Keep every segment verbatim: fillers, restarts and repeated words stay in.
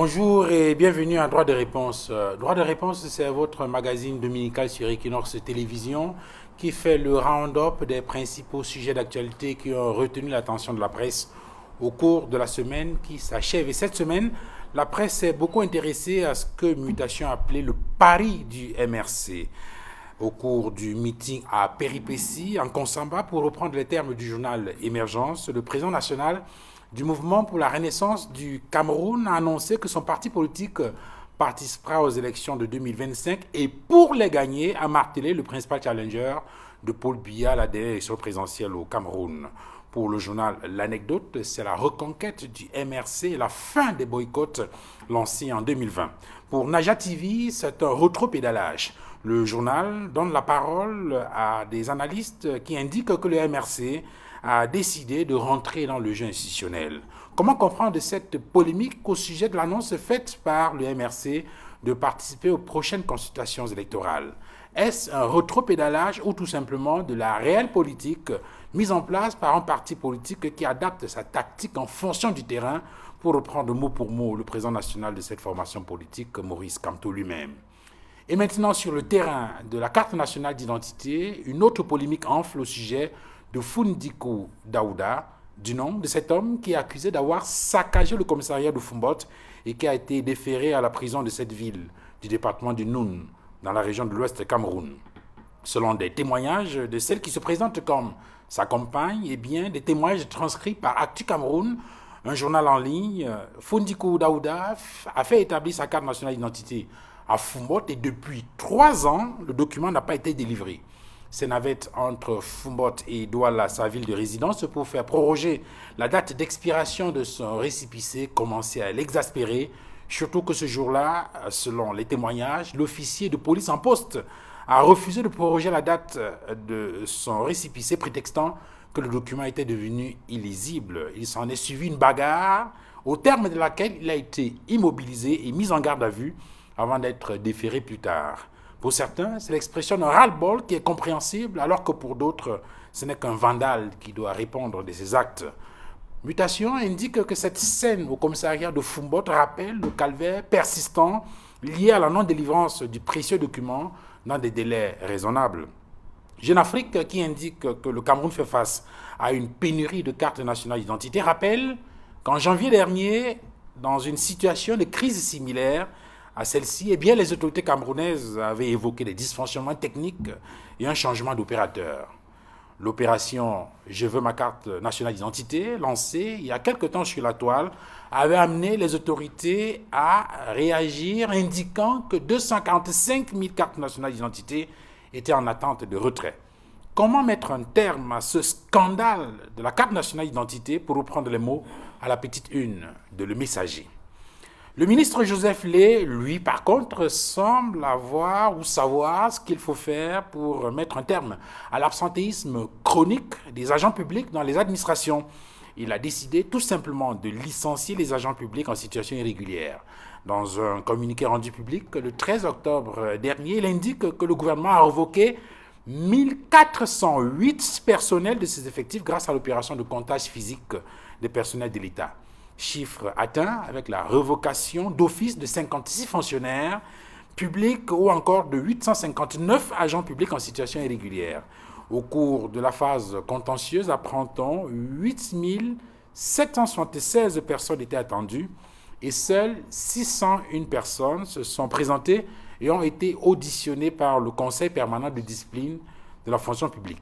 Bonjour et bienvenue à Droit de réponse. Droit de réponse, c'est votre magazine dominical sur Equinox Télévision qui fait le round-up des principaux sujets d'actualité qui ont retenu l'attention de la presse au cours de la semaine qui s'achève. Et cette semaine, la presse s'est beaucoup intéressée à ce que Mutation a appelé le pari du M R C. Au cours du meeting à Péripéties, en Konsamba, pour reprendre les termes du journal Émergence, le président national du mouvement pour la renaissance du Cameroun a annoncé que son parti politique participera aux élections de deux mille vingt-cinq et pour les gagner a martelé le principal challenger de Paul Biya à la dernière élection présidentielle au Cameroun. Pour le journal L'Anecdote, c'est la reconquête du M R C et la fin des boycotts lancés en deux mille vingt. Pour Naja T V, c'est un rétropédalage. Le journal donne la parole à des analystes qui indiquent que le M R C a décidé de rentrer dans le jeu institutionnel. Comment comprendre cette polémique au sujet de l'annonce faite par le M R C de participer aux prochaines consultations électorales? Est-ce un rétropédalage ou tout simplement de la réelle politique mise en place par un parti politique qui adapte sa tactique en fonction du terrain, pour reprendre mot pour mot le président national de cette formation politique, Maurice Kamto lui-même? Et maintenant, sur le terrain de la carte nationale d'identité, une autre polémique enfle au sujet de Foundikou Daouda, du nom de cet homme qui est accusé d'avoir saccagé le commissariat de Fumbot et qui a été déféré à la prison de cette ville du département du Noun, dans la région de l'Ouest du Cameroun. Selon des témoignages de celle qui se présente comme sa compagne, et bien des témoignages transcrits par Actu Cameroun, un journal en ligne, Foundikou Daouda a fait établir sa carte nationale d'identité à Fumbot et depuis trois ans, le document n'a pas été délivré. Ces navettes entre Fumbot et Douala, sa ville de résidence, pour faire proroger la date d'expiration de son récépissé, commençaient à l'exaspérer, surtout que ce jour-là, selon les témoignages, l'officier de police en poste a refusé de proroger la date de son récépissé, prétextant que le document était devenu illisible. Il s'en est suivi une bagarre, au terme de laquelle il a été immobilisé et mis en garde à vue avant d'être déféré plus tard. Pour certains, c'est l'expression d'un ras-le-bol qui est compréhensible, alors que pour d'autres, ce n'est qu'un vandale qui doit répondre de ses actes. Mutation indique que cette scène au commissariat de Fumbot rappelle le calvaire persistant lié à la non-délivrance du précieux document dans des délais raisonnables. Jeune Afrique, qui indique que le Cameroun fait face à une pénurie de cartes nationales d'identité, rappelle qu'en janvier dernier, dans une situation de crise similaire à celle-ci, eh bien, les autorités camerounaises avaient évoqué des dysfonctionnements techniques et un changement d'opérateur. L'opération « Je veux ma carte nationale d'identité » lancée il y a quelque temps sur la toile avait amené les autorités à réagir, indiquant que deux cent quarante-cinq mille cartes nationales d'identité étaient en attente de retrait. Comment mettre un terme à ce scandale de la carte nationale d'identité, pour reprendre les mots à la petite une de Le Messager? Le ministre Joseph Lay, lui, par contre, semble avoir ou savoir ce qu'il faut faire pour mettre un terme à l'absentéisme chronique des agents publics dans les administrations. Il a décidé tout simplement de licencier les agents publics en situation irrégulière. Dans un communiqué rendu public le treize octobre dernier, il indique que le gouvernement a révoqué mille quatre cent huit personnels de ses effectifs grâce à l'opération de comptage physique des personnels de l'État. Chiffre atteint avec la révocation d'office de cinquante-six fonctionnaires publics ou encore de huit cent cinquante-neuf agents publics en situation irrégulière. Au cours de la phase contentieuse, apprend-on, huit mille sept cent soixante-seize personnes étaient attendues et seules six cent une personnes se sont présentées et ont été auditionnées par le Conseil permanent de discipline de la fonction publique.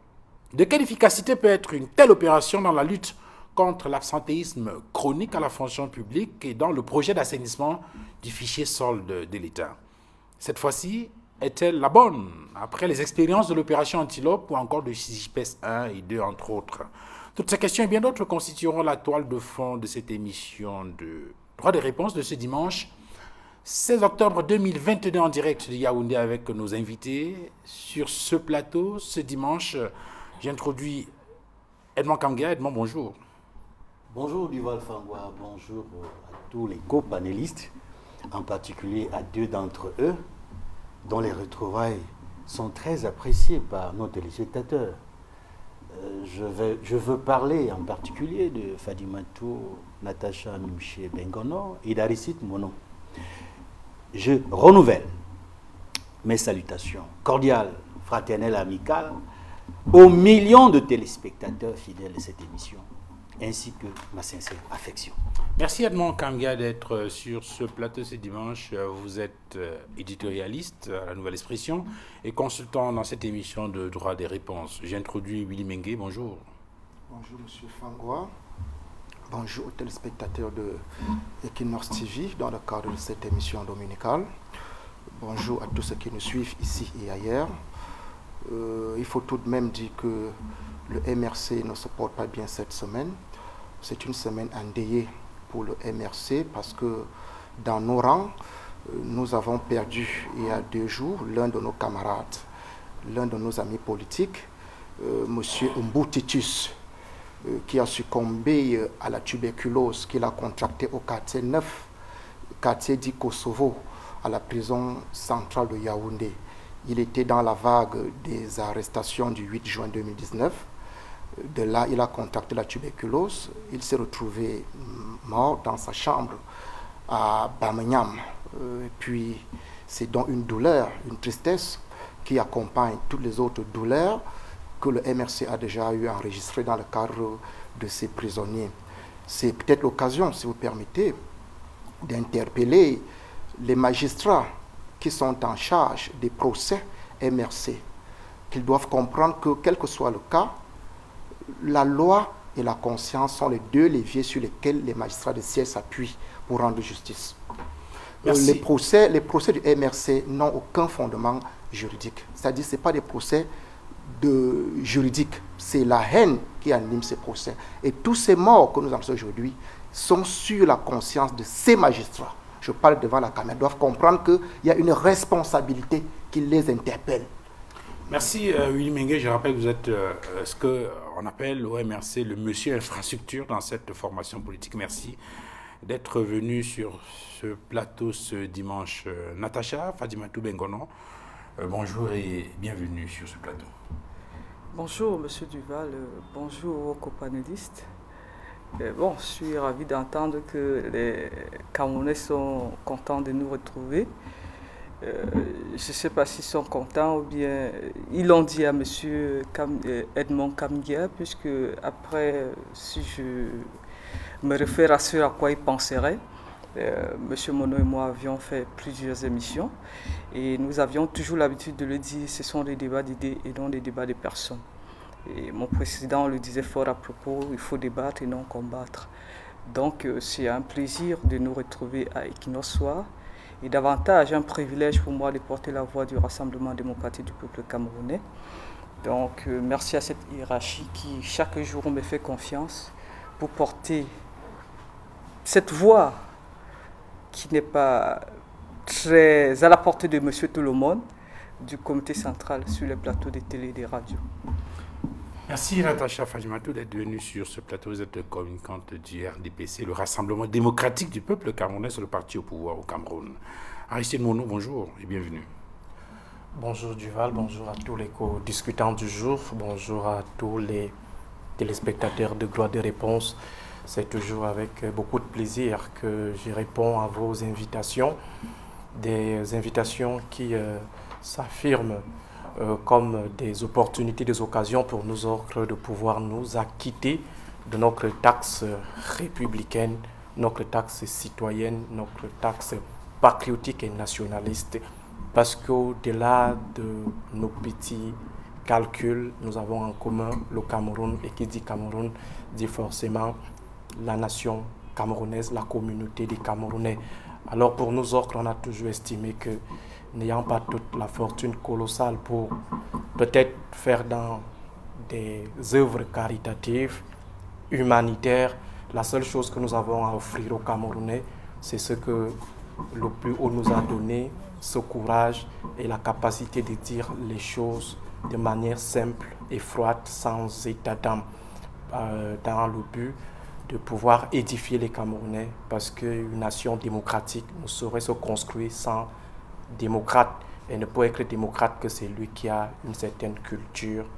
De quelle efficacité peut être une telle opération dans la lutte contre l'absentéisme chronique à la fonction publique et dans le projet d'assainissement du fichier solde de l'État? Cette fois-ci, est-elle la bonne, après les expériences de l'opération Antilope ou encore de C J P E S un et deux, entre autres? Toutes ces questions et bien d'autres constitueront la toile de fond de cette émission de Droit de réponse de ce dimanche seize octobre deux mille vingt-deux, en direct de Yaoundé avec nos invités. Sur ce plateau, ce dimanche, j'introduis Edmond Kamga. Edmond, bonjour. Bonjour Duval Fangwa, bonjour à tous les co-panélistes, en particulier à deux d'entre eux, dont les retrouvailles sont très appréciées par nos téléspectateurs. Euh, je, vais, je veux parler en particulier de Fadimatou Natacha Mimché Bengono et d'Aristide Mono. Je renouvelle mes salutations cordiales, fraternelles, amicales aux millions de téléspectateurs fidèles de cette émission, ainsi que ma sincère affection. Merci Edmond Kamgia d'être sur ce plateau ce dimanche. Vous êtes éditorialiste à La Nouvelle Expression et consultant dans cette émission de droit des réponses. J'introduis Willy Mengue, bonjour. Bonjour Monsieur Fangwa. Bonjour aux téléspectateurs de Equinox T V dans le cadre de cette émission dominicale. Bonjour à tous ceux qui nous suivent ici et ailleurs. Euh, il faut tout de même dire que le M R C ne se porte pas bien cette semaine. C'est une semaine endeuillée pour le M R C parce que dans nos rangs, nous avons perdu il y a deux jours l'un de nos camarades, l'un de nos amis politiques, euh, M. Umbu Titus, euh, qui a succombé euh, à la tuberculose qu'il a contractée au quartier neuf, quartier dit Kosovo, à la prison centrale de Yaoundé. Il était dans la vague des arrestations du huit juin deux mille dix-neuf. De là, il a contracté la tuberculose. Il s'est retrouvé mort dans sa chambre à Bamanyam. Euh, et puis, c'est donc une douleur, une tristesse qui accompagne toutes les autres douleurs que le M R C a déjà eu enregistrées dans le cadre de ces prisonniers. C'est peut-être l'occasion, si vous permettez, d'interpeller les magistrats qui sont en charge des procès M R C, qu'ils doivent comprendre que, quel que soit le cas, la loi et la conscience sont les deux leviers sur lesquels les magistrats de siège s'appuient pour rendre justice. Les procès, les procès du M R C n'ont aucun fondement juridique. C'est-à-dire que ce n'est pas des procès de juridiques, c'est la haine qui anime ces procès. Et tous ces morts que nous avons aujourd'hui sont sur la conscience de ces magistrats. Je parle devant la caméra, doivent comprendre qu'il y a une responsabilité qui les interpelle. Merci euh, Willy Mengue. Je rappelle que vous êtes euh, ce qu'on appelle au M R C le monsieur infrastructure dans cette formation politique. Merci d'être venu sur ce plateau ce dimanche. Euh, Natacha Fadimatou Bengono, euh, bonjour et bienvenue sur ce plateau. Bonjour Monsieur Duval, euh, bonjour aux copanélistes. Euh, bon, je suis ravi d'entendre que les Camerounais sont contents de nous retrouver. Euh, je ne sais pas s'ils sont contents ou bien ils l'ont dit à M. Cam, euh, Edmond Kamgia, puisque après, si je me réfère à ce à quoi ils penseraient, euh, M. Mono et moi avions fait plusieurs émissions et nous avions toujours l'habitude de le dire, ce sont des débats d'idées et non des débats de personnes. Et mon président le disait fort à propos, il faut débattre et non combattre. Donc euh, c'est un plaisir de nous retrouver à Equinox Soir. Et davantage un privilège pour moi de porter la voix du Rassemblement démocratique du peuple camerounais. Donc euh, merci à cette hiérarchie qui chaque jour me fait confiance pour porter cette voix qui n'est pas très à la portée de M. Tout le monde, du comité central sur les plateaux de télé et des radios. Merci Natacha Fadimatou d'être venue sur ce plateau. Vous êtes communicante du R D P C, le Rassemblement démocratique du peuple camerounais, sur le parti au pouvoir au Cameroun. Aristide Mono, bonjour et bienvenue. Bonjour Duval, bonjour à tous les co-discutants du jour, bonjour à tous les téléspectateurs de Droit de Réponse. C'est toujours avec beaucoup de plaisir que je réponds à vos invitations, des invitations qui euh, s'affirment Euh, comme des opportunités, des occasions pour nous autres de pouvoir nous acquitter de notre taxe républicaine, notre taxe citoyenne, notre taxe patriotique et nationaliste. Parce qu'au-delà de nos petits calculs, nous avons en commun le Cameroun, et qui dit Cameroun dit forcément la nation camerounaise, la communauté des Camerounais. Alors pour nous autres, on a toujours estimé que n'ayant pas toute la fortune colossale pour peut-être faire dans des œuvres caritatives, humanitaires, la seule chose que nous avons à offrir aux Camerounais, c'est ce que le plus haut nous a donné, ce courage et la capacité de dire les choses de manière simple et froide, sans état d'âme, euh, dans le but de pouvoir édifier les Camerounais, parce qu'une nation démocratique ne saurait se construire sans démocrate, et ne peut être démocrate que c'est lui qui a une certaine culture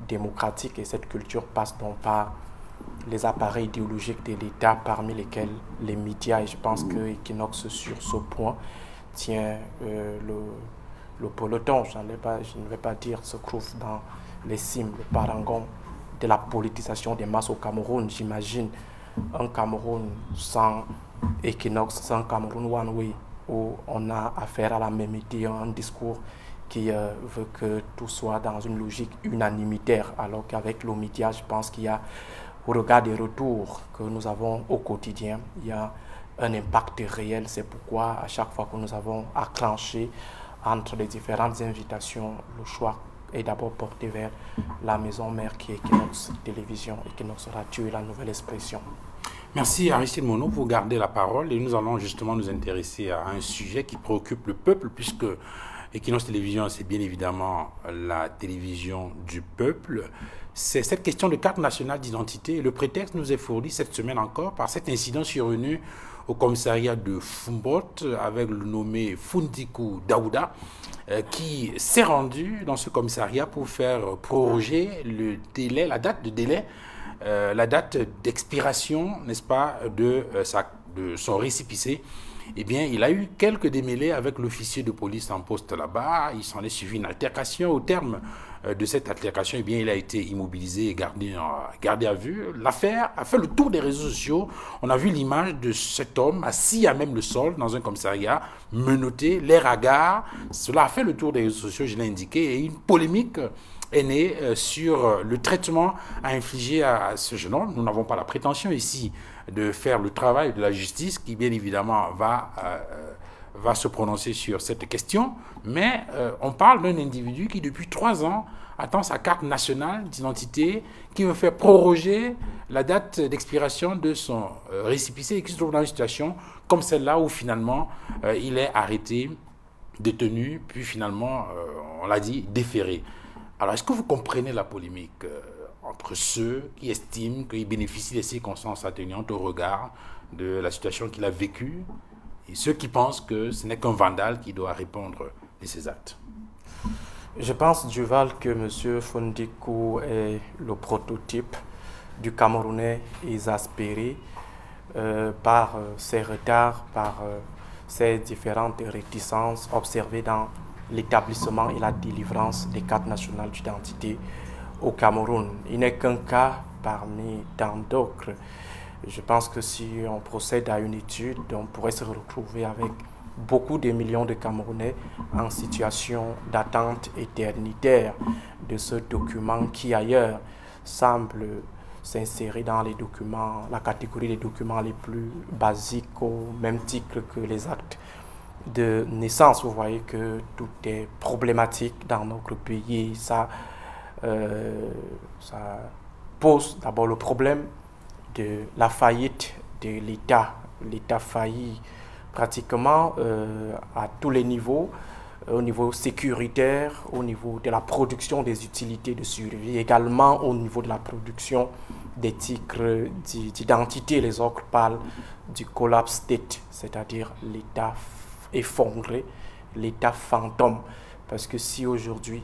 démocratique et cette culture passe donc par les appareils idéologiques de l'État, parmi lesquels les médias. Et je pense que Equinox, sur ce point, tient euh, le, le peloton. Je ne vais pas, je ne vais pas dire se trouve dans les cimes, le parangon de la politisation des masses au Cameroun. J'imagine un Cameroun sans Equinox, sans Cameroun One Way, où on a affaire à la même idée, un discours qui euh, veut que tout soit dans une logique unanimitaire, alors qu'avec le média, je pense qu'il y a, au regard des retours que nous avons au quotidien, il y a un impact réel. C'est pourquoi à chaque fois que nous avons acclenché entre les différentes invitations, le choix est d'abord porté vers la maison mère qui est Equinox Télévision, Equinox Radio et la nouvelle expression. Merci Aristide Monod, vous gardez la parole et nous allons justement nous intéresser à un sujet qui préoccupe le peuple, puisque Equinox Télévision, c'est bien évidemment la télévision du peuple. C'est cette question de carte nationale d'identité. Le prétexte nous est fourni cette semaine encore par cet incident survenu au commissariat de Fumbot avec le nommé Fundiku Daouda, euh, qui s'est rendu dans ce commissariat pour faire proroger le délai, la date de délai, euh, la date d'expiration, n'est-ce pas, de, euh, sa, de son récépissé. Eh bien, il a eu quelques démêlés avec l'officier de police en poste là-bas. Il s'en est suivi une altercation. Au terme de cette altercation, eh bien, il a été immobilisé et gardé, gardé à vue. L'affaire a fait le tour des réseaux sociaux. On a vu l'image de cet homme assis à même le sol dans un commissariat, menotté, l'air hagard. Cela a fait le tour des réseaux sociaux, je l'ai indiqué, et une polémique est née sur le traitement à infliger à ce jeune homme. Nous n'avons pas la prétention ici de faire le travail de la justice qui, bien évidemment, va, euh, va se prononcer sur cette question. Mais euh, on parle d'un individu qui, depuis trois ans, attend sa carte nationale d'identité, qui veut faire proroger la date d'expiration de son euh, récépissé et qui se trouve dans une situation comme celle-là où, finalement, euh, il est arrêté, détenu, puis finalement, euh, on l'a dit, déféré. Alors, est-ce que vous comprenez la polémique euh, entre ceux qui estiment qu'il bénéficie des circonstances atténuantes au regard de la situation qu'il a vécue et ceux qui pensent que ce n'est qu'un vandale qui doit répondre de ses actes? Je pense, Duval, que M. Fundiku est le prototype du Camerounais exaspéré euh, par euh, ses retards, par euh, ses différentes réticences observées dans l'établissement et la délivrance des cartes nationales d'identité au Cameroun. Il n'est qu'un cas parmi tant d'autres. Je pense que si on procède à une étude, on pourrait se retrouver avec beaucoup de millions de Camerounais en situation d'attente éternitaire de ce document qui ailleurs semble s'insérer dans les documents, la catégorie des documents les plus basiques au même titre que les actes de naissance. Vous voyez que tout est problématique dans notre pays. Ça Euh, ça pose d'abord le problème de la faillite de l'État. L'État faillit pratiquement euh, à tous les niveaux, au niveau sécuritaire, au niveau de la production des utilités de survie, également au niveau de la production des titres d'identité. Les autres parlent du collapse state, c'est-à-dire l'État effondré, l'État fantôme. Parce que si aujourd'hui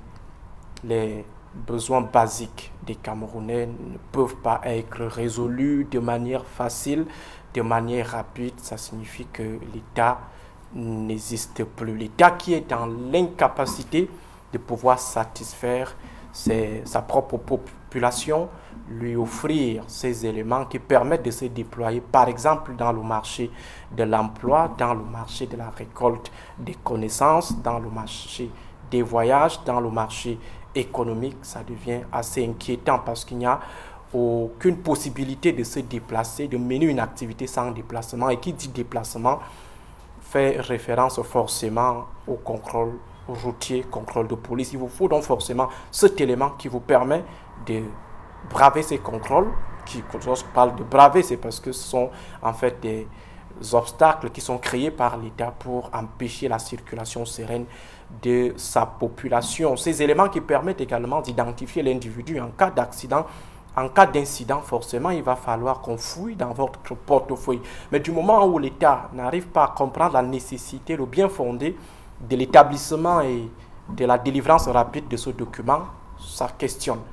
les besoins basiques des Camerounais ne peuvent pas être résolus de manière facile, de manière rapide, ça signifie que l'État n'existe plus. L'État qui est dans l'incapacité de pouvoir satisfaire ses, sa propre population, lui offrir ces éléments qui permettent de se déployer, par exemple dans le marché de l'emploi, dans le marché de la récolte des connaissances, dans le marché des voyages, dans le marché économique. Ça devient assez inquiétant parce qu'il n'y a aucune possibilité de se déplacer, de mener une activité sans déplacement. Et qui dit déplacement fait référence forcément au contrôle routier, contrôle de police. Il vous faut donc forcément cet élément qui vous permet de braver ces contrôles. Qui, quand je parle de braver, c'est parce que ce sont en fait des obstacles qui sont créés par l'État pour empêcher la circulation sereine de sa population. Ces éléments qui permettent également d'identifier l'individu en cas d'accident, en cas d'incident, forcément, il va falloir qu'on fouille dans votre portefeuille. Mais du moment où l'État n'arrive pas à comprendre la nécessité, le bien fondé de l'établissement et de la délivrance rapide de ce document, ça questionne.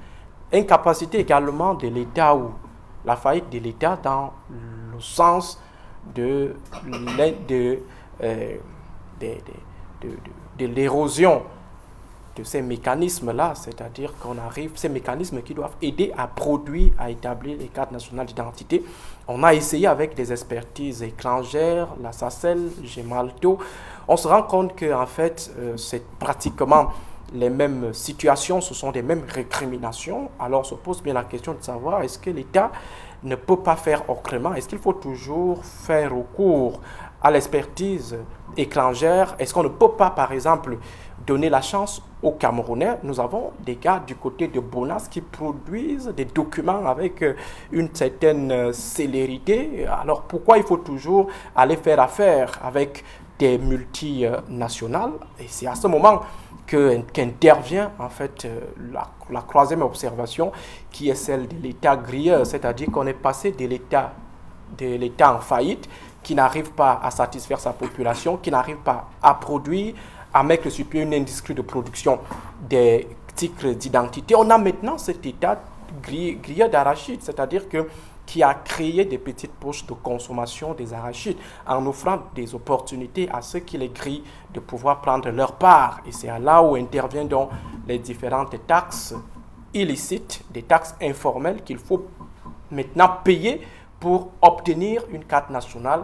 incapacité également de l'État ou la faillite de l'État dans le sens de, de, de, euh, de, de, de, de l'érosion de ces mécanismes-là, c'est-à-dire qu'on arrive, ces mécanismes qui doivent aider à produire, à établir les cartes nationales d'identité. On a essayé avec des expertises étrangères, la S A C E L, Gemalto. On se rend compte qu'en fait, euh, c'est pratiquement les mêmes situations, ce sont des mêmes récriminations. Alors se pose bien la question de savoir, est-ce que l'État ne peut pas faire autrement? Est-ce qu'il faut toujours faire recours à l'expertise étrangère? Est-ce qu'on ne peut pas, par exemple, donner la chance aux Camerounais? Nous avons des gars du côté de Bonas qui produisent des documents avec une certaine célérité. Alors pourquoi il faut toujours aller faire affaire avec des multinationales? Et c'est à ce moment qu'intervient en fait la, la troisième observation, qui est celle de l'État grilleur, c'est-à-dire qu'on est passé de l'État de l'État en faillite, qui n'arrive pas à satisfaire sa population, qui n'arrive pas à produire, à mettre sur pied une industrie de production des titres d'identité. On a maintenant cet État grilleur d'arachides, c'est-à-dire que qui a créé des petites poches de consommation des arachides en offrant des opportunités à ceux qui les grillent de pouvoir prendre leur part. Et c'est là où interviennent donc les différentes taxes illicites, des taxes informelles qu'il faut maintenant payer pour obtenir une carte nationale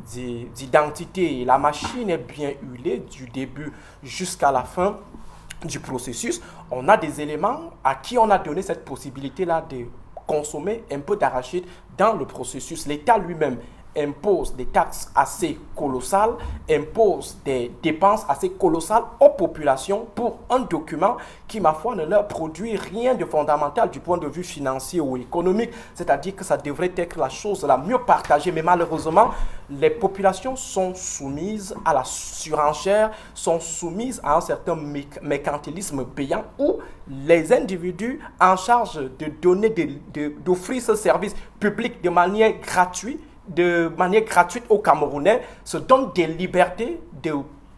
d'identité. La machine est bien huilée du début jusqu'à la fin du processus. On a des éléments à qui on a donné cette possibilité-là de consommer un peu d'arachide dans le processus. L'État lui-même impose des taxes assez colossales, impose des dépenses assez colossales aux populations pour un document qui, ma foi, ne leur produit rien de fondamental du point de vue financier ou économique. C'est-à-dire que ça devrait être la chose la mieux partagée. Mais malheureusement, les populations sont soumises à la surenchère, sont soumises à un certain mercantilisme payant où les individus en charge de donner, de, de, d'offrir ce service public de manière gratuite, de manière gratuite aux Camerounais, se donnent des libertés de,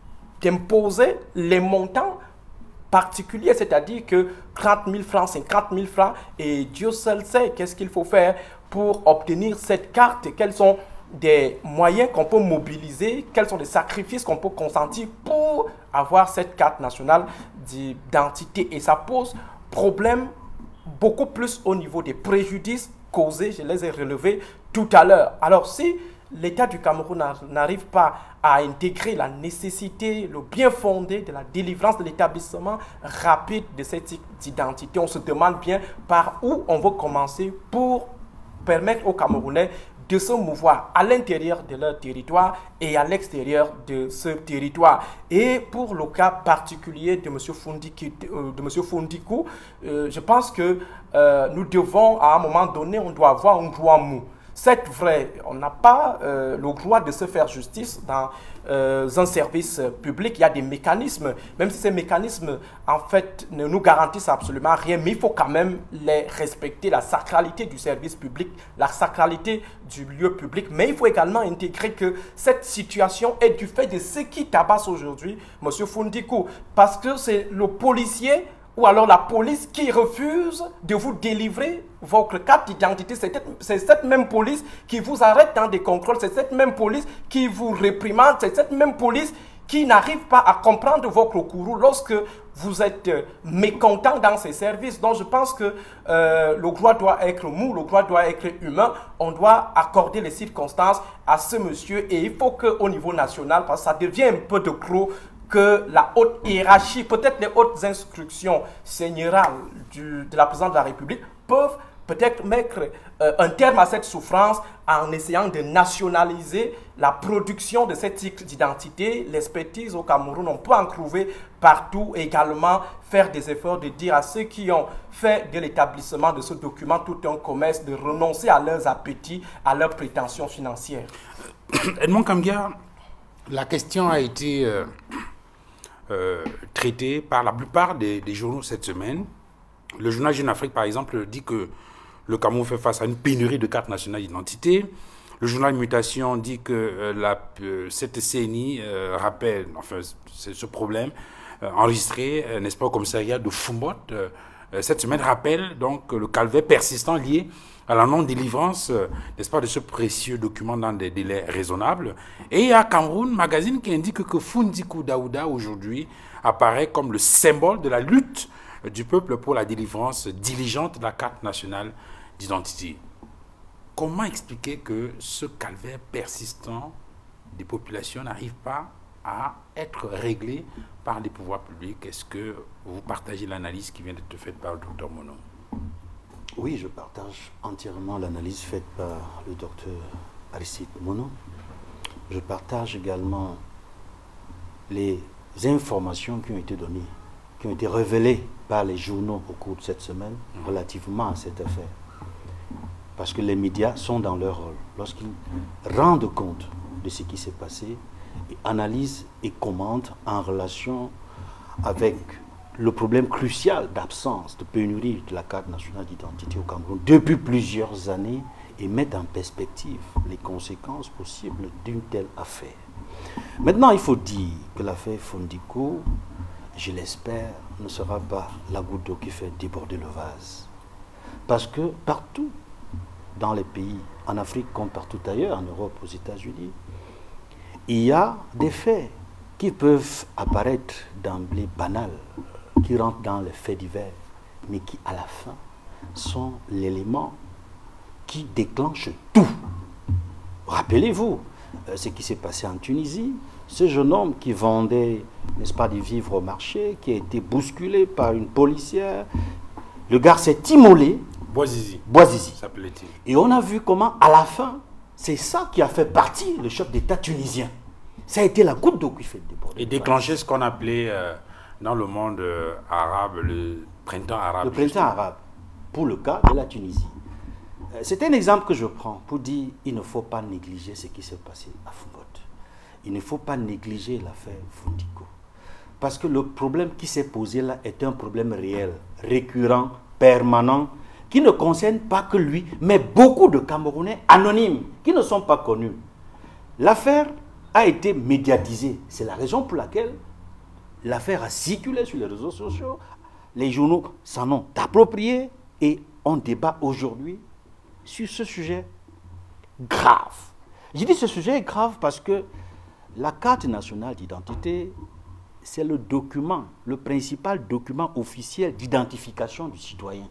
d'imposer les montants particuliers, c'est-à-dire que trente mille francs, cinquante mille francs, et Dieu seul sait qu'est-ce qu'il faut faire pour obtenir cette carte, quels sont des moyens qu'on peut mobiliser, quels sont les sacrifices qu'on peut consentir pour avoir cette carte nationale d'identité. Et ça pose problème beaucoup plus au niveau des préjudices causés, je les ai relevés tout à l'heure. Alors si l'État du Cameroun n'arrive pas à intégrer la nécessité, le bien fondé de la délivrance de l'établissement rapide de cette identité, on se demande bien par où on va commencer pour permettre aux Camerounais de se mouvoir à l'intérieur de leur territoire et à l'extérieur de ce territoire. Et pour le cas particulier de M. Foundikou, euh, de M. Foundikou euh, je pense que euh, nous devons, à un moment donné, on doit avoir un droit mou. C'est vrai, on n'a pas euh, le droit de se faire justice dans euh, un service public. Il y a des mécanismes, même si ces mécanismes, en fait, ne nous garantissent absolument rien, mais il faut quand même les respecter, la sacralité du service public, la sacralité du lieu public. Mais il faut également intégrer que cette situation est du fait de ce qui tabasse aujourd'hui M. Foundikou, parce que c'est le policier ou alors la police qui refuse de vous délivrer votre carte d'identité. C'est cette même police qui vous arrête dans des contrôles, c'est cette même police qui vous réprimande, c'est cette même police qui n'arrive pas à comprendre votre courroux lorsque vous êtes mécontent dans ces services. Donc je pense que euh, le droit doit être mou, le droit doit être humain. On doit accorder les circonstances à ce monsieur et il faut qu'au niveau national, parce que ça devient un peu de gros, que la haute hiérarchie, peut-être les hautes instructions seigneuriales du, de la présidente de la République peuvent peut-être mettre euh, un terme à cette souffrance en essayant de nationaliser la production de cette titre d'identité. L'expertise au Cameroun, on peut en trouver partout. Également faire des efforts de dire à ceux qui ont fait de l'établissement de ce document tout un commerce de renoncer à leurs appétits, à leurs prétentions financières. Edmond Kamgia, la question a été euh, euh, traitée par la plupart des, des journaux cette semaine. Le journal Jeune Afrique, par exemple, dit que le Cameroun fait face à une pénurie de cartes nationales d'identité. Le journal Mutation dit que euh, la, euh, cette C N I euh, rappelle enfin, ce problème euh, enregistré, euh, n'est-ce pas, au commissariat de Foumbot, euh, euh, cette semaine rappelle donc le calvaire persistant lié à la non-délivrance, euh, n'est-ce pas, de ce précieux document dans des délais raisonnables. Et il y a Cameroun Magazine qui indique que Fundikou Daouda aujourd'hui apparaît comme le symbole de la lutte du peuple pour la délivrance diligente de la carte nationale d'identité. Comment expliquer que ce calvaire persistant des populations n'arrive pas à être réglé par les pouvoirs publics? Est-ce que vous partagez l'analyse qui vient d'être faite par le docteur Mono? Oui, je partage entièrement l'analyse faite par le docteur Aristide Mono. Je partage également les informations qui ont été données, qui ont été révélées par les journaux au cours de cette semaine relativement à cette affaire. Parce que les médias sont dans leur rôle. Lorsqu'ils rendent compte de ce qui s'est passé, ils analysent et commentent en relation avec le problème crucial d'absence, de pénurie de la carte nationale d'identité au Cameroun depuis plusieurs années et mettent en perspective les conséquences possibles d'une telle affaire. Maintenant, il faut dire que l'affaire Fundikou, je l'espère, ne sera pas la goutte d'eau qui fait déborder le vase. Parce que partout dans les pays, en Afrique comme partout ailleurs, en Europe, aux États-Unis, il y a des faits qui peuvent apparaître d'emblée banals, qui rentrent dans les faits divers, mais qui à la fin sont l'élément qui déclenche tout. Rappelez-vous euh, ce qui s'est passé en Tunisie, ce jeune homme qui vendait, n'est-ce pas, des vivres au marché, qui a été bousculé par une policière. Le gars s'est immolé. Boazizi. Boazizi. S'appelait-il. Et on a vu comment, à la fin, c'est ça qui a fait partie le chef d'État tunisien. Ça a été la goutte d'eau qui fait déborder. Et déclencher ce qu'on appelait euh, dans le monde euh, arabe le printemps arabe. Le printemps arabe, pour le cas de la Tunisie. Euh, c'est un exemple que je prends pour dire qu'il ne faut pas négliger ce qui s'est passé à Foumbot. Il ne faut pas négliger l'affaire Fundikou. Parce que le problème qui s'est posé là est un problème réel, récurrent, permanent, qui ne concerne pas que lui, mais beaucoup de Camerounais anonymes qui ne sont pas connus. L'affaire a été médiatisée. C'est la raison pour laquelle l'affaire a circulé sur les réseaux sociaux. Les journaux s'en ont approprié et on débat aujourd'hui sur ce sujet grave. Je dis ce sujet est grave parce que la carte nationale d'identité, c'est le document, le principal document officiel d'identification du citoyen.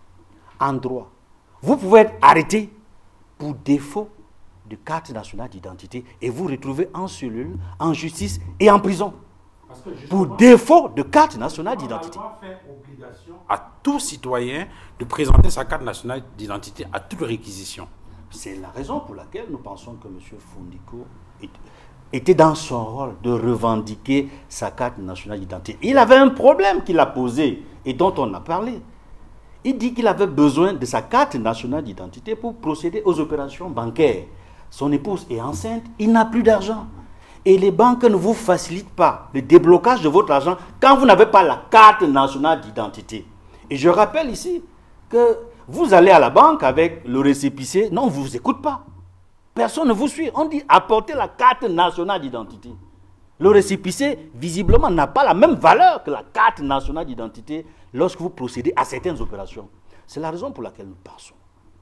En droit, vous pouvez être arrêté pour défaut de carte nationale d'identité et vous retrouver en cellule, en justice et en prison. Parce que pour défaut de carte nationale d'identité. La loi fait obligation à tout citoyen de présenter sa carte nationale d'identité à toute réquisition. C'est la raison pour laquelle nous pensons que M. Fundikou était dans son rôle de revendiquer sa carte nationale d'identité. Il avait un problème qu'il a posé et dont on a parlé. Il dit qu'il avait besoin de sa carte nationale d'identité pour procéder aux opérations bancaires. Son épouse est enceinte, il n'a plus d'argent. Et les banques ne vous facilitent pas le déblocage de votre argent quand vous n'avez pas la carte nationale d'identité. Et je rappelle ici que vous allez à la banque avec le récépissé, non, on ne vous écoute pas. Personne ne vous suit. On dit apportez la carte nationale d'identité. Le récépissé, visiblement, n'a pas la même valeur que la carte nationale d'identité lorsque vous procédez à certaines opérations. C'est la raison pour laquelle nous pensons.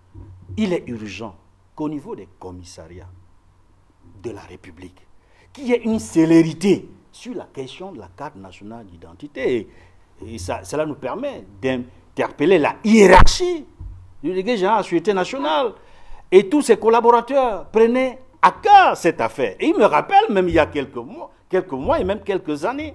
Il est urgent qu'au niveau des commissariats de la République, qu'il y ait une célérité sur la question de la carte nationale d'identité. Et ça, cela nous permet d'interpeller la hiérarchie du délégué général de la Sécurité nationale. Et tous ses collaborateurs prenaient à cœur cette affaire. Et il me rappelle, même il y a quelques mois, quelques mois et même quelques années,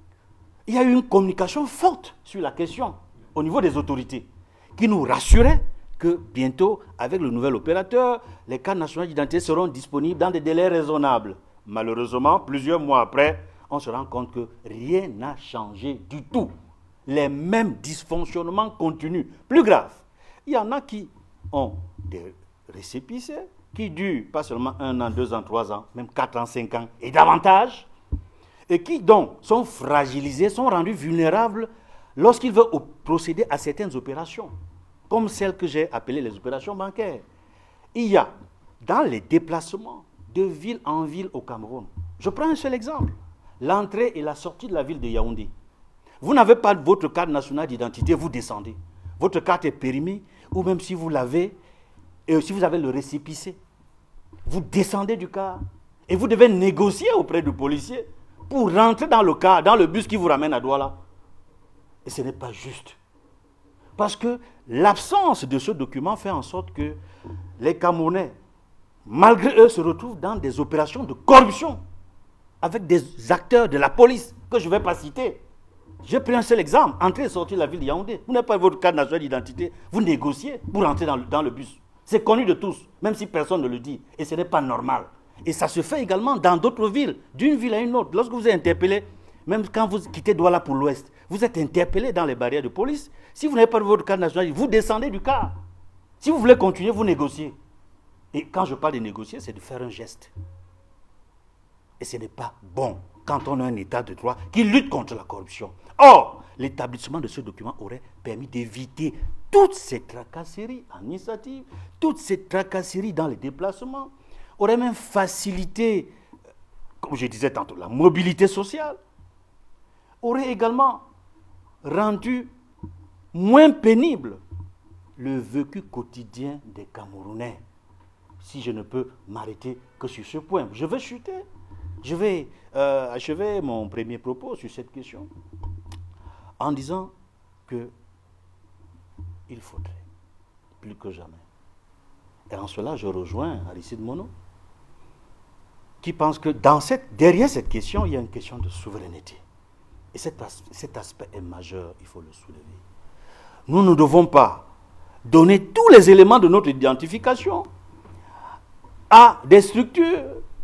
il y a eu une communication forte sur la question au niveau des autorités qui nous rassurait que bientôt, avec le nouvel opérateur, les cartes nationales d'identité seront disponibles dans des délais raisonnables. Malheureusement, plusieurs mois après, on se rend compte que rien n'a changé du tout. Les mêmes dysfonctionnements continuent. Plus grave, il y en a qui ont des récépissés qui durent pas seulement un an, deux ans, trois ans, même quatre ans, cinq ans et davantage, et qui donc sont fragilisés, sont rendus vulnérables lorsqu'ils veulent procéder à certaines opérations, comme celles que j'ai appelées les opérations bancaires. Il y a dans les déplacements de ville en ville au Cameroun, je prends un seul exemple, l'entrée et la sortie de la ville de Yaoundé. Vous n'avez pas votre carte nationale d'identité, vous descendez. Votre carte est périmée, ou même si vous l'avez, et si vous avez le récépissé, vous descendez du car et vous devez négocier auprès du policier pour rentrer dans le car, dans le bus qui vous ramène à Douala. Et ce n'est pas juste. Parce que l'absence de ce document fait en sorte que les Camerounais, malgré eux, se retrouvent dans des opérations de corruption avec des acteurs de la police que je ne vais pas citer. J'ai pris un seul exemple, entrer et sortir de la ville de Yaoundé. Vous n'avez pas votre carte nationale d'identité, vous négociez pour rentrer dans le, dans le bus. C'est connu de tous, même si personne ne le dit. Et ce n'est pas normal. Et ça se fait également dans d'autres villes, d'une ville à une autre. Lorsque vous êtes interpellé, même quand vous quittez Douala pour l'ouest, vous êtes interpellé dans les barrières de police. Si vous n'avez pas votre carte nationale, vous descendez du car. Si vous voulez continuer, vous négociez. Et quand je parle de négocier, c'est de faire un geste. Et ce n'est pas bon quand on a un état de droit qui lutte contre la corruption. Or, l'établissement de ce document aurait permis d'éviter toutes ces tracasseries administratives, toutes ces tracasseries dans les déplacements, aurait même facilité, comme je disais tantôt, la mobilité sociale, aurait également rendu moins pénible le vécu quotidien des Camerounais. Si je ne peux m'arrêter que sur ce point, je vais chuter. Je vais euh, achever mon premier propos sur cette question en disant que il faudrait, plus que jamais. Et en cela, je rejoins Aristide Mono, qui pense que dans cette, derrière cette question, il y a une question de souveraineté. Et cet, cet aspect est majeur, il faut le soulever. Nous ne devons pas donner tous les éléments de notre identification à des structures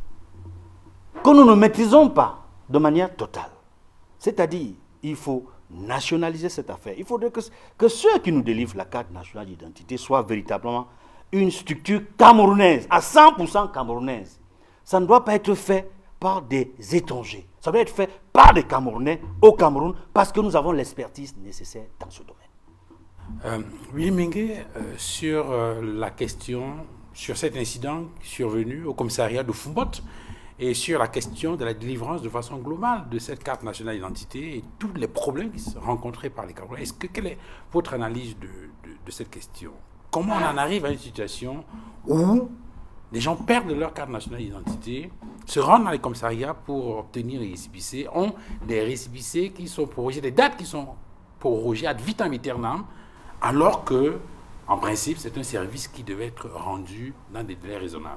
que nous ne maîtrisons pas de manière totale. C'est-à-dire, il faut nationaliser cette affaire. Il faudrait que, que ceux qui nous délivrent la carte nationale d'identité soient véritablement une structure camerounaise, à cent pour cent camerounaise. Ça ne doit pas être fait par des étrangers. Ça doit être fait par des Camerounais au Cameroun parce que nous avons l'expertise nécessaire dans ce domaine. Euh, Willy Mingué, euh, sur euh, la question, sur cet incident survenu au commissariat de Foumbot et sur la question de la délivrance de façon globale de cette carte nationale d'identité et tous les problèmes qui sont rencontrés par les Camerounais, est-ce que, quelle est votre analyse de, de, de cette question? Comment on en arrive à une situation où les gens perdent leur carte nationale d'identité, se rendent dans les commissariats pour obtenir les récépissés, ont des récépissés qui sont prorogés, des dates qui sont prorogées ad vitam aeternam, alors que, en principe, c'est un service qui devait être rendu dans des délais raisonnables.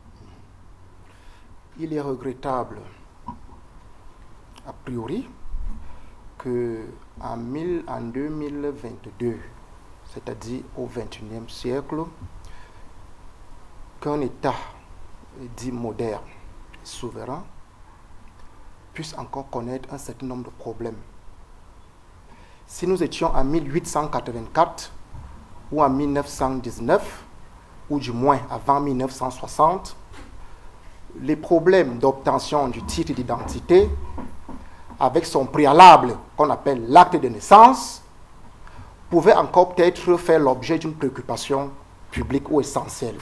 Il est regrettable, a priori, que en, mille, en deux mille vingt-deux, c'est-à-dire au vingt et unième siècle, qu'un État dit moderne, souverain, puisse encore connaître un certain nombre de problèmes. Si nous étions en mille huit cent quatre-vingt-quatre ou en mille neuf cent dix-neuf, ou du moins avant mille neuf cent soixante, les problèmes d'obtention du titre d'identité, avec son préalable qu'on appelle l'acte de naissance, pouvaient encore peut-être faire l'objet d'une préoccupation publique ou essentielle.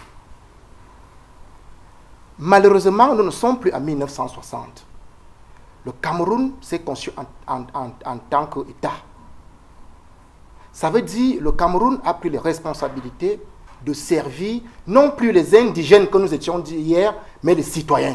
Malheureusement, nous ne sommes plus en mille neuf cent soixante. Le Cameroun s'est conçu en, en, en, en tant qu'État. Ça veut dire que le Cameroun a pris les responsabilités de servir non plus les indigènes que nous étions dit hier, mais les citoyens.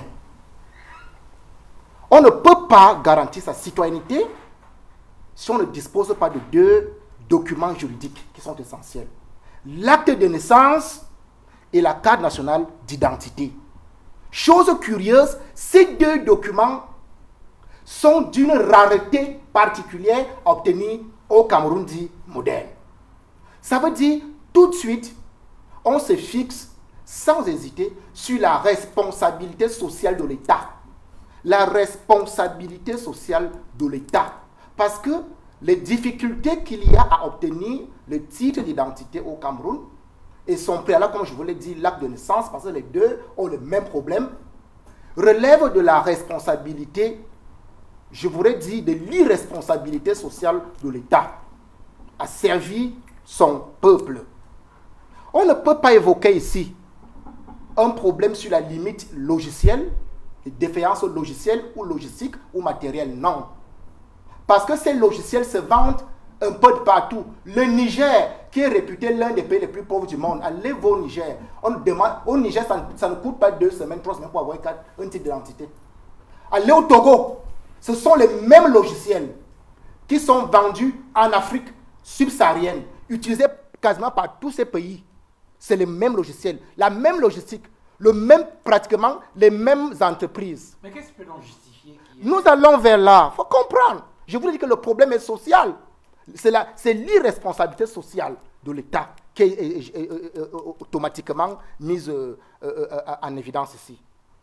On ne peut pas garantir sa citoyenneté si on ne dispose pas de deux documents juridiques qui sont essentiels. L'acte de naissance et la carte nationale d'identité. Chose curieuse, ces deux documents sont d'une rareté particulière obtenue au Cameroun dit moderne. Ça veut dire tout de suite, on se fixe sans hésiter sur la responsabilité sociale de l'État. La responsabilité sociale de l'État. Parce que les difficultés qu'il y a à obtenir le titre d'identité au Cameroun, et son préalable, comme je vous l'ai dit, l'acte de naissance, parce que les deux ont le même problème, relève de la responsabilité, je voudrais dire de l'irresponsabilité sociale de l'État à servir son peuple. On ne peut pas évoquer ici un problème sur la limite logicielle, défaillance logicielle ou logistique ou matérielle, non. Parce que ces logiciels se vendent un peu de partout. Le Niger, qui est réputé l'un des pays les plus pauvres du monde, allez voir au Niger. On demande, au Niger, ça, ça ne coûte pas deux semaines, trois semaines pour avoir un titre d'identité. Allez au Togo, ce sont les mêmes logiciels qui sont vendus en Afrique subsaharienne, utilisés quasiment par tous ces pays. C'est les mêmes logiciels, la même logistique, le même, pratiquement les mêmes entreprises. Mais qu'est-ce que peut donc justifier qui est... Nous allons vers là, il faut comprendre. Je vous dis que le problème est social. C'est l'irresponsabilité sociale de l'État qui est, est, est, est, est automatiquement mise euh, euh, en évidence ici.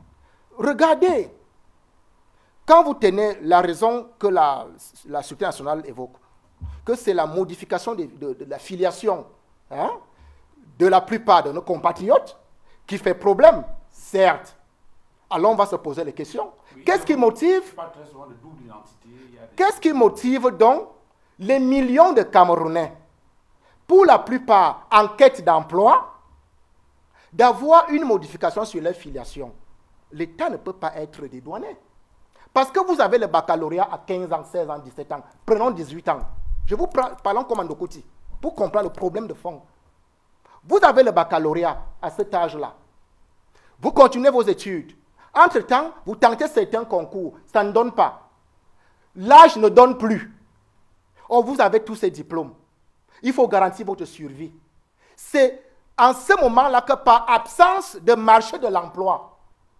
Regardez, quand vous tenez la raison que la, la Sûreté nationale évoque, que c'est la modification de, de, de la filiation hein, de la plupart de nos compatriotes qui fait problème, certes. Alors on va se poser les questions. Oui, qu'est-ce qui motive Qu'est-ce qui motive donc les millions de Camerounais, pour la plupart en quête d'emploi, d'avoir une modification sur leur filiation? L'État ne peut pas être dédouané. Parce que vous avez le baccalauréat à quinze ans, seize ans, dix-sept ans. Prenons dix-huit ans. Je vous parle comme Ndokoti, pour comprendre le problème de fond. Vous avez le baccalauréat à cet âge-là. Vous continuez vos études. Entre-temps, vous tentez certains concours. Ça ne donne pas. L'âge ne donne plus. Or, vous avez tous ces diplômes. Il faut garantir votre survie. C'est en ce moment-là que par absence de marché de l'emploi,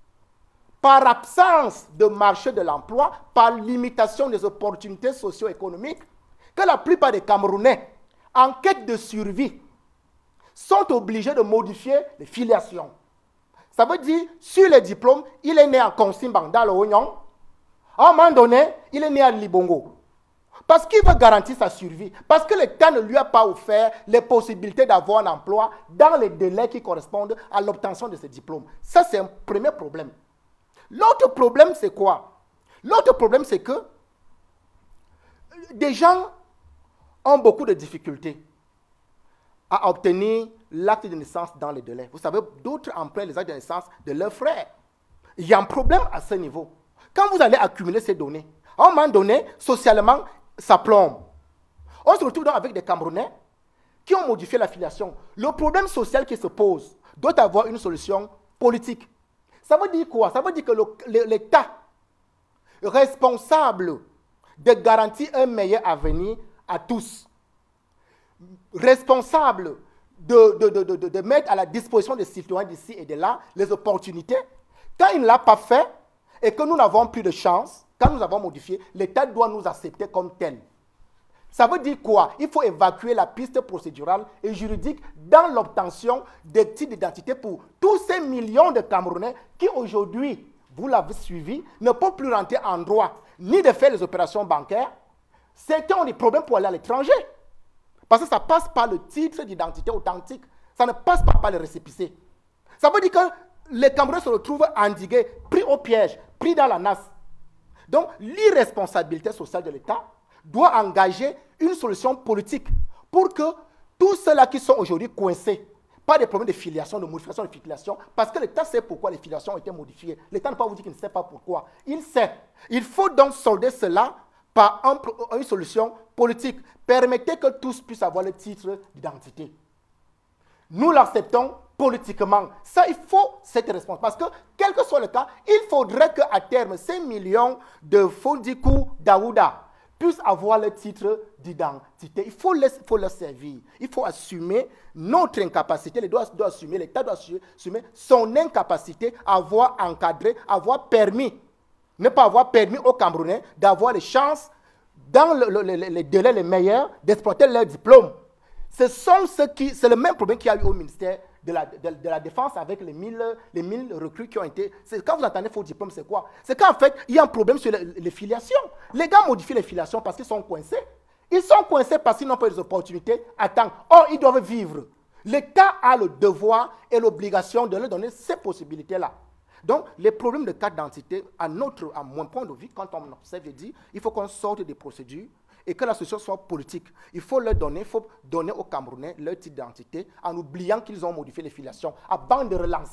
par absence de marché de l'emploi, par limitation des opportunités socio-économiques, que la plupart des Camerounais, en quête de survie, sont obligés de modifier les filiations. Ça veut dire, sur les diplômes, il est né à Konsimban, dans le Oignon. À un moment donné, il est né à Libongo. Parce qu'il veut garantir sa survie. Parce que l'État ne lui a pas offert les possibilités d'avoir un emploi dans les délais qui correspondent à l'obtention de ses diplômes. Ça, c'est un premier problème. L'autre problème, c'est quoi? L'autre problème, c'est que des gens ont beaucoup de difficultés à obtenir l'acte de naissance dans les délais. Vous savez, d'autres empruntent les actes de naissance de leurs frères. Il y a un problème à ce niveau. Quand vous allez accumuler ces données, à un moment donné, socialement, ça plombe. On se retrouve donc avec des Camerounais qui ont modifié la filiation. Le problème social qui se pose doit avoir une solution politique. Ça veut dire quoi? Ça veut dire que l'État responsable de garantir un meilleur avenir à tous, responsable de, de, de, de, de mettre à la disposition des citoyens d'ici et de là les opportunités, quand il ne l'a pas fait et que nous n'avons plus de chance, quand nous avons modifié, l'État doit nous accepter comme tel. Ça veut dire quoi? Il faut évacuer la piste procédurale et juridique dans l'obtention des titres d'identité pour tous ces millions de Camerounais qui aujourd'hui, vous l'avez suivi, ne peuvent plus rentrer en droit, ni de faire les opérations bancaires. Certains ont des problèmes pour aller à l'étranger. Parce que ça passe par le titre d'identité authentique. Ça ne passe pas par le récépissé. Ça veut dire que les Camerounais se retrouvent endigués, pris au piège, pris dans la nasse. Donc, l'irresponsabilité sociale de l'État doit engager une solution politique pour que tous ceux-là qui sont aujourd'hui coincés par des problèmes de filiation, de modification de filiation, parce que l'État sait pourquoi les filiations ont été modifiées. L'État ne peut pas vous dire qu'il ne sait pas pourquoi. Il sait. Il faut donc solder cela par un, une solution politique. Permettez que tous puissent avoir le titre d'identité. Nous l'acceptons politiquement. Ça, il faut cette réponse. Parce que, quel que soit le cas, il faudrait qu'à terme, ces millions de Fondikou Daouda puissent avoir le titre d'identité. Il faut les, faut leur servir. Il faut assumer notre incapacité. L'État doit assumer, l'État doit assumer son incapacité à avoir encadré, à avoir permis, ne pas avoir permis aux Camerounais d'avoir les chances, dans le, le, le, les délais les meilleurs, d'exploiter leur diplôme. Ce sont ceux qui, c'est le même problème qu'il y a eu au ministère de la, de, de la Défense avec les mille, les mille recrues qui ont été... Quand vous entendez faux diplôme, c'est quoi? C'est qu'en fait, il y a un problème sur les, les filiations. Les gars modifient les filiations parce qu'ils sont coincés. Ils sont coincés parce qu'ils n'ont pas les opportunités à temps. Or, ils doivent vivre. L'État a le devoir et l'obligation de leur donner ces possibilités-là. Donc, les problèmes de carte d'identité, à, notre, à mon point de vue, quand on observe, je dis, il faut qu'on sorte des procédures et que la solution soit politique. Il faut leur donner, il faut donner aux Camerounais leur titre d'identité en oubliant qu'ils ont modifié les filiations avant de relancer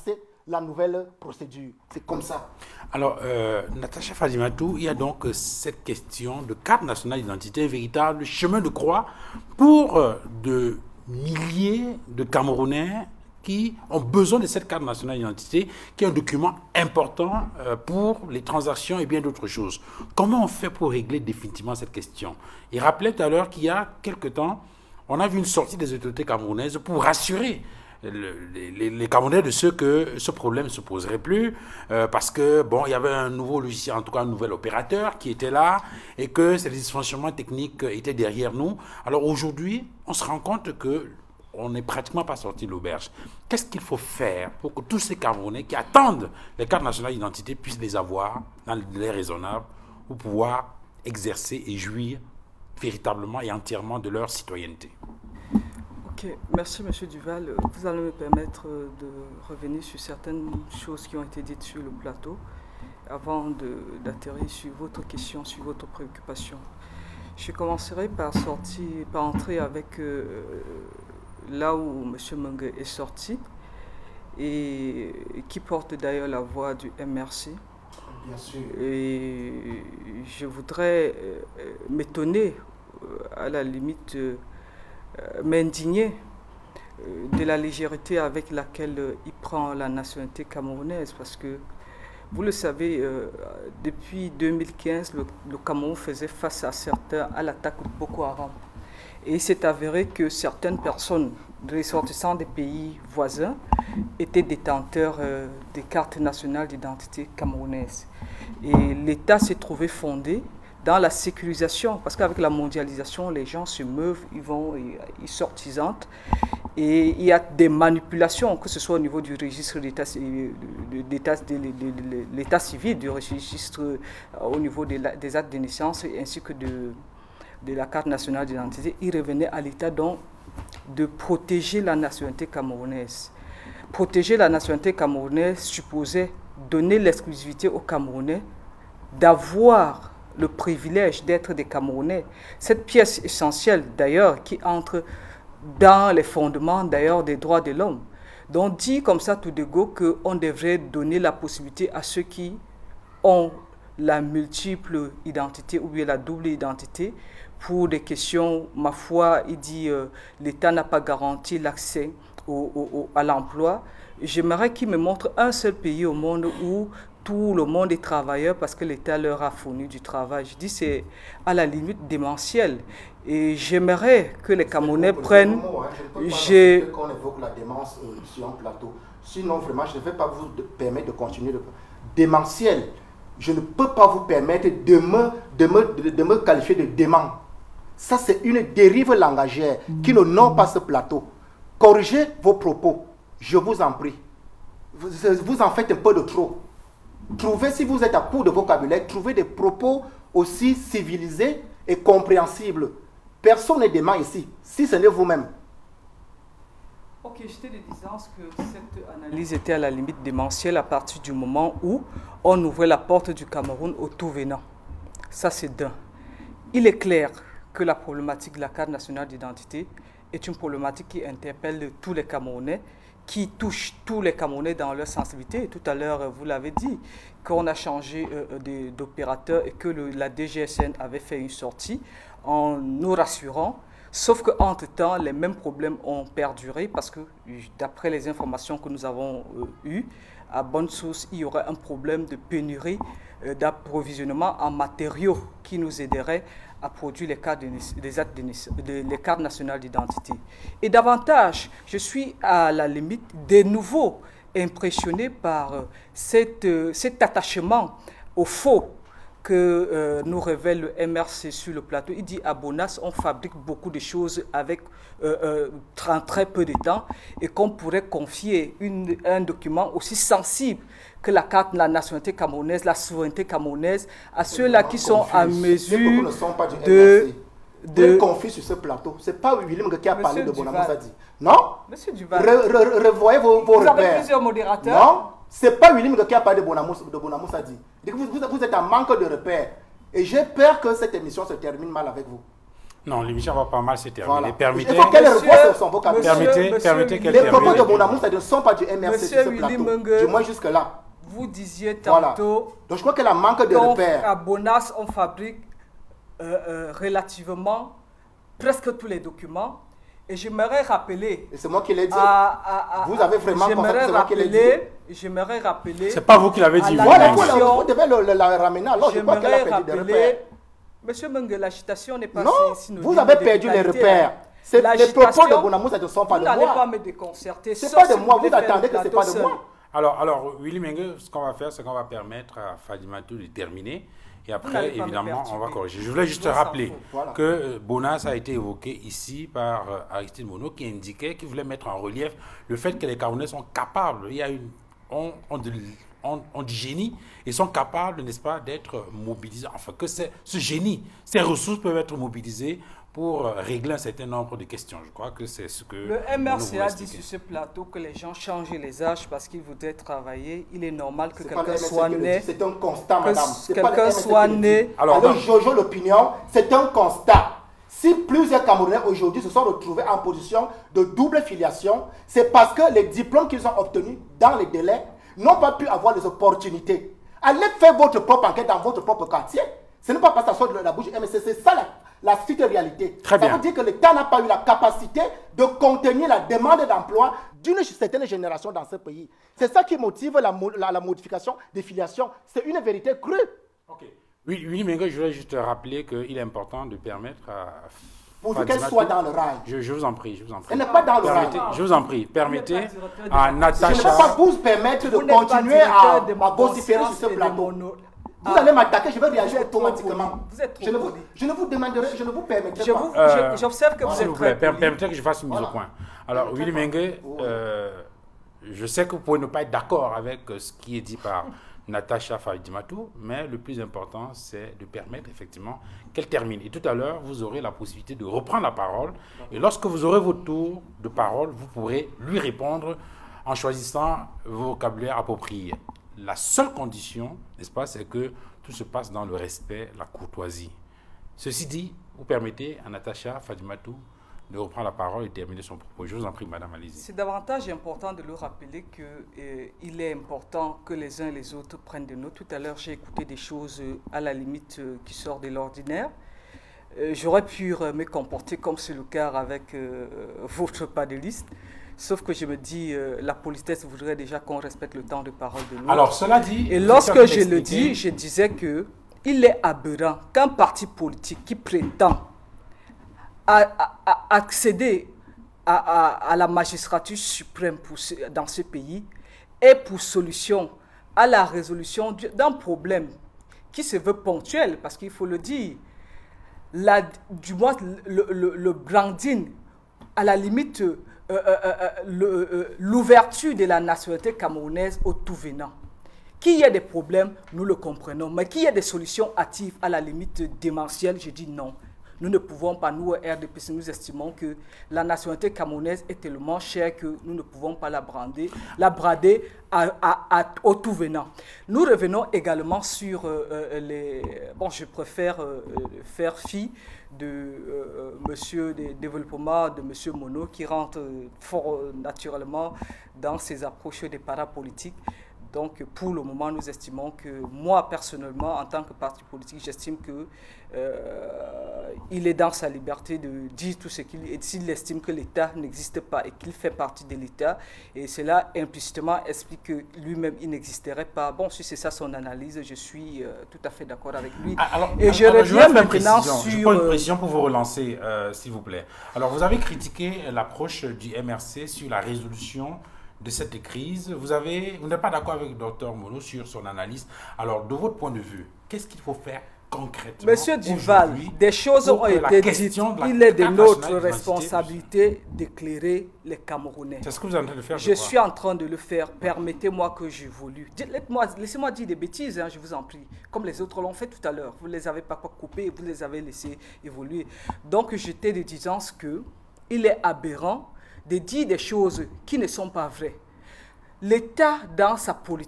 la nouvelle procédure. C'est comme ça. Alors, euh, Natacha Fadimatou, il y a donc euh, cette question de carte nationale d'identité, un véritable chemin de croix pour euh, de milliers de Camerounais qui ont besoin de cette carte nationale d'identité, qui est un document important euh, pour les transactions et bien d'autres choses. Comment on fait pour régler définitivement cette question? Il rappelait tout à l'heure qu'il y a quelque temps, on a vu une sortie des autorités camerounaises pour rassurer le, les, les Camerounais de ceux que ce problème ne se poserait plus, euh, parce que, bon, il y avait un nouveau logiciel, en tout cas un nouvel opérateur qui était là, et que ces dysfonctionnements techniques étaient derrière nous. Alors aujourd'hui, on se rend compte que on n'est pratiquement pas sorti de l'auberge. Qu'est-ce qu'il faut faire pour que tous ces Camerounais qui attendent les cartes nationales d'identité puissent les avoir dans le délai raisonnable pour pouvoir exercer et jouir véritablement et entièrement de leur citoyenneté? Ok, merci M. Duval. Vous allez me permettre de revenir sur certaines choses qui ont été dites sur le plateau avant d'atterrir sur votre question, sur votre préoccupation. Je commencerai par, sortir, par entrer avec euh, là où M. Mengue est sorti et, et qui porte d'ailleurs la voix du M R C. Bien sûr. Et je voudrais euh, m'étonner, euh, à la limite, euh, m'indigner euh, de la légèreté avec laquelle euh, il prend la nationalité camerounaise, parce que, vous le savez, euh, depuis deux mille quinze, le, le Cameroun faisait face à certains, à l'attaque de Boko Haram. Et il s'est avéré que certaines personnes ressortissant des pays voisins étaient détenteurs euh, des cartes nationales d'identité camerounaises. Et l'État s'est trouvé fondé dans la sécurisation, parce qu'avec la mondialisation, les gens se meuvent, ils vont, ils sortent, ils entrent. Et il y a des manipulations, que ce soit au niveau du registre d'état civil, du registre au niveau des, des actes de naissance, ainsi que de, de la carte nationale d'identité. Il revenait à l'État donc de protéger la nationalité camerounaise. Protéger la nationalité camerounaise supposait donner l'exclusivité aux Camerounais d'avoir le privilège d'être des Camerounais. Cette pièce essentielle d'ailleurs qui entre dans les fondements d'ailleurs des droits de l'homme. Donc dit comme ça tout de go qu'on devrait donner la possibilité à ceux qui ont la multiple identité ou bien la double identité. Pour des questions, ma foi, il dit euh, l'État n'a pas garanti l'accès au, au, à l'emploi. J'aimerais qu'il me montre un seul pays au monde où tout le monde est travailleur parce que l'État leur a fourni du travail. Je dis c'est à la limite démentiel. Et j'aimerais que les Camerounais prennent... Je ne peux pas qu'on évoque la démence euh, sur un plateau. Sinon, vraiment, je ne vais pas vous de, permettre de continuer. De... Démentiel. Je ne peux pas vous permettre de me, de me, de, de me qualifier de dément. Ça, c'est une dérive langagière qui ne nomme pas ce plateau. Corrigez vos propos. Je vous en prie. Vous, vous en faites un peu de trop. Trouvez, si vous êtes à court de vocabulaire, trouvez des propos aussi civilisés et compréhensibles. Personne n'est dément ici, si ce n'est vous-même. Ok, j'étais de disance que cette analyse était à la limite démentielle à partir du moment où on ouvrait la porte du Cameroun au tout venant. Ça, c'est d'un. Il est clair que la problématique de la carte nationale d'identité est une problématique qui interpelle tous les Camerounais, qui touche tous les Camerounais dans leur sensibilité. Tout à l'heure, vous l'avez dit, qu'on a changé euh, d'opérateur et que le, la D G S N avait fait une sortie en nous rassurant. Sauf qu'entre-temps, les mêmes problèmes ont perduré parce que, d'après les informations que nous avons euh, eues, à bonne source, il y aurait un problème de pénurie euh, d'approvisionnement en matériaux qui nous aiderait à produire les cartes, de, des actes de, de, les cartes nationales d'identité. Et davantage, je suis à la limite de nouveau impressionné par euh, cette, euh, cet attachement au faux que euh, nous révèle le M R C sur le plateau. Il dit à Bonas, on fabrique beaucoup de choses avec euh, euh, très, très peu de temps et qu'on pourrait confier une, un document aussi sensible que la carte de la nationalité camerounaise, la souveraineté camerounaise, à ceux-là qui sont à mesure ne sont pas du de... de conflit sur ce plateau. Ce n'est pas William qui a Monsieur parlé de Duval. Bonamoussa dit. Non. Monsieur Duval. Re, re, revoyez vos, vos vous repères. avez plusieurs modérateurs. Non. Ce n'est pas William qui a parlé de Bonamoussa, de Bonamoussa dit. Vous, vous, vous êtes en manque de repères. Et j'ai peur que cette émission se termine mal avec vous. Non, l'émission va pas mal se terminer. Voilà. Permettez, Il faut qu'elle revoie son vocabulaire. permettez, Monsieur- permettez qu'elle Les propos termine. de mon amour, ça ne sont pas du M R C Monsieur sur ce Willy plateau. Mungue, Du moins jusque-là. Vous disiez Voilà. tantôt Donc je crois qu'elle a manque de qu'à repères. Bonas, on fabrique euh, euh, relativement presque tous les documents. Et j'aimerais rappeler... Et c'est moi qui l'ai dit. à- à- à- Vous avez vraiment j'aimerais constaté, c'est moi qui l'ai rappeler, j'aimerais rappeler... C'est pas vous qui l'avez à dit, la vous. Voilà, Willy vous, Mungue. la- vous devez le, le- la ramener. Alors je crois qu'elle a J'aimerais perdu des repères. rappeler... Monsieur Mungue, l'agitation n'est pas Non, synonyme vous avez de perdu les vitalité, repères. hein. C'est- Les propos L'agitation, de mon amour, ça ne sont pas vous de n'allez pas moi. me déconcerter. C'est sauf pas de si moi. voulez Vous faire attendez le que c'est plateau pas de seul. moi. Alors, alors, Willy Mungue, ce qu'on va faire, c'est qu'on va permettre à Fadimatou de terminer. Et n'allez après, pas me évidemment, on va perturber. corriger. Je voulais juste Je m'en rappeler fous. Voilà. que euh, Bonas a été évoqué ici par euh, Aristide Monod, qui indiquait qu'il voulait mettre en relief le fait que les Camerounais sont capables, il y a une, on, on, de- on- on dit génie, ils sont capables, n'est-ce pas, d'être mobilisés. Enfin, que c'est- ce génie, ces ressources peuvent être mobilisées pour euh, régler un certain nombre de questions. Je crois que c'est ce que Le M R C Monod a voulait dit expliquer. sur ce plateau que les gens changent les âges parce qu'ils voudraient travailler. Il est normal que C'est pas le quelqu'un M R C soit qui le né. dit, c'est un constat, que madame. C'est pas le quelqu'un M R C soit qui le dit. né- Alors, Alors, dans- Jojo, l'opinion, c'est un constat. Si plusieurs Camerounais aujourd'hui se sont retrouvés en position de double filiation, c'est parce que les diplômes qu'ils ont obtenus dans les délais n'ont pas pu avoir les opportunités. Allez faire votre propre enquête dans votre propre quartier. Ce n'est pas parce que ça sort de la bouche du M R C, c'est ça la, la stricte réalité. Très ça bien. veut dire que l'État n'a pas eu la capacité de contenir la demande d'emploi d'une certaine génération dans ce pays. C'est ça qui motive la, mo- la- la modification des filiations. C'est une vérité crue. Ok. Oui, Willy Mungue, je voulais juste rappeler qu'il est important de permettre à Pourvu qu'elle Fadimatou- soit dans le rail. Je, je vous en prie, je vous en prie. Elle n'est pas dans le Permettez- rail. je vous en prie, permettez Vous n'êtes pas directeur de à la- Je ne peux Natacha. pas vous permettre de Vous n'êtes pas continuer à, directeur de ma à vociférer sur conscience ce et de plateau. mon- Vous Ah. allez m'attaquer, je vais réagir Vous êtes trop automatiquement. poli. Vous êtes trop je, ne vous, poli. je ne vous demanderai, je ne vous permettrai Je pas. vous- Euh, je- J'observe que vous S'il êtes vous plaît, très per- poli. permettez que je fasse une mise Voilà. au point. Alors, Willy Permettez Mungue, pas. euh, je sais que vous pouvez ne pas être d'accord avec euh, ce qui est dit par Natacha Fadimatou, mais le plus important, c'est de permettre effectivement qu'elle termine. Et tout à l'heure, vous aurez la possibilité de reprendre la parole. Et lorsque vous aurez votre tour de parole, vous pourrez lui répondre en choisissant vos vocabulaire approprié. La seule condition, n'est-ce pas, c'est que tout se passe dans le respect, la courtoisie. Ceci dit, vous permettez à Natacha Fadimatou de reprendre la parole et terminer son propos. Je vous en prie, madame, allez-y. C'est davantage important de le rappeler qu'il est important que les uns et les autres prennent des notes. Tout à l'heure, j'ai écouté des choses euh, à la limite euh, qui sortent de l'ordinaire. Euh, J'aurais pu euh, me comporter comme c'est le cas avec euh, votre panéliste. Sauf que je me dis, euh, la politesse voudrait déjà qu'on respecte le temps de parole de l'autre. Alors, cela dit... Et vous lorsque êtes je le expliqué- dis, je disais que il est aberrant qu'un parti politique qui prétend à, à- à accéder à, à- à la magistrature suprême pour ce- dans ce pays ait pour solution à la résolution du- d'un problème qui se veut ponctuel, parce qu'il faut le dire, la, du moins le, le, le branding, à la limite, euh, euh, euh, le- euh, l'ouverture de la nationalité camerounaise au tout venant. Qu'il y ait des problèmes, nous le comprenons, mais qu'il y ait des solutions hâtives à la limite démentielle, je dis non. Nous ne pouvons pas, nous, R D P C, nous estimons que la nationalité camerounaise est tellement chère que nous ne pouvons pas la brander, la brader à, à- à- au tout venant. Nous revenons également sur euh, euh, les... Bon, je préfère euh, euh, faire fi de euh, monsieur des développements de monsieur Monod qui rentre euh, fort euh, naturellement dans ses approches des parapolitiques. Donc, pour le moment, nous estimons que, moi, personnellement, en tant que parti politique, j'estime que euh, il est dans sa liberté de dire tout ce qu'il... Et s'il estime que l'État n'existe pas et qu'il fait partie de l'État, et cela implicitement explique que lui-même, il n'existerait pas. Bon, si c'est ça son analyse, je suis euh, tout à fait d'accord avec lui. Ah, alors, et je alors, reviens vais faire une maintenant précision. Je sur... prends une euh, précision pour vous relancer, euh, s'il vous plaît. Alors, vous avez critiqué l'approche du M R C sur la résolution de cette crise. Vous avez, vous n'êtes pas d'accord avec le docteur Monod sur son analyse. Alors, de votre point de vue, qu'est-ce qu'il faut faire concrètement Monsieur Duval, aujourd'hui des choses pour ont que la été dites. question de la Il est de carte notre nationale d'identité- responsabilité d'éclairer les Camerounais. C'est ce que vous êtes en train de faire, Je crois. suis en train de le faire. Permettez-moi que j'évolue. Dites-moi- Laissez-moi dire des bêtises, hein, je vous en prie. Comme les autres l'ont fait tout à l'heure. Vous ne les avez pas coupées, vous les avez laissés évoluer. Donc, j'étais de disant que il est aberrant de dire des choses qui ne sont pas vraies. L'État, dans sa politique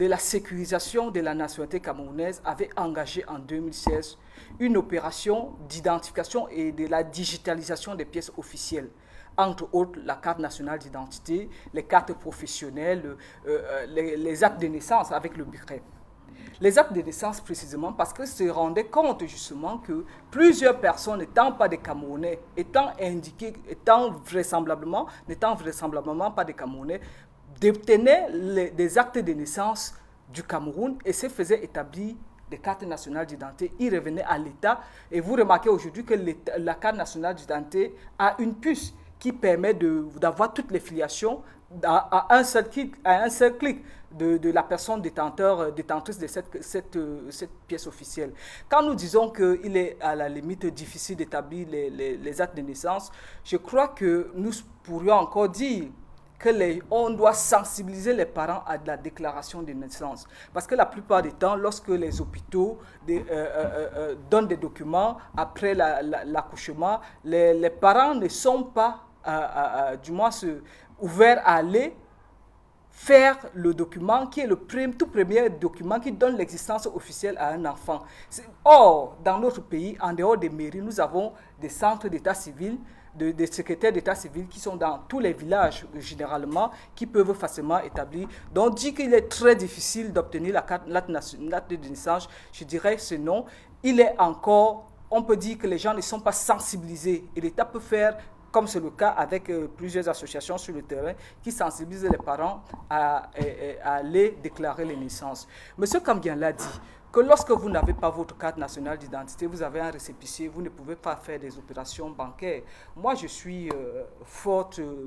de la sécurisation de la nationalité camerounaise avait engagé en deux mille seize une opération d'identification et de la digitalisation des pièces officielles, entre autres la carte nationale d'identité, les cartes professionnelles, euh, les, les actes de naissance avec le B I C R E P. Les actes de naissance précisément parce que se rendaient compte justement que plusieurs personnes n'étant pas des Camerounais, étant indiquées, étant vraisemblablement, n'étant vraisemblablement pas des Camerounais, détenaient les, des actes de naissance du Cameroun et se faisaient établir des cartes nationales d'identité. Ils revenaient à l'État et vous remarquez aujourd'hui que la carte nationale d'identité a une puce qui permet d'avoir toutes les filiations à, à, un, seul clic, à un seul clic de, de la personne détenteur, détentrice de cette, cette, cette pièce officielle. Quand nous disons qu'il est à la limite difficile d'établir les, les, les actes de naissance, je crois que nous pourrions encore dire que les, on doit sensibiliser les parents à la déclaration de naissance. Parce que la plupart du temps, lorsque les hôpitaux de, euh, euh, euh, donnent des documents après l'accouchement, la, la, les, les parents ne sont pas, euh, euh, du moins, se, ouverts à aller faire le document qui est le premier, tout premier document qui donne l'existence officielle à un enfant. Or, dans notre pays, en dehors des mairies, nous avons des centres d'état civil, de, des secrétaires d'état civil qui sont dans tous les villages, généralement, qui peuvent facilement établir. Donc, dit qu'il est très difficile d'obtenir la carte de naissance, je dirais que non. Il est encore, on peut dire que les gens ne sont pas sensibilisés et l'État peut faire, comme c'est le cas avec euh, plusieurs associations sur le terrain, qui sensibilisent les parents à, à, à aller déclarer les naissances. Monsieur Kambian l'a dit, que lorsque vous n'avez pas votre carte nationale d'identité, vous avez un récépissé, vous ne pouvez pas faire des opérations bancaires. Moi, je suis euh, forte, euh,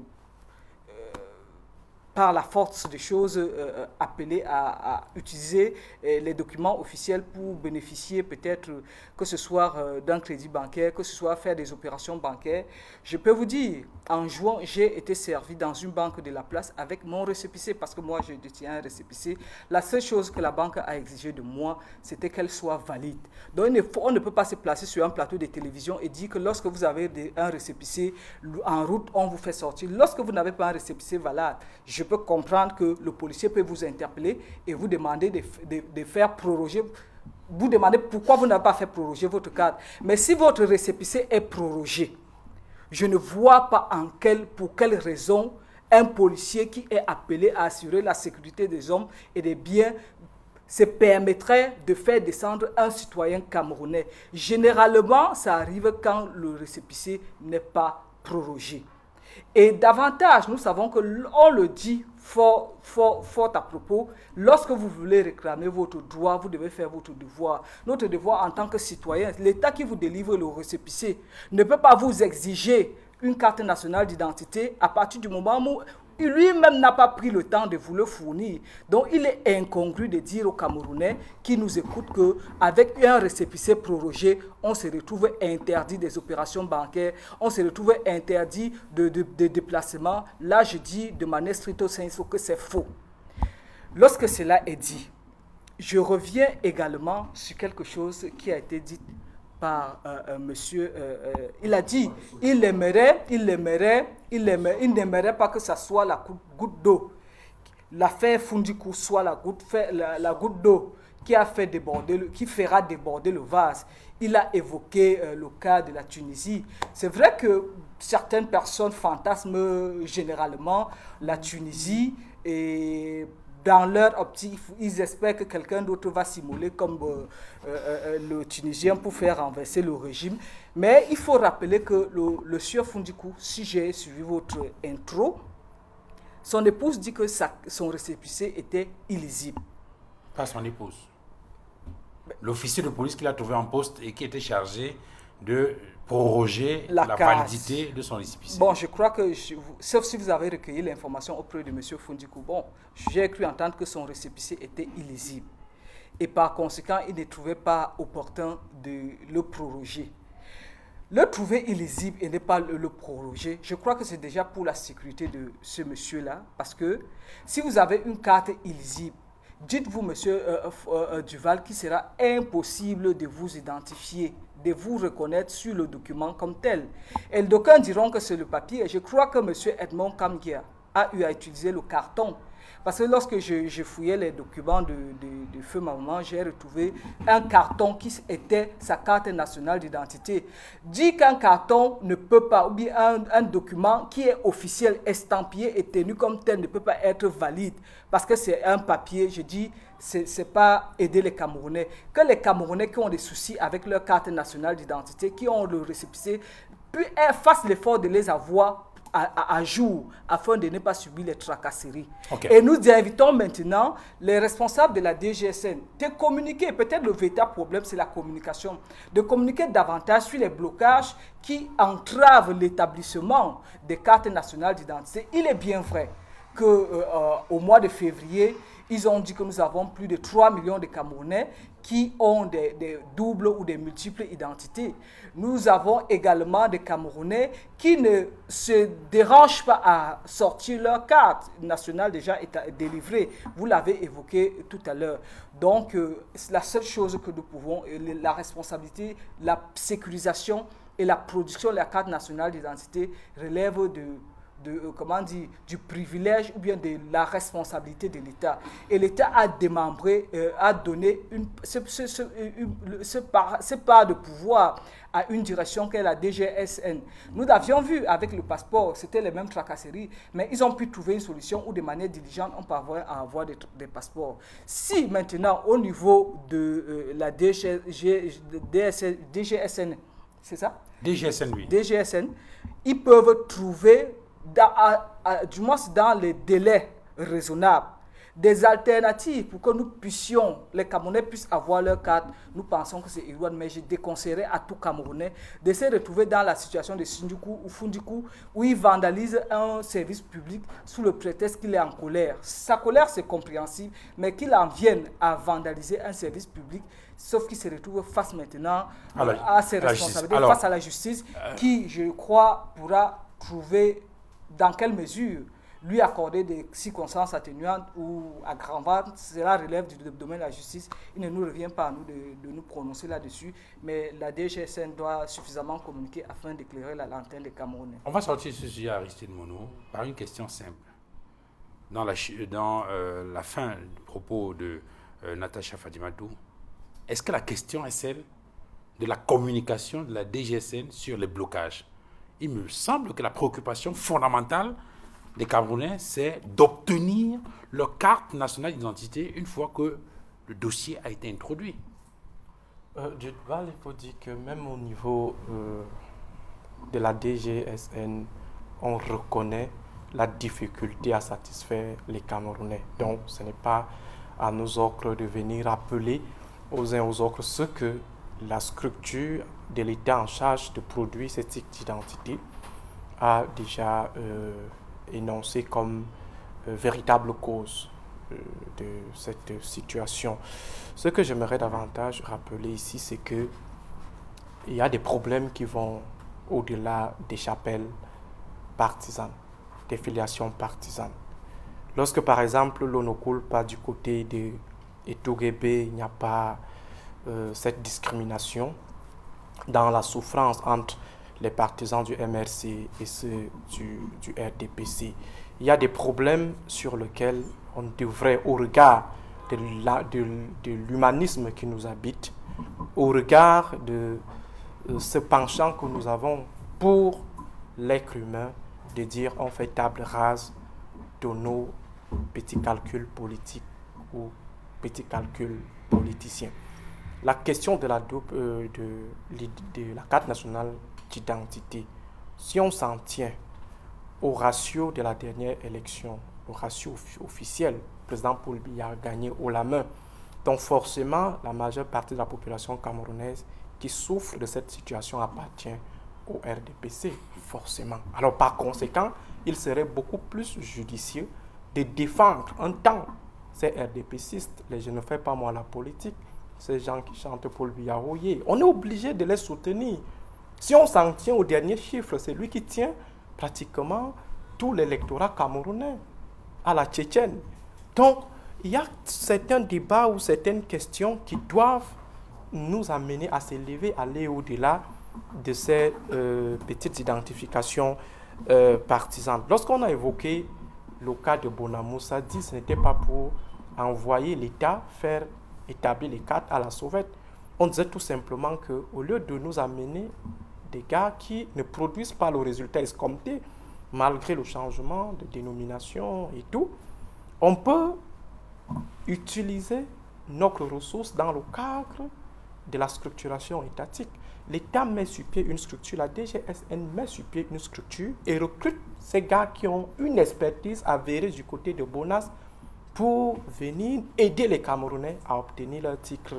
par la force des choses, euh, appelé à, à utiliser euh, les documents officiels pour bénéficier peut-être euh, que ce soit euh, d'un crédit bancaire, que ce soit faire des opérations bancaires. Je peux vous dire, en juin, j'ai été servi dans une banque de la place avec mon récépissé, parce que moi, je détiens un récépissé. La seule chose que la banque a exigé de moi, c'était qu'elle soit valide. Donc, il faut, on ne peut pas se placer sur un plateau de télévision et dire que lorsque vous avez des, un récépissé en route, on vous fait sortir. Lorsque vous n'avez pas un récépissé valable, je peux comprendre que le policier peut vous interpeller et vous demander de, de, de faire proroger, vous demandez pourquoi vous n'avez pas fait proroger votre carte. Mais si votre récépissé est prorogé, je ne vois pas en quel, pour quelle raison un policier qui est appelé à assurer la sécurité des hommes et des biens se permettrait de faire descendre un citoyen camerounais. Généralement, ça arrive quand le récépissé n'est pas prorogé. Et davantage, nous savons que on le dit fort, fort, fort à propos, lorsque vous voulez réclamer votre droit, vous devez faire votre devoir. Notre devoir en tant que citoyen, l'État qui vous délivre le récépissé ne peut pas vous exiger une carte nationale d'identité à partir du moment où lui-même n'a pas pris le temps de vous le fournir. Donc, il est incongru de dire aux Camerounais qui nous écoutent qu'avec un récépissé prorogé, on se retrouve interdit des opérations bancaires, on se retrouve interdit de, de, de déplacement. Là, je dis de manière stricto sensu que c'est faux. Lorsque cela est dit, je reviens également sur quelque chose qui a été dit par euh, euh, monsieur, euh, euh, il a dit, il aimerait, il aimerait, il aimerait, il n'aimerait pas que ça soit la goutte d'eau. L'affaire Fundikou soit la goutte, la, la goutte d'eau qui a fait déborder, le, qui fera déborder le vase. Il a évoqué euh, le cas de la Tunisie. C'est vrai que certaines personnes fantasment généralement la Tunisie et dans leur optique, ils espèrent que quelqu'un d'autre va s'immoler comme euh, euh, le Tunisien pour faire renverser le régime. Mais il faut rappeler que le, le sieur Fundikou, si j'ai suivi votre intro, son épouse dit que sa, son récépissé était illisible. Pas son épouse. L'officier de police qu'il a trouvé en poste et qui était chargé de proroger la, la validité de son récépissé. Bon, je crois que, je, sauf si vous avez recueilli l'information auprès de M. Fundikou, bon, j'ai cru entendre que son récépissé était illisible. Et par conséquent, il ne trouvait pas opportun de le proroger. Le trouver illisible et ne pas le, le proroger, je crois que c'est déjà pour la sécurité de ce monsieur-là, parce que si vous avez une carte illisible, dites-vous, monsieur euh, euh, Duval, qu'il sera impossible de vous identifier, de vous reconnaître sur le document comme tel. Et d'aucuns diront que c'est le papier. Je crois que monsieur Edmond Kamgia a eu à utiliser le carton. Parce que lorsque je, je fouillais les documents de, de, de Feu Maman, j'ai retrouvé un carton qui était sa carte nationale d'identité. Dit qu'un carton ne peut pas, ou bien un, un document qui est officiel, estampillé et tenu comme tel ne peut pas être valide. Parce que c'est un papier, je dis, ce n'est pas aider les Camerounais. Que les Camerounais qui ont des soucis avec leur carte nationale d'identité, qui ont le récépissé, puis fassent l'effort de les avoir À, à, à jour, afin de ne pas subir les tracasseries. Okay. Et nous invitons maintenant les responsables de la D G S N de communiquer, peut-être le véritable problème c'est la communication, de communiquer davantage sur les blocages qui entravent l'établissement des cartes nationales d'identité. Il est bien vrai qu'au euh, euh, mois de février, ils ont dit que nous avons plus de trois millions de Camerounais qui ont des, des doubles ou des multiples identités. Nous avons également des Camerounais qui ne se dérangent pas à sortir leur carte nationale déjà délivrée. Vous l'avez évoqué tout à l'heure. Donc, euh, la seule chose que nous pouvons, la responsabilité, la sécurisation et la production de la carte nationale d'identité relève de... De, euh, comment dire, du privilège ou bien de la responsabilité de l'État. Et l'État a démembré, euh, a donné une, ce, ce, ce, une, ce, part, ce part de pouvoir à une direction qu'est la D G S N. Nous avions vu avec le passeport, c'était les mêmes tracasseries, mais ils ont pu trouver une solution où de manière diligente, on peut avoir, à avoir des, des passeports. Si maintenant, au niveau de euh, la D G, G, D G S N, c'est ça? D G S N, oui. D G S N, ils peuvent trouver Dans, à, à, du moins dans les délais raisonnables, des alternatives pour que nous puissions, les Camerounais puissent avoir leur carte. Nous pensons que c'est iroine, mais je déconseillerais à tout Camerounais de se retrouver dans la situation de Sindikou ou Fundikou où il vandalise un service public sous le prétexte qu'il est en colère. Sa colère, c'est compréhensible, mais qu'il en vienne à vandaliser un service public, sauf qu'il se retrouve face maintenant à, la, à ses responsabilités, Alors, face à la justice, euh, qui, je crois, pourra trouver dans quelle mesure lui accorder des circonstances atténuantes ou aggravantes. Cela relève du domaine de la justice. Il ne nous revient pas à nous de, de nous prononcer là-dessus, mais la D G S N doit suffisamment communiquer afin d'éclairer la lanterne des Camerounais. On va sortir ce sujet à Aristide Mono par une question simple. Dans la, dans, euh, la fin du propos de euh, Natacha Fadimatou, est-ce que la question est celle de la communication de la D G S N sur les blocages? Il me semble que la préoccupation fondamentale des Camerounais, c'est d'obtenir leur carte nationale d'identité une fois que le dossier a été introduit. Euh, du Val, il faut dire que même au niveau euh, de la D G S N, on reconnaît la difficulté à satisfaire les Camerounais. Donc, ce n'est pas à nous autres de venir rappeler aux uns aux autres ce que la structure de l'État en charge de produire ce type d'identité a déjà euh, énoncé comme euh, véritable cause euh, de cette situation. Ce que j'aimerais davantage rappeler ici, c'est que il y a des problèmes qui vont au-delà des chapelles partisanes, des filiations partisanes. Lorsque, par exemple, l'on ne coule pas du côté de Etougébé, il n'y a pas euh, cette discrimination dans la souffrance entre les partisans du M R C et ceux du, du R D P C. Il y a des problèmes sur lesquels on devrait, au regard de, la, de, de l'humanisme qui nous habite, au regard de euh, ce penchant que nous avons pour l'être humain, de dire on fait table rase de nos petits calculs politiques ou petits calculs politiciens. La question de la, euh, de, de la carte nationale d'identité, si on s'en tient au ratio de la dernière élection, au ratio officiel, le président Paul Biya a gagné haut la main. Donc forcément, la majeure partie de la population camerounaise qui souffre de cette situation appartient au R D P C, forcément. Alors par conséquent, il serait beaucoup plus judicieux de défendre un temps ces R D P cistes, les je ne fais pas moi la politique, ces gens qui chantent Paul Biya. On est obligé de les soutenir. Si on s'en tient au dernier chiffre, c'est lui qui tient pratiquement tout l'électorat camerounais à la tchétchène. Donc, il y a certains débats ou certaines questions qui doivent nous amener à s'élever, aller au-delà de ces euh, petites identifications euh, partisanes. Lorsqu'on a évoqué le cas de Bonamoussa dit, ce n'était pas pour envoyer l'État faire établir les cartes à la sauvette. On disait tout simplement qu'au lieu de nous amener des gars qui ne produisent pas le résultat escompté, malgré le changement de dénomination et tout, on peut utiliser notre ressource dans le cadre de la structuration étatique. L'État met sur pied une structure, la D G S N met sur pied une structure et recrute ces gars qui ont une expertise avérée du côté de Bonas pour venir aider les Camerounais à obtenir leur titre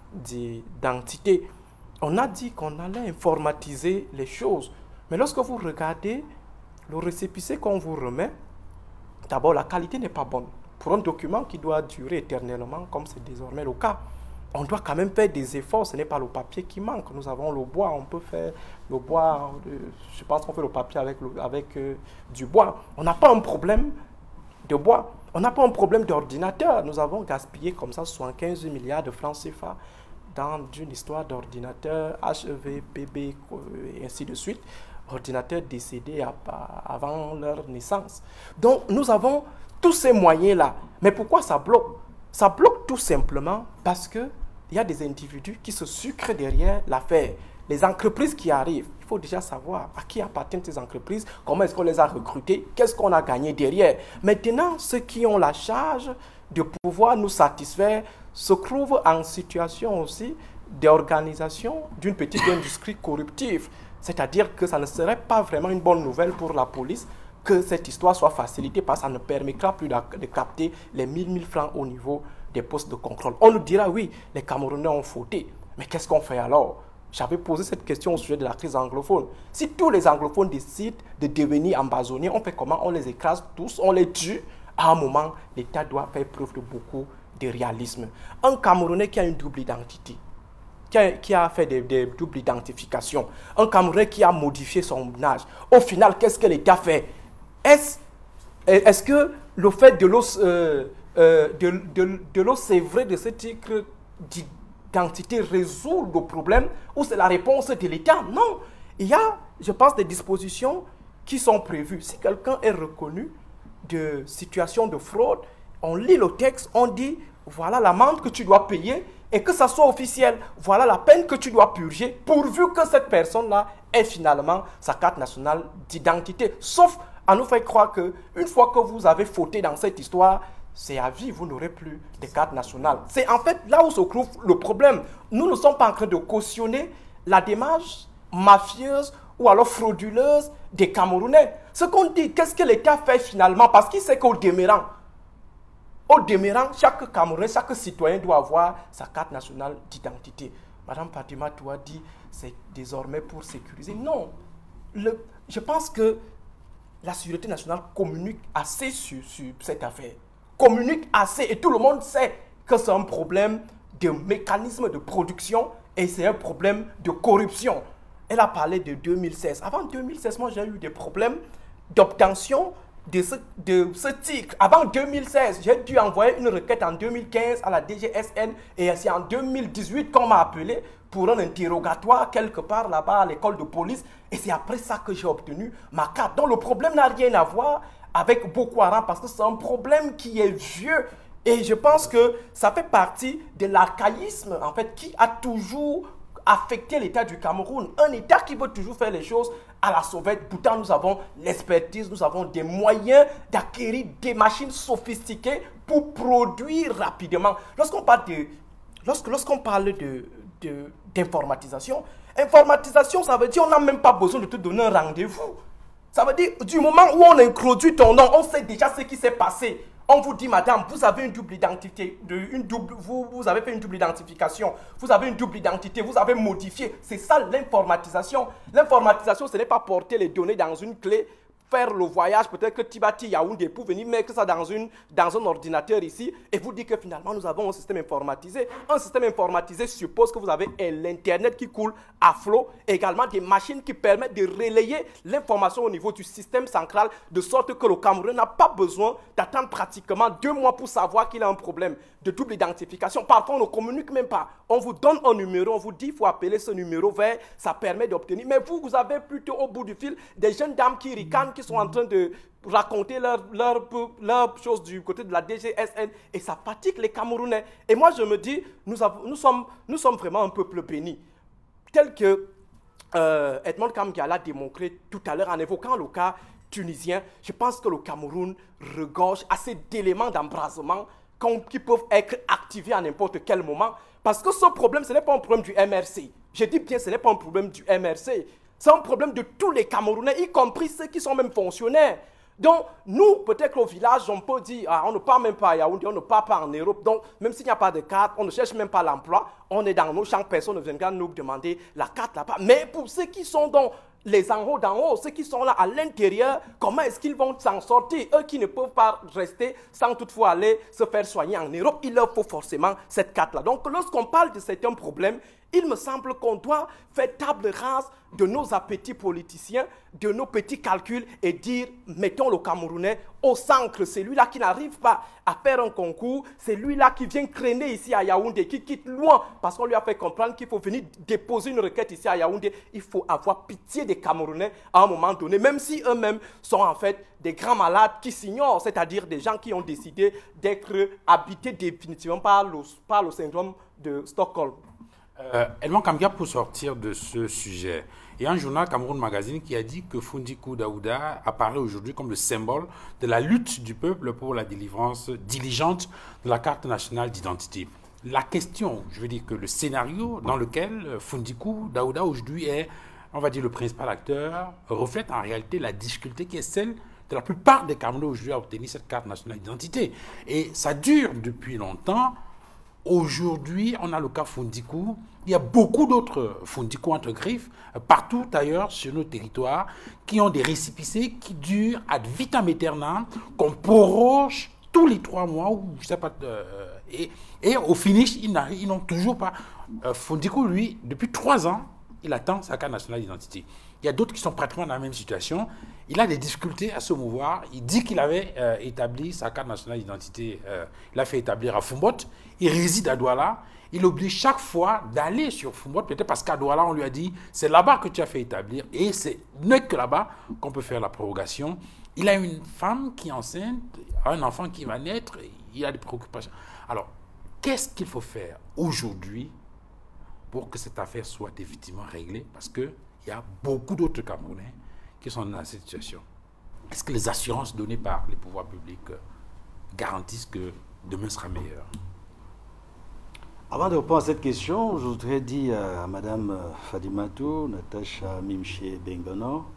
d'identité. On a dit qu'on allait informatiser les choses, mais lorsque vous regardez le récépissé qu'on vous remet, d'abord la qualité n'est pas bonne. Pour un document qui doit durer éternellement, comme c'est désormais le cas, on doit quand même faire des efforts. Ce n'est pas le papier qui manque. Nous avons le bois, on peut faire le bois, euh, je pense qu'on fait le papier avec, le, avec euh, du bois. On n'a pas un problème de bois. On n'a pas un problème d'ordinateur. Nous avons gaspillé comme ça soixante-quinze milliards de francs C F A dans une histoire d'ordinateur H E V, P B et ainsi de suite. Ordinateurs décédés à, à, avant leur naissance. Donc nous avons tous ces moyens-là. Mais pourquoi ça bloque? Ça bloque tout simplement parce qu'il y a des individus qui se sucrent derrière l'affaire. Les entreprises qui arrivent, il faut déjà savoir à qui appartiennent ces entreprises, comment est-ce qu'on les a recrutées, qu'est-ce qu'on a gagné derrière. Maintenant, ceux qui ont la charge de pouvoir nous satisfaire se trouvent en situation aussi d'organisation d'une petite industrie corruptive. C'est-à-dire que ça ne serait pas vraiment une bonne nouvelle pour la police que cette histoire soit facilitée parce que ça ne permettra plus de, de capter les mille mille francs au niveau des postes de contrôle. On nous dira, oui, les Camerounais ont fauté. Mais qu'est-ce qu'on fait alors? J'avais posé cette question au sujet de la crise anglophone. Si tous les anglophones décident de devenir ambazoniens, on fait comment? On les écrase tous, on les tue. À un moment, l'État doit faire preuve de beaucoup de réalisme. Un Camerounais qui a une double identité, qui a, qui a fait des, des doubles identifications, un Camerounais qui a modifié son âge, au final, qu'est-ce que l'État fait? Est-ce est-ce que le fait de l'eau euh, euh, de, de, de l'eau sévrée de ce titre d'identité résout le problème ou c'est la réponse de l'État? Non. Il y a, je pense, des dispositions qui sont prévues. Si quelqu'un est reconnu de situation de fraude, on lit le texte, on dit, voilà l'amende que tu dois payer et que ça soit officiel. Voilà la peine que tu dois purger pourvu que cette personne-là ait finalement sa carte nationale d'identité. Sauf à nous faire croire qu'une fois que vous avez fauté dans cette histoire, c'est à vie, vous n'aurez plus de carte nationale. C'est en fait là où se trouve le problème. Nous ne sommes pas en train de cautionner la démarche mafieuse ou alors frauduleuse des Camerounais. Ce qu'on dit, qu'est-ce que l'État fait finalement? Parce qu'il sait qu'au demeurant, au demeurant, chaque Camerounais, chaque citoyen doit avoir sa carte nationale d'identité. Madame Fatima Toua dit, c'est désormais pour sécuriser. Non, le, je pense que la sécurité nationale communique assez sur, sur cette affaire. Communique assez et tout le monde sait que c'est un problème de mécanisme de production et c'est un problème de corruption. Elle a parlé de deux mille seize. Avant deux mille seize, moi j'ai eu des problèmes d'obtention de ce, de ce titre. Avant deux mille seize, j'ai dû envoyer une requête en deux mille quinze à la D G S N et c'est en deux mille dix-huit qu'on m'a appelé pour un interrogatoire quelque part là-bas à l'école de police et c'est après ça que j'ai obtenu ma carte. Donc le problème n'a rien à voir avec Boko Haram parce que c'est un problème qui est vieux et je pense que ça fait partie de l'archaïsme en fait qui a toujours affecté l'État du Cameroun. Un État qui veut toujours faire les choses à la sauvette. Pourtant, nous avons l'expertise, nous avons des moyens d'acquérir des machines sophistiquées pour produire rapidement. Lorsqu'on parle de, lorsque, lorsqu'on parle de, de, d'informatisation, informatisation, ça veut dire qu'on n'a même pas besoin de te donner un rendez-vous. Ça veut dire, du moment où on introduit ton nom, on sait déjà ce qui s'est passé. On vous dit, madame, vous avez une double identité, de, une double, vous, vous avez fait une double identification, vous avez une double identité, vous avez modifié. C'est ça l'informatisation. L'informatisation, ce n'est pas porter les données dans une clé, faire le voyage, peut-être que Tibati, Yaoundé, pour venir mettre ça dans, une, dans un ordinateur ici, et vous dire que finalement, nous avons un système informatisé. Un système informatisé suppose que vous avez l'Internet qui coule à flot, également des machines qui permettent de relayer l'information au niveau du système central, de sorte que le Cameroun n'a pas besoin d'attendre pratiquement deux mois pour savoir qu'il a un problème de double identification. Parfois, on ne communique même pas. On vous donne un numéro, on vous dit qu'il faut appeler ce numéro vert, ça permet d'obtenir. Mais vous, vous avez plutôt au bout du fil des jeunes dames qui ricanent, qui sont en train de raconter leurs leur, leur choses du côté de la D G S N et ça fatigue les Camerounais. Et moi, je me dis, nous, avons, nous, sommes, nous sommes vraiment un peuple béni. Tel que euh, Edmond Kamgia l'a démontré tout à l'heure en évoquant le cas tunisien, je pense que le Cameroun regorge assez d'éléments d'embrasement qui peuvent être activés à n'importe quel moment. Parce que ce problème, ce n'est pas un problème du M R C. Je dis bien, ce n'est pas un problème du M R C. C'est un problème de tous les Camerounais, y compris ceux qui sont même fonctionnaires. Donc, nous, peut-être au village, on peut dire, ah, on ne part même pas à Yaoundé, on ne part pas en Europe. Donc, même s'il n'y a pas de carte, on ne cherche même pas l'emploi. On est dans nos champs, personne ne viendra nous demander la carte là-bas. Mais pour ceux qui sont dans les en haut d'en haut, ceux qui sont là à l'intérieur, comment est-ce qu'ils vont s'en sortir? Eux qui ne peuvent pas rester sans toutefois aller se faire soigner en Europe, il leur faut forcément cette carte-là. Donc, lorsqu'on parle de certains problèmes, il me semble qu'on doit faire table rase de nos appétits politiciens, de nos petits calculs et dire, mettons le Camerounais au centre. C'est lui-là qui n'arrive pas à faire un concours, c'est lui-là qui vient traîner ici à Yaoundé, qui quitte loin parce qu'on lui a fait comprendre qu'il faut venir déposer une requête ici à Yaoundé. Il faut avoir pitié des Camerounais à un moment donné, même si eux-mêmes sont en fait des grands malades qui s'ignorent, c'est-à-dire des gens qui ont décidé d'être habités définitivement par le, par le syndrome de Stockholm. Euh, Edmond Kamgia, pour sortir de ce sujet, il y a un journal Cameroun Magazine qui a dit que Fundikou Daouda apparaît aujourd'hui comme le symbole de la lutte du peuple pour la délivrance diligente de la carte nationale d'identité. La question, je veux dire que le scénario dans lequel Fundikou Daouda aujourd'hui est, on va dire, le principal acteur, reflète en réalité la difficulté qui est celle de la plupart des Camerounais aujourd'hui à obtenir cette carte nationale d'identité. Et ça dure depuis longtemps. Aujourd'hui, on a le cas Fundikou. Il y a beaucoup d'autres Fundikou entre griffes, partout ailleurs sur nos territoires, qui ont des récépissés qui durent ad vitam aeternam, qu'on proroge tous les trois mois, ou je sais pas. Euh, et, et au finish, ils n'ont toujours pas. Euh, Fundikou, lui, depuis trois ans, il attend sa carte nationale d'identité. Il y a d'autres qui sont pratiquement dans la même situation. Il a des difficultés à se mouvoir. Il dit qu'il avait euh, établi sa carte nationale d'identité. Euh, il l'a fait établir à Fumbot. Il réside à Douala. Il oblige chaque fois d'aller sur Fumbot, peut-être parce qu'à Douala, on lui a dit, c'est là-bas que tu as fait établir. Et c'est n'est que là-bas qu'on peut faire la prorogation. Il a une femme qui est enceinte, un enfant qui va naître. Il a des préoccupations. Alors, qu'est-ce qu'il faut faire aujourd'hui pour que cette affaire soit effectivement réglée? Parce qu'il y a beaucoup d'autres Camerounais qui sont dans cette situation. Est-ce que les assurances données par les pouvoirs publics garantissent que demain sera meilleur? Avant de répondre à cette question, je voudrais dire à Mme Fadimatou, Natacha Mimché Bengono,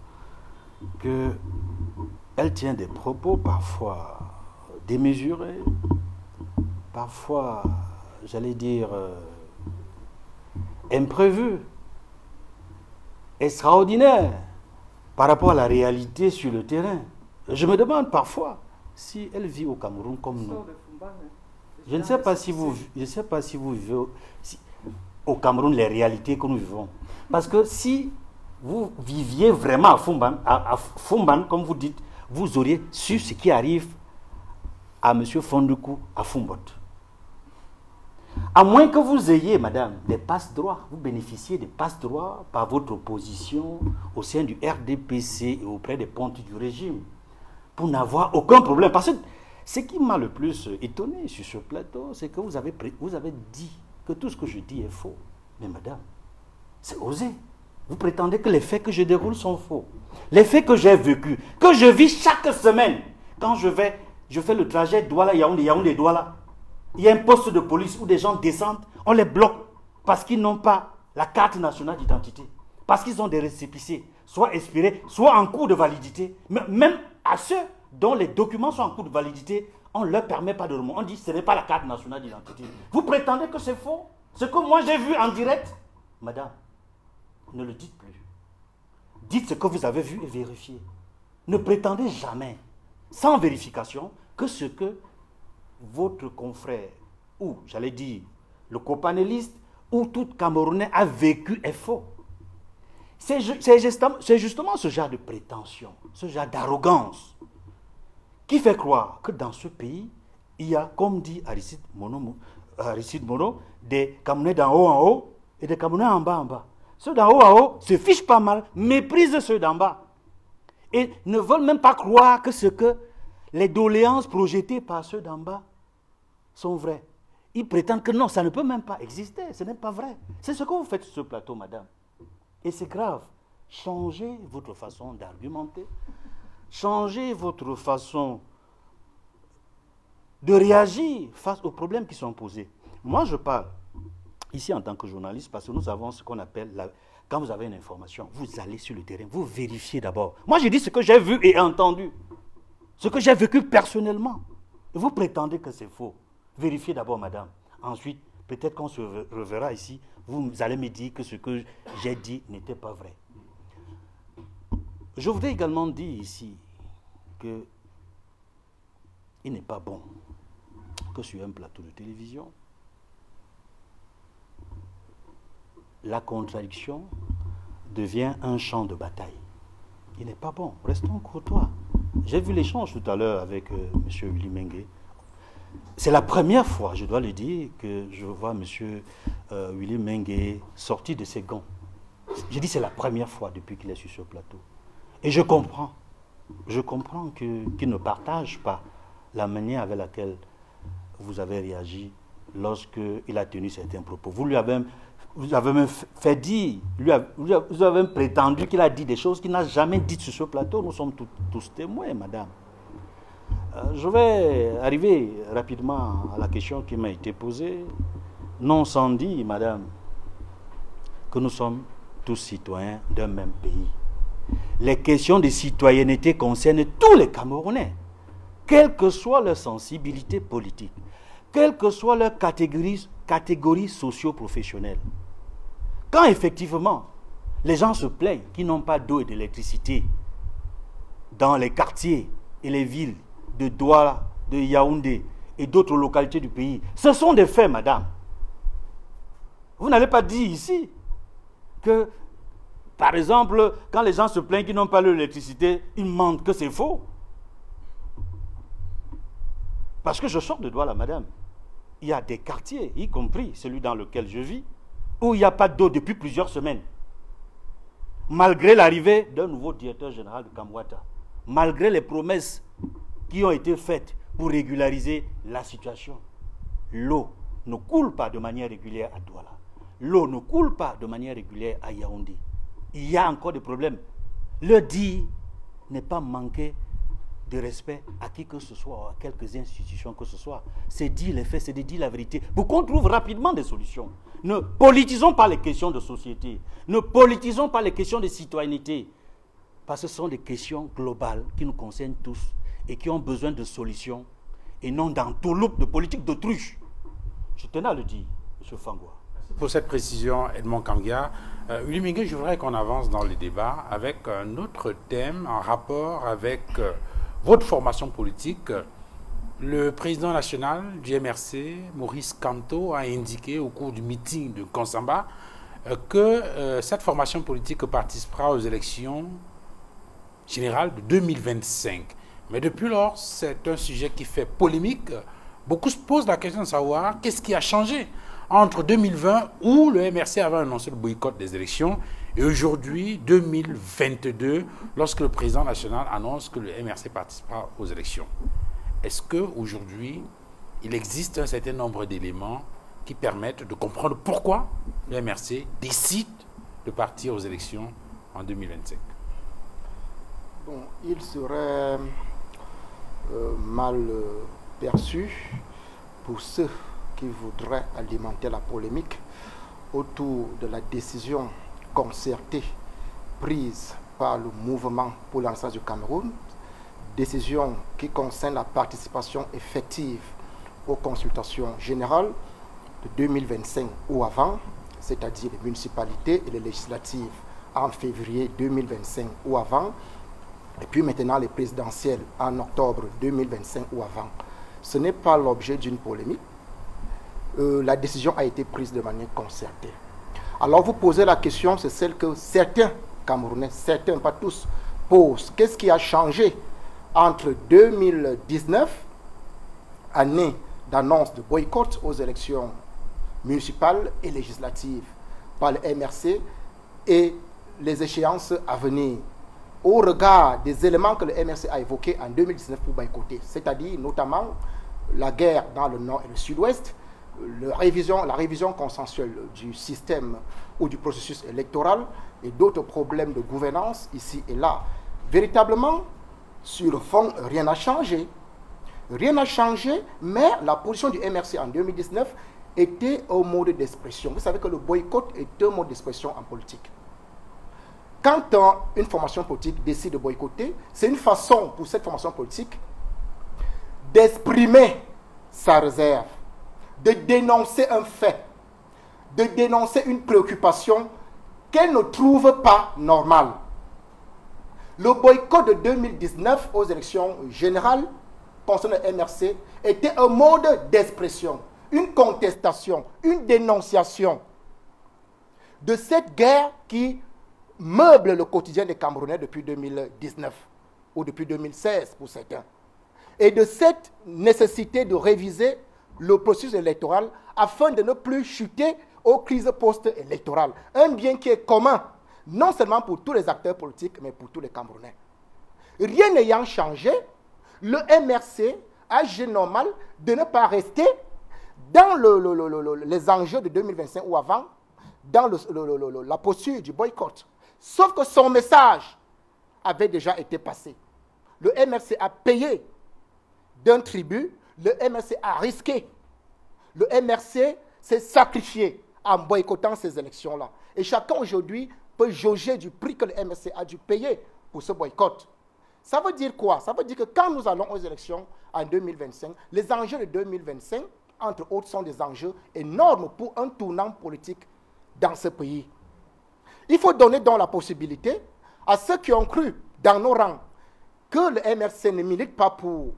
qu'elle tient des propos parfois démesurés, parfois, j'allais dire, euh, imprévus, extraordinaires, par rapport à la réalité sur le terrain. Je me demande parfois si elle vit au Cameroun comme nous. Je ne sais pas si vous, je ne sais pas si vous vivez au, si, au Cameroun les réalités que nous vivons. Parce que si vous viviez vraiment à Fumban, à, à Fumban, comme vous dites, vous auriez su ce qui arrive à M. Fundikou à Fumbot. À moins que vous ayez, madame, des passe-droits, vous bénéficiez des passe-droits par votre opposition au sein du R D P C et auprès des pontes du régime, pour n'avoir aucun problème. Parce que ce qui m'a le plus étonné sur ce plateau, c'est que vous avez, vous avez dit que tout ce que je dis est faux. Mais madame, c'est osé. Vous prétendez que les faits que je déroule sont faux. Les faits que j'ai vécus, que je vis chaque semaine, quand je vais, je fais le trajet Douala-Yaoundé, Yaoundé-Douala, il y a un poste de police où des gens descendent, on les bloque parce qu'ils n'ont pas la carte nationale d'identité, parce qu'ils ont des récépissés, soit expirés, soit en cours de validité. Mais même à ceux dont les documents sont en cours de validité, on ne leur permet pas de remonter. On dit que ce n'est pas la carte nationale d'identité. Vous prétendez que c'est faux? Ce que moi j'ai vu en direct, madame, ne le dites plus. Dites ce que vous avez vu et vérifiez. Ne prétendez jamais, sans vérification, que ce que votre confrère, ou j'allais dire le copanéliste, ou tout Camerounais a vécu est faux. C'est justement, justement ce genre de prétention, ce genre d'arrogance qui fait croire que dans ce pays, il y a, comme dit Aristide Mono, Aristide Mono, des Camerounais d'en haut en haut et des Camerounais en bas en bas. Ceux d'en haut en haut se fichent pas mal, méprisent ceux d'en bas. et ne veulent même pas croire que ce que les doléances projetées par ceux d'en bas sont vraies. Ils prétendent que non, ça ne peut même pas exister, ce n'est pas vrai. C'est ce que vous faites sur ce plateau, madame. Et c'est grave. Changez votre façon d'argumenter, changez votre façon de réagir face aux problèmes qui sont posés. Moi, je parle ici en tant que journaliste parce que nous avons ce qu'on appelle, la, quand vous avez une information, vous allez sur le terrain, vous vérifiez d'abord. Moi, je dis ce que j'ai vu et entendu, ce que j'ai vécu personnellement. Et vous prétendez que c'est faux. Vérifiez d'abord, madame. Ensuite, peut-être qu'on se reverra ici, vous allez me dire que ce que j'ai dit n'était pas vrai. Je voudrais également dire ici que il n'est pas bon que sur un plateau de télévision, la contradiction devient un champ de bataille. Il n'est pas bon. Restons courtois. J'ai vu l'échange tout à l'heure avec euh, M. Willy Mengue. C'est la première fois, je dois le dire, que je vois M. Euh, Willy Mengue sorti de ses gants. Je dis c'est la première fois depuis qu'il est sur ce plateau. Et je comprends. Je comprends que, qu'il ne partage pas la manière avec laquelle vous avez réagi lorsqu'il a tenu certains propos. Vous lui avez, vous avez même fait dire, lui avez, vous avez même prétendu qu'il a dit des choses qu'il n'a jamais dites sur ce plateau. Nous sommes tout, tous témoins, madame. Euh, je vais arriver rapidement à la question qui m'a été posée. Non sans dire, madame, que nous sommes tous citoyens d'un même pays. Les questions de citoyenneté concernent tous les Camerounais, quelle que soit leur sensibilité politique, quelle que soit leur catégorie, catégorie socio-professionnelle. Quand effectivement, les gens se plaignent qu'ils n'ont pas d'eau et d'électricité dans les quartiers et les villes de Douala, de Yaoundé et d'autres localités du pays, ce sont des faits, madame. Vous n'allez pas dire ici que, par exemple, quand les gens se plaignent qu'ils n'ont pas l'électricité, ils mentent que c'est faux. Parce que je sors de Douala, madame. Il y a des quartiers, y compris celui dans lequel je vis, où il n'y a pas d'eau depuis plusieurs semaines. Malgré l'arrivée d'un nouveau directeur général de Kamwata, malgré les promesses qui ont été faites pour régulariser la situation, l'eau ne coule pas de manière régulière à Douala. L'eau ne coule pas de manière régulière à Yaoundé. Il y a encore des problèmes. Le dire n'est pas manquer de respect à qui que ce soit, à quelques institutions que ce soit. C'est dire les faits, c'est de dire la vérité, pour qu'on trouve rapidement des solutions. Ne politisons pas les questions de société, ne politisons pas les questions de citoyenneté, parce que ce sont des questions globales qui nous concernent tous et qui ont besoin de solutions, et non d'un touloupe de politique d'autruche. Je tenais à le dire, M. Fangwa. Pour cette précision, Edmond Kangia, euh, Willy Mengue, je voudrais qu'on avance dans le débat avec un autre thème en rapport avec euh, votre formation politique. Le président national du M R C, Maurice Kamto, a indiqué au cours du meeting de Konsamba euh, que euh, cette formation politique participera aux élections générales de deux mille vingt-cinq. Mais depuis lors, c'est un sujet qui fait polémique. Beaucoup se posent la question de savoir qu'est-ce qui a changé entre deux mille vingt, où le M R C avait annoncé le boycott des élections, et aujourd'hui, deux mille vingt-deux, lorsque le président national annonce que le M R C participera aux élections. Est-ce qu'aujourd'hui, il existe un certain nombre d'éléments qui permettent de comprendre pourquoi le M R C décide de partir aux élections en deux mille vingt-cinq? Bon, il serait euh, mal euh, perçu pour ceux qui voudraient alimenter la polémique autour de la décision concertée prise par le mouvement pour l'ancêtre du Cameroun, décision qui concerne la participation effective aux consultations générales de deux mille vingt-cinq ou avant, c'est-à-dire les municipalités et les législatives en février deux mille vingt-cinq ou avant, et puis maintenant les présidentielles en octobre deux mille vingt-cinq ou avant. Ce n'est pas l'objet d'une polémique. Euh, la décision a été prise de manière concertée. Alors vous posez la question, c'est celle que certains Camerounais, certains, pas tous, posent. Qu'est-ce qui a changé entre deux mille dix-neuf, année d'annonce de boycott aux élections municipales et législatives par le M R C, et les échéances à venir, au regard des éléments que le M R C a évoqués en deux mille dix-neuf pour boycotter, c'est-à-dire notamment la guerre dans le nord et le sud-ouest, la révision, la révision consensuelle du système ou du processus électoral et d'autres problèmes de gouvernance ici et là. Véritablement, sur le fond, rien n'a changé. Rien n'a changé, mais la position du M R C en deux mille dix-neuf était un mode d'expression. Vous savez que le boycott est un mode d'expression en politique. Quand une formation politique décide de boycotter, c'est une façon pour cette formation politique d'exprimer sa réserve, de dénoncer un fait, de dénoncer une préoccupation qu'elle ne trouve pas normale. Le boycott de deux mille dix-neuf aux élections générales concernant le M R C était un mode d'expression, une contestation, une dénonciation de cette guerre qui meuble le quotidien des Camerounais depuis deux mille dix-neuf ou depuis deux mille seize pour certains. Et de cette nécessité de réviser le processus électoral afin de ne plus chuter aux crises post-électorales. Un bien qui est commun, non seulement pour tous les acteurs politiques, mais pour tous les Camerounais. Rien n'ayant changé, le M R C a jugé normal de ne pas rester dans le, le, le, le, les enjeux de deux mille vingt-cinq ou avant, dans le, le, le, le, la posture du boycott. Sauf que son message avait déjà été passé. Le M R C a payé d'un tribut, le M R C a risqué. Le M R C s'est sacrifié en boycottant ces élections-là. Et chacun aujourd'hui peut jauger du prix que le M R C a dû payer pour ce boycott. Ça veut dire quoi? Ça veut dire que quand nous allons aux élections en deux mille vingt-cinq, les enjeux de deux mille vingt-cinq, entre autres, sont des enjeux énormes pour un tournant politique dans ce pays. Il faut donner donc la possibilité à ceux qui ont cru dans nos rangs que le M R C ne milite pas pour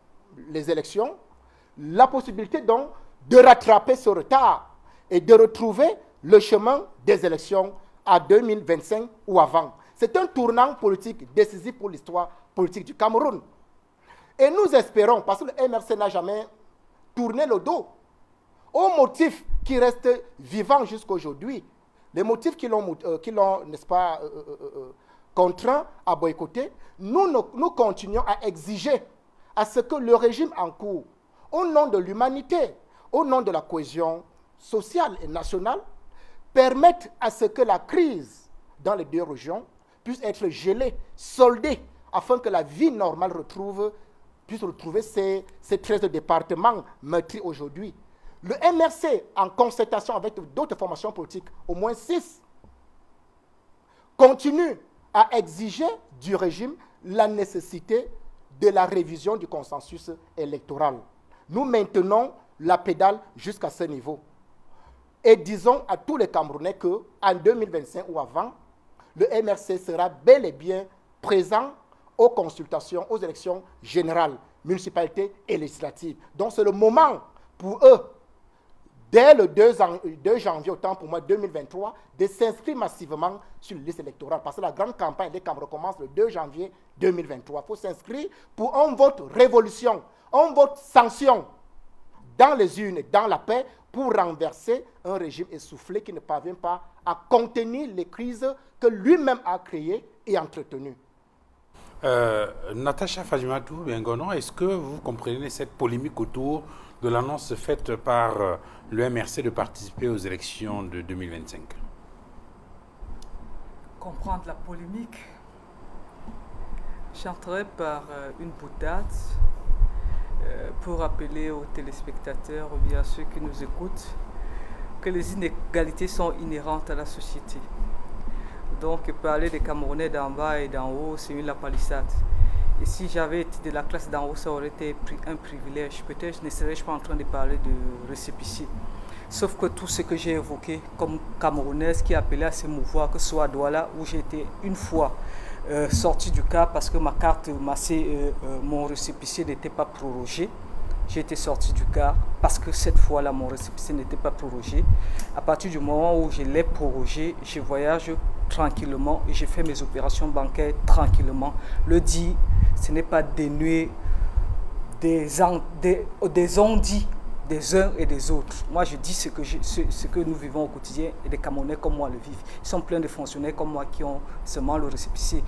les élections, la possibilité donc de rattraper ce retard et de retrouver le chemin des élections à deux mille vingt-cinq ou avant. C'est un tournant politique décisif pour l'histoire politique du Cameroun. Et nous espérons, parce que le M R C n'a jamais tourné le dos aux motifs qui restent vivants jusqu'à aujourd'hui, les motifs qui l'ont, euh, qui l'ont, n'est-ce pas, euh, euh, euh, contraint à boycotter, nous, nous, nous continuons à exiger à ce que le régime en cours, au nom de l'humanité, au nom de la cohésion sociale et nationale, permette à ce que la crise dans les deux régions puisse être gelée, soldée, afin que la vie normale retrouve, puisse retrouver ses, ses treize départements meurtris aujourd'hui. Le M R C, en concertation avec d'autres formations politiques, au moins six, continue à exiger du régime la nécessité de la révision du consensus électoral. Nous maintenons la pédale jusqu'à ce niveau. Et disons à tous les Camerounais qu'en deux mille vingt-cinq ou avant, le M R C sera bel et bien présent aux consultations, aux élections générales, municipalités et législatives. Donc c'est le moment pour eux, dès le deux janvier, autant pour moi deux mille vingt-trois, de s'inscrire massivement sur les listes électorales. Parce que la grande campagne des Cameroun commence le deux janvier deux mille vingt-trois. Il faut s'inscrire pour un vote révolution, un vote sanction dans les urnes, dans la paix, pour renverser un régime essoufflé qui ne parvient pas à contenir les crises que lui-même a créées et entretenues. Euh, Natacha Fadimatou Bengono, est-ce que vous comprenez cette polémique autour de l'annonce faite par euh, le M R C de participer aux élections de deux mille vingt-cinq? Comprendre la polémique, j'entrerai par euh, une boutade euh, pour rappeler aux téléspectateurs ou bien à ceux qui nous écoutent que les inégalités sont inhérentes à la société. Donc parler des Camerounais d'en bas et d'en haut, c'est une lapalissade. Et si j'avais été de la classe d'en haut, ça aurait été un privilège. Peut-être je ne serais pas en train de parler de récépissé. Sauf que tout ce que j'ai évoqué comme Camerounaise qui appelait à s'émouvoir, que ce soit à Douala, où j'ai été une fois euh, sorti du car parce que ma carte, ma, euh, euh, mon récépissé n'était pas prorogé. J'ai été sorti du car parce que cette fois-là, mon récépissé n'était pas prorogé. À partir du moment où je l'ai prorogé, je voyage tranquillement et je fais mes opérations bancaires tranquillement. Le dit, ce n'est pas dénué des, des, des on-dit des uns et des autres. Moi, je dis ce que, je, ce, ce que nous vivons au quotidien et des Camerounais comme moi le vivent. Ils sont pleins de fonctionnaires comme moi qui ont seulement le récépissé.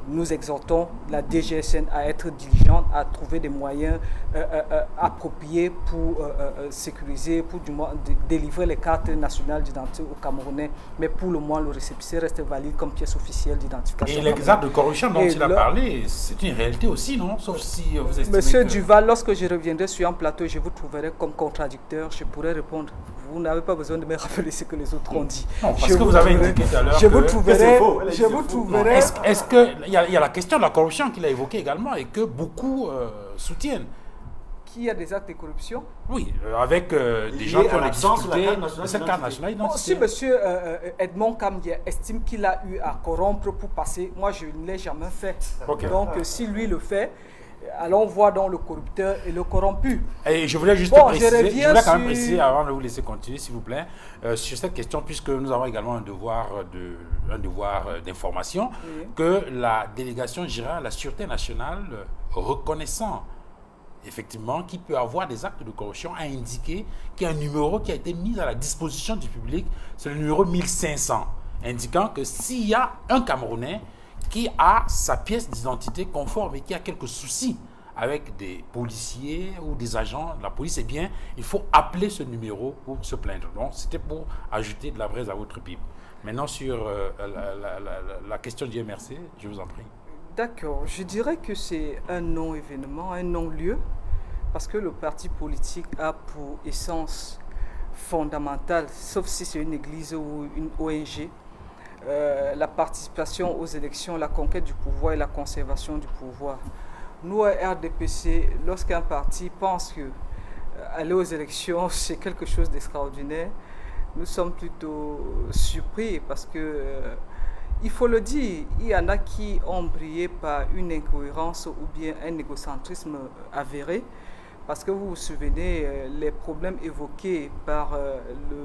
nous exhortons la D G S N à être diligente, à trouver des moyens euh, euh, appropriés pour euh, euh, sécuriser, pour du moins délivrer les cartes nationales d'identité aux Camerounais. Mais pour le moins, le récépissé reste valide comme pièce officielle d'identification. Et l'exemple de corruption dont Et il a le... parlé, c'est une réalité aussi, non? Sauf si vous estimez Monsieur que... Duval, lorsque je reviendrai sur un plateau, je vous trouverai comme contradicteur, je pourrai répondre. Vous n'avez pas besoin de me rappeler ce que les autres ont dit. Non, parce je que vous, vous avez indiqué tout à l'heure je que... vous trouverai, faux, je vous trouverai... Est-ce est qu'il y, y a la question de la corruption qu'il a évoquée également et que beaucoup euh, soutiennent? Qu'il y a des actes de corruption? Oui, euh, avec euh, des gens qui ont discuté de cette carte nationale d'identité. Si M. Euh, Edmond Kambier estime qu'il a eu à corrompre pour passer, moi je ne l'ai jamais fait. Okay. Donc euh, si lui le fait, allons voir dans le corrupteur et le corrompu. Et je voulais juste bon, préciser, je, je voulais quand même sur... préciser, avant de vous laisser continuer, s'il vous plaît, euh, sur cette question, puisque nous avons également un devoir de, un devoir d'information, oui. que la délégation générale à la Sûreté nationale, reconnaissant effectivement qu'il peut avoir des actes de corruption, a indiqué qu'il y a un numéro qui a été mis à la disposition du public, c'est le numéro mille cinq cents, indiquant que s'il y a un Camerounais qui a sa pièce d'identité conforme et qui a quelques soucis avec des policiers ou des agents de la police, eh bien, il faut appeler ce numéro pour se plaindre. Donc, c'était pour ajouter de la braise à votre pipe. Maintenant, sur euh, la, la, la, la question du M R C, je vous en prie. D'accord. Je dirais que c'est un non-événement, un non-lieu, parce que le parti politique a pour essence fondamentale, sauf si c'est une église ou une O N G, Euh, la participation aux élections, la conquête du pouvoir et la conservation du pouvoir. Nous, à R D P C, lorsqu'un parti pense que euh, aller aux élections, c'est quelque chose d'extraordinaire, nous sommes plutôt surpris parce que, euh, il faut le dire, il y en a qui ont brillé par une incohérence ou bien un égocentrisme avéré. Parce que vous vous souvenez, euh, les problèmes évoqués par euh,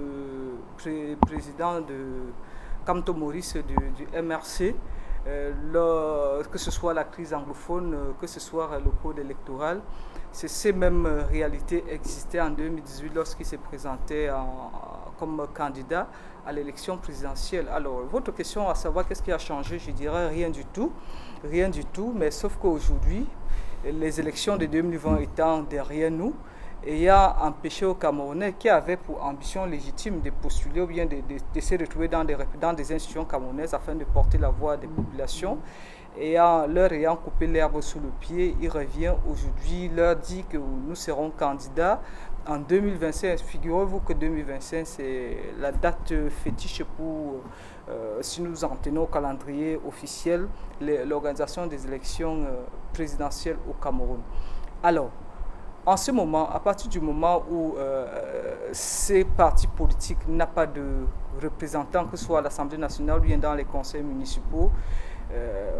le pré président de Kamto Maurice du, du M R C, euh, le, que ce soit la crise anglophone, euh, que ce soit le code électoral, ces mêmes euh, réalités existaient en deux mille dix-huit lorsqu'il s'est présenté en, comme candidat à l'élection présidentielle. Alors, votre question à savoir qu'est-ce qui a changé, je dirais rien du tout, rien du tout, mais sauf qu'aujourd'hui, les élections de deux mille vingt étant derrière nous, ayant empêché aux Camerounais qui avaient pour ambition légitime de postuler ou bien de, de, de se retrouver dans des, dans des institutions camerounaises afin de porter la voix des populations, et en leur ayant coupé l'herbe sous le pied, il revient aujourd'hui, leur dit que nous serons candidats en deux mille vingt-cinq. Figurez-vous que deux mille vingt-cinq, c'est la date fétiche pour, euh, si nous en tenons au calendrier officiel, l'organisation des élections euh, présidentielles au Cameroun. Alors, en ce moment, à partir du moment où euh, ces partis politiques n'ont pas de représentants, que ce soit à l'Assemblée nationale ou bien dans les conseils municipaux, euh,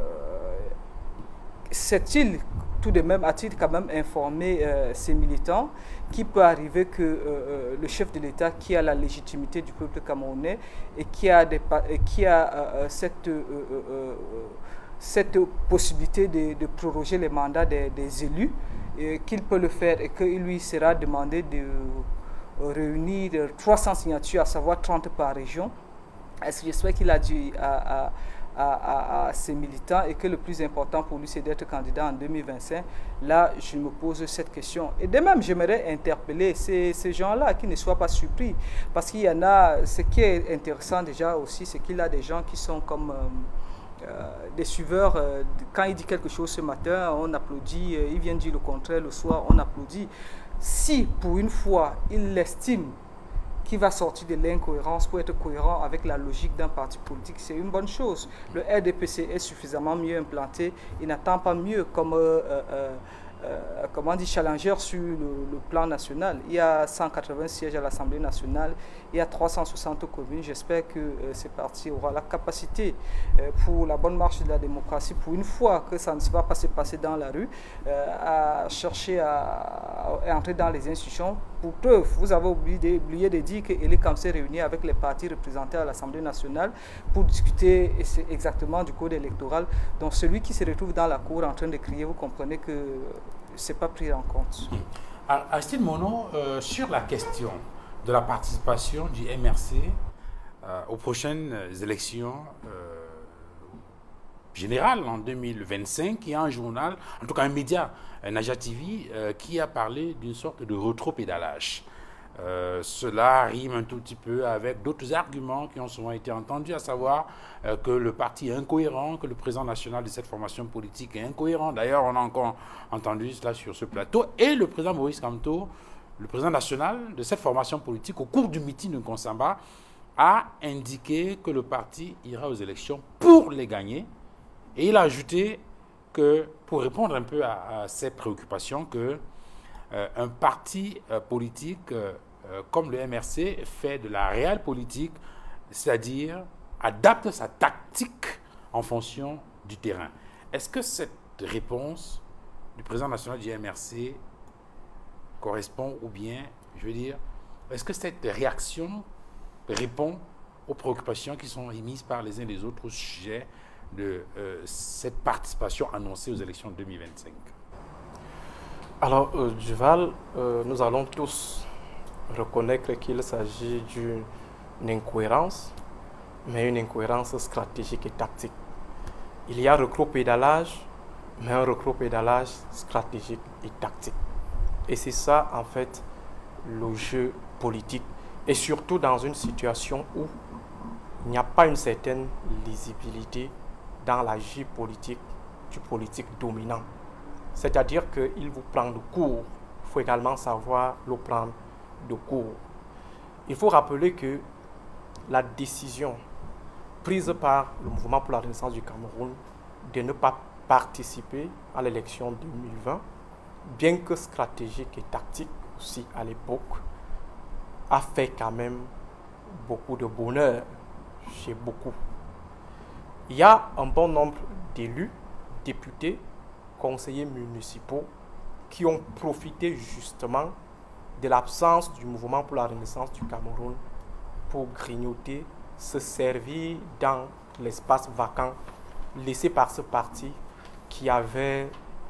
c'est-il tout de même, a-t-il quand même informé euh, ces militants qu'il peut arriver que euh, le chef de l'État, qui a la légitimité du peuple camerounais et qui a, des, qui a euh, cette, euh, euh, cette possibilité de, de proroger les mandats des, des élus, qu'il peut le faire et qu'il lui sera demandé de réunir trois cents signatures, à savoir trente par région. Est-ce que j'espère qu'il a dit à, à, à, à ses militants et que le plus important pour lui c'est d'être candidat en deux mille vingt-cinq? Là, je me pose cette question. Et de même, j'aimerais interpeller ces, ces gens-là qui ne soient pas surpris, parce qu'il y en a, ce qui est intéressant déjà aussi, c'est qu'il y a des gens qui sont comme... Euh, Euh, des suiveurs, euh, quand il dit quelque chose ce matin, on applaudit, euh, il vient dire le contraire le soir, on applaudit. Si pour une fois il estime qu'il va sortir de l'incohérence pour être cohérent avec la logique d'un parti politique, c'est une bonne chose. Le R D P C est suffisamment mieux implanté, il n'attend pas mieux comme euh, euh, euh, comment on dit, challenger sur le, le plan national. Il y a cent quatre-vingts sièges à l'Assemblée nationale, il y a trois cent soixante communes. J'espère que euh, ces partis auront la capacité euh, pour la bonne marche de la démocratie, pour une fois que ça ne va pas se passer dans la rue, euh, à chercher à, à entrer dans les institutions. Pour preuve, vous avez oublié, oublié de dire que Elikam s'est réuni avec les partis représentés à l'Assemblée nationale pour discuter exactement du code électoral. Donc celui qui se retrouve dans la cour en train de crier, vous comprenez que ce n'est pas pris en compte. Aristide Monod, euh, sur la question de la participation du M R C euh, aux prochaines élections euh, générale en deux mille vingt-cinq, il y a un journal, en tout cas un média, Naja T V, euh, qui a parlé d'une sorte de rétropédalage. Euh, cela rime un tout petit peu avec d'autres arguments qui ont souvent été entendus, à savoir euh, que le parti est incohérent, que le président national de cette formation politique est incohérent. D'ailleurs, on a encore entendu cela sur ce plateau. Et le président Maurice Kamto, le président national de cette formation politique, au cours du meeting de Konsamba, a indiqué que le parti ira aux élections pour les gagner. Et il a ajouté que, pour répondre un peu à, à ces préoccupations, que Euh, un parti euh, politique euh, euh, comme le M R C fait de la réelle politique, c'est-à-dire adapte sa tactique en fonction du terrain. Est-ce que cette réponse du président national du M R C correspond ou bien, je veux dire, est-ce que cette réaction répond aux préoccupations qui sont émises par les uns et les autres au sujet de euh, cette participation annoncée aux élections de deux mille vingt-cinq? Alors, euh, Duval, euh, nous allons tous reconnaître qu'il s'agit d'une incohérence, mais une incohérence stratégique et tactique. Il y a rétropédalage, mais un rétropédalage stratégique et tactique. Et c'est ça, en fait, le jeu politique. Et surtout dans une situation où il n'y a pas une certaine lisibilité dans la vie politique du politique dominant. C'est-à-dire qu'il vous prend de court. Il faut également savoir le prendre de court. Il faut rappeler que la décision prise par le Mouvement pour la Renaissance du Cameroun de ne pas participer à l'élection deux mille vingt, bien que stratégique et tactique aussi à l'époque, a fait quand même beaucoup de bonheur chez beaucoup. Il y a un bon nombre d'élus, députés, conseillers municipaux qui ont profité justement de l'absence du Mouvement pour la Renaissance du Cameroun pour grignoter, se servir dans l'espace vacant laissé par ce parti qui avait,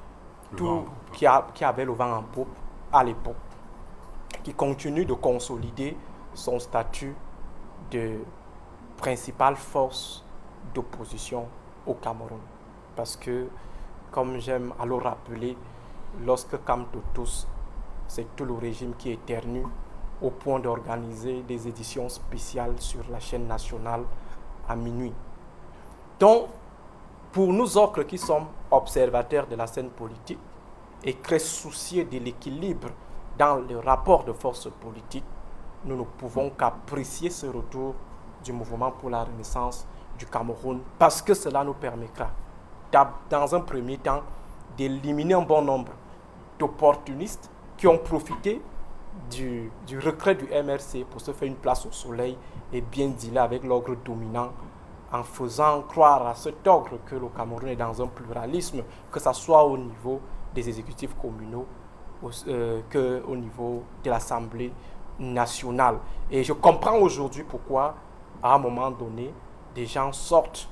tout, qui, a, qui avait le vent en poupe à l'époque, qui continue de consolider son statut de principale force d'opposition au Cameroun. Parce que, comme j'aime à le rappeler, lorsque Kamto tous, c'est tout le régime qui éternue au point d'organiser des éditions spéciales sur la chaîne nationale à minuit. Donc, pour nous autres qui sommes observateurs de la scène politique et très soucieux de l'équilibre dans le rapport de force politique, nous ne pouvons qu'apprécier ce retour du Mouvement pour la Renaissance du Cameroun parce que cela nous permettra, dans un premier temps, d'éliminer un bon nombre d'opportunistes qui ont profité du, du retrait du M R C pour se faire une place au soleil et bien dealer avec l'ogre dominant en faisant croire à cet ogre que le Cameroun est dans un pluralisme, que ce soit au niveau des exécutifs communaux, au, euh, qu'au niveau de l'Assemblée nationale. Et je comprends aujourd'hui pourquoi, à un moment donné, des gens sortent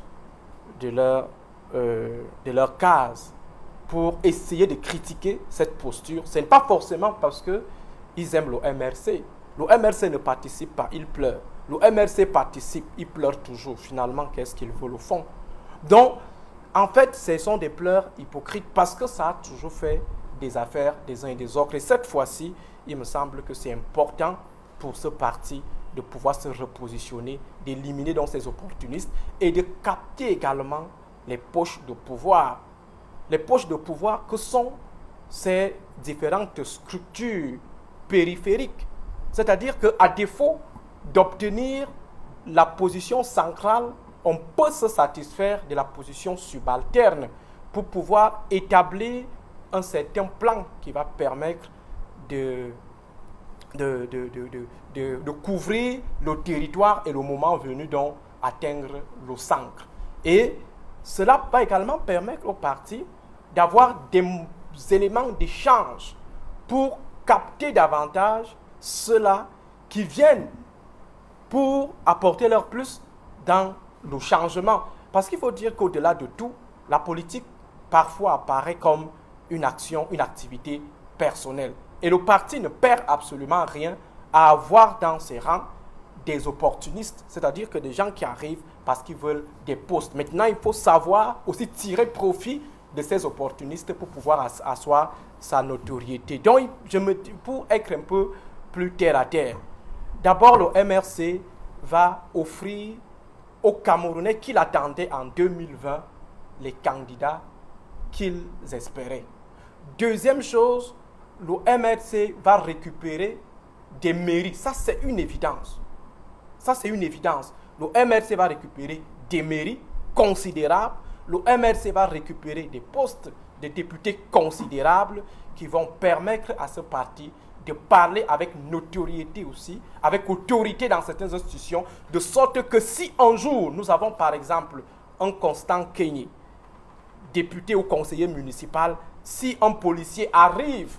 de leur, euh, de leur case pour essayer de critiquer cette posture. Ce n'est pas forcément parce qu'ils aiment le M R C. Le M R C ne participe pas, il pleure. Le M R C participe, il pleure toujours. Finalement, qu'est-ce qu'il veut au fond? Donc, en fait, ce sont des pleurs hypocrites parce que ça a toujours fait des affaires des uns et des autres. Et cette fois-ci, il me semble que c'est important pour ce parti de pouvoir se repositionner, d'éliminer donc ces opportunistes et de capter également les poches de pouvoir. Les poches de pouvoir que sont ces différentes structures périphériques. C'est-à-dire qu'à défaut d'obtenir la position centrale, on peut se satisfaire de la position subalterne pour pouvoir établir un certain plan qui va permettre de, de, de, de, de, de, de couvrir le territoire et le moment venu donc atteindre le centre. Et cela va également permettre au parti d'avoir des éléments d'échange pour capter davantage ceux-là qui viennent pour apporter leur plus dans le changement. Parce qu'il faut dire qu'au-delà de tout, la politique parfois apparaît comme une action, une activité personnelle. Et le parti ne perd absolument rien à avoir dans ses rangs des opportunistes, c'est-à-dire que des gens qui arrivent parce qu'ils veulent des postes. Maintenant, il faut savoir aussi tirer profit de ces opportunistes pour pouvoir asseoir sa notoriété. Donc, je me, pour être un peu plus terre à terre, d'abord, le M R C va offrir aux Camerounais qui l'attendaient en deux mille vingt les candidats qu'ils espéraient. Deuxième chose, le M R C va récupérer des mairies. Ça, c'est une évidence. Ça, c'est une évidence. Le M R C va récupérer des mairies considérables. Le M R C va récupérer des postes de députés considérables qui vont permettre à ce parti de parler avec notoriété aussi, avec autorité dans certaines institutions, de sorte que si un jour nous avons par exemple un Constant Kenyé, député ou conseiller municipal, si un policier arrive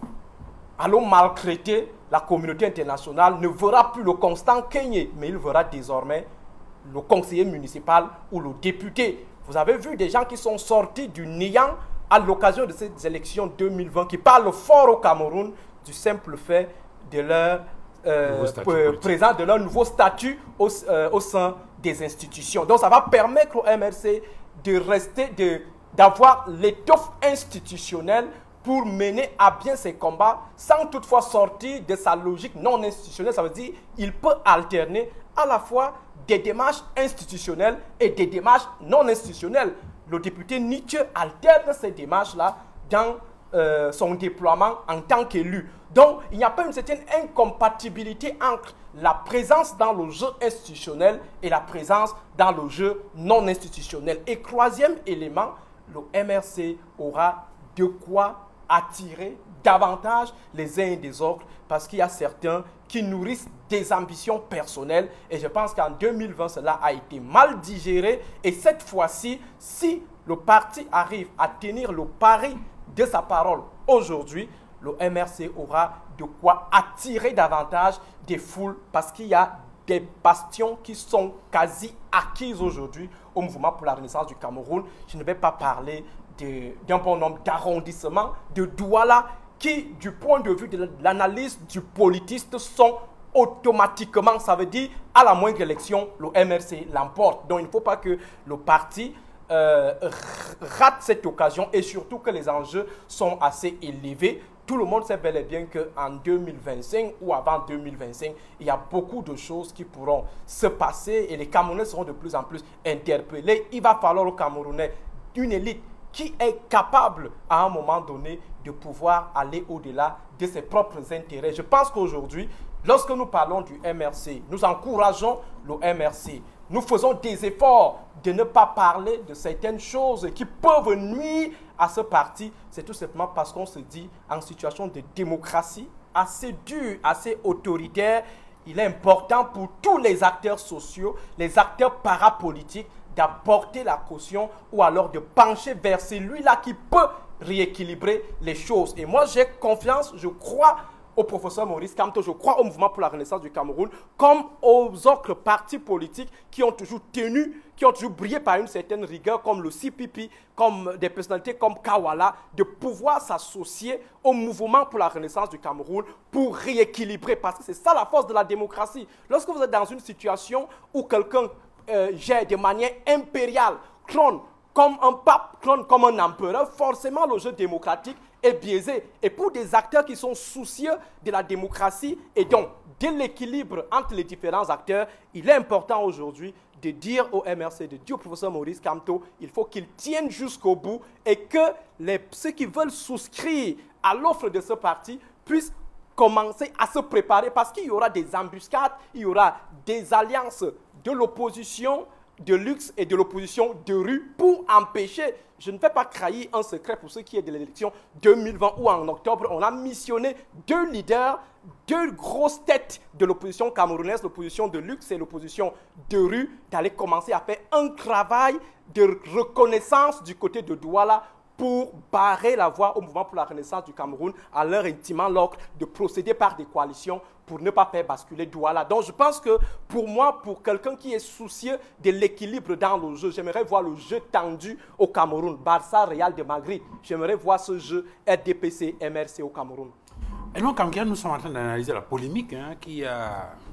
à le maltraiter, la communauté internationale ne verra plus le Constant Kenyé, mais il verra désormais le conseiller municipal ou le député. Vous avez vu des gens qui sont sortis du néant à l'occasion de ces élections deux mille vingt, qui parlent fort au Cameroun du simple fait de leur, euh, présent, de leur nouveau statut au, euh, au sein des institutions. Donc ça va permettre au M R C de rester, de, d'avoir l'étoffe institutionnelle pour mener à bien ses combats sans toutefois sortir de sa logique non institutionnelle. Ça veut dire qu'il peut alterner à la fois des démarches institutionnelles et des démarches non institutionnelles. Le député Nietzsche alterne ces démarches-là dans euh, son déploiement en tant qu'élu. Donc, il n'y a pas une certaine incompatibilité entre la présence dans le jeu institutionnel et la présence dans le jeu non institutionnel. Et troisième élément, le M R C aura de quoi attirer davantage les uns et des autres, parce qu'il y a certains qui nourrissent des ambitions personnelles, et je pense qu'en deux mille vingt, cela a été mal digéré, et cette fois-ci, si le parti arrive à tenir le pari de sa parole aujourd'hui, le M R C aura de quoi attirer davantage des foules, parce qu'il y a des bastions qui sont quasi acquises aujourd'hui au mouvement pour la renaissance du Cameroun. Je ne vais pas parler d'un bon nombre d'arrondissements de Douala qui, du point de vue de l'analyse du politiste, sont automatiquement, ça veut dire, à la moindre élection, le M R C l'emporte. Donc, il ne faut pas que le parti euh, rate cette occasion, et surtout que les enjeux sont assez élevés. Tout le monde sait bel et bien qu'en deux mille vingt-cinq ou avant deux mille vingt-cinq, il y a beaucoup de choses qui pourront se passer et les Camerounais seront de plus en plus interpellés. Il va falloir aux Camerounais une élite qui est capable, à un moment donné, de pouvoir aller au-delà de ses propres intérêts. Je pense qu'aujourd'hui, lorsque nous parlons du M R C, nous encourageons le M R C. Nous faisons des efforts de ne pas parler de certaines choses qui peuvent nuire à ce parti. C'est tout simplement parce qu'on se dit, en situation de démocratie assez dure, assez autoritaire, il est important pour tous les acteurs sociaux, les acteurs parapolitiques, d'apporter la caution ou alors de pencher vers celui-là qui peut rééquilibrer les choses. Et moi, j'ai confiance, je crois au professeur Maurice Kamto, je crois au mouvement pour la renaissance du Cameroun, comme aux autres partis politiques qui ont toujours tenu, qui ont toujours brillé par une certaine rigueur, comme le C P P, comme des personnalités comme Kawala, de pouvoir s'associer au mouvement pour la renaissance du Cameroun pour rééquilibrer, parce que c'est ça la force de la démocratie. Lorsque vous êtes dans une situation où quelqu'un Euh, gère de manière impériale, trône comme un pape, trône comme un empereur, forcément le jeu démocratique est biaisé. Et pour des acteurs qui sont soucieux de la démocratie et donc de l'équilibre entre les différents acteurs, il est important aujourd'hui de dire au M R C, de dire au professeur Maurice Kamto, il faut qu'il tienne jusqu'au bout et que les, ceux qui veulent souscrire à l'offre de ce parti puissent commencer à se préparer, parce qu'il y aura des embuscades, il y aura des alliances de l'opposition de luxe et de l'opposition de rue pour empêcher. Je ne vais pas trahir un secret pour ce qui est de l'élection deux mille vingt, où en octobre, on a missionné deux leaders, deux grosses têtes de l'opposition camerounaise, l'opposition de luxe et l'opposition de rue, d'aller commencer à faire un travail de reconnaissance du côté de Douala pour barrer la voie au mouvement pour la renaissance du Cameroun, en leur intimant l'ordre de procéder par des coalitions pour ne pas faire basculer Douala. Donc je pense que pour moi, pour quelqu'un qui est soucieux de l'équilibre dans le jeu, j'aimerais voir le jeu tendu au Cameroun. Barça, Real de Madrid, j'aimerais voir ce jeu R D P C, M R C au Cameroun. Et donc, quand nous sommes en train d'analyser la polémique hein, qui a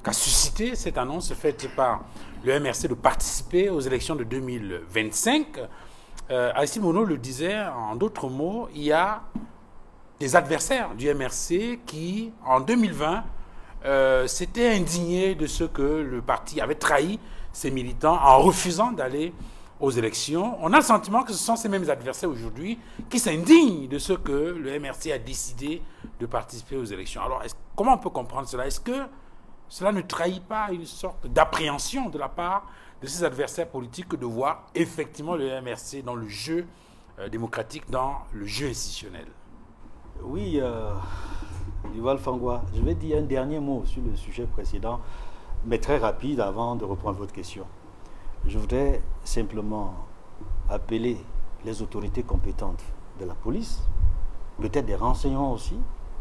qu'a suscité cette annonce faite par le M R C de participer aux élections de deux mille vingt-cinq. Euh, Aristide Monod le disait, en d'autres mots, il y a des adversaires du M R C qui, en deux mille vingt, euh, s'étaient indignés de ce que le parti avait trahi ses militants en refusant d'aller aux élections. On a le sentiment que ce sont ces mêmes adversaires aujourd'hui qui s'indignent de ce que le M R C a décidé de participer aux élections. Alors, comment on peut comprendre cela? Est-ce que cela ne trahit pas une sorte d'appréhension de la part de ces adversaires politiques de voir effectivement le M R C dans le jeu euh, démocratique, dans le jeu institutionnel? Oui, euh, Duval Fangwa, je vais dire un dernier mot sur le sujet précédent, mais très rapide avant de reprendre votre question. Je voudrais simplement appeler les autorités compétentes de la police, peut-être des renseignements aussi,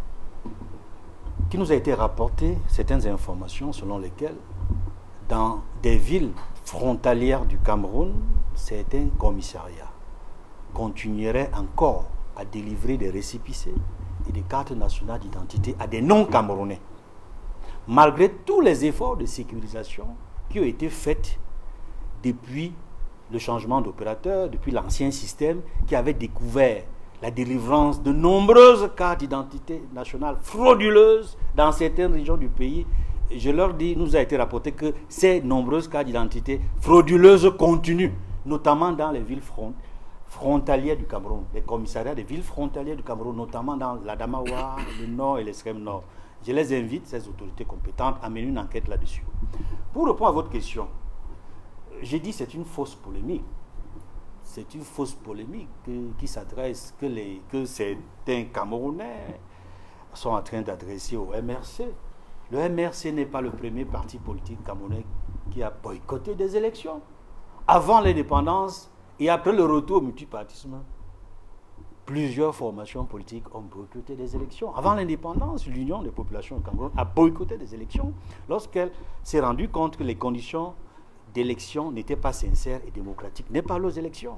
qui nous a été rapporté certaines informations selon lesquelles dans des villes frontalières du Cameroun, certains commissariats continueraient encore à délivrer des récépissés et des cartes nationales d'identité à des non-camerounais, malgré tous les efforts de sécurisation qui ont été faits depuis le changement d'opérateur, depuis l'ancien système qui avait découvert la délivrance de nombreuses cartes d'identité nationales frauduleuses dans certaines régions du pays. Je leur dis, nous a été rapporté que ces nombreuses cartes d'identité frauduleuses continuent, notamment dans les villes front, frontalières du Cameroun, les commissariats des villes frontalières du Cameroun, notamment dans l'Adamawa, le Nord et l'extrême Nord. Je les invite, ces autorités compétentes, à mener une enquête là-dessus. Pour répondre à votre question, j'ai dit que c'est une fausse polémique. C'est une fausse polémique que, qui s'adresse, que, les, que certains Camerounais sont en train d'adresser au M R C. Le M R C n'est pas le premier parti politique camerounais qui a boycotté des élections. Avant l'indépendance et après le retour au multipartisme, plusieurs formations politiques ont boycotté des élections. Avant l'indépendance, l'Union des populations au Cameroun a boycotté des élections lorsqu'elle s'est rendue compte que les conditions d'élection n'étaient pas sincères et démocratiques, n'est pas aux élections.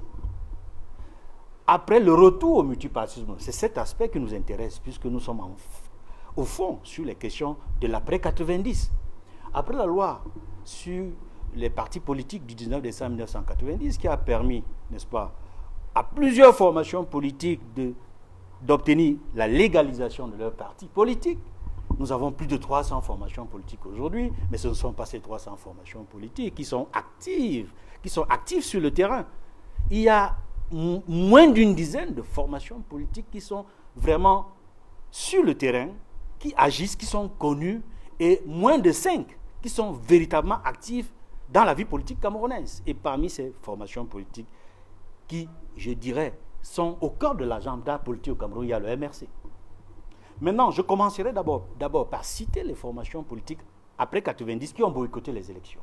Après le retour au multipartisme, c'est cet aspect qui nous intéresse, puisque nous sommes en, au fond sur les questions de l'après quatre-vingt-dix. Après la loi sur les partis politiques du dix-neuf décembre mille neuf cent quatre-vingt-dix, qui a permis, n'est-ce pas, à plusieurs formations politiques d'obtenir la légalisation de leurs partis politiques. Nous avons plus de trois cents formations politiques aujourd'hui, mais ce ne sont pas ces trois cents formations politiques qui sont actives, qui sont actives sur le terrain. Il y a moins d'une dizaine de formations politiques qui sont vraiment sur le terrain, qui agissent, qui sont connues, et moins de cinq qui sont véritablement actives dans la vie politique camerounaise. Et parmi ces formations politiques qui, je dirais, sont au cœur de l'agenda politique au Cameroun, il y a le M R C. Maintenant, je commencerai d'abord d'abord par citer les formations politiques après quatre-vingt-dix qui ont boycotté les élections.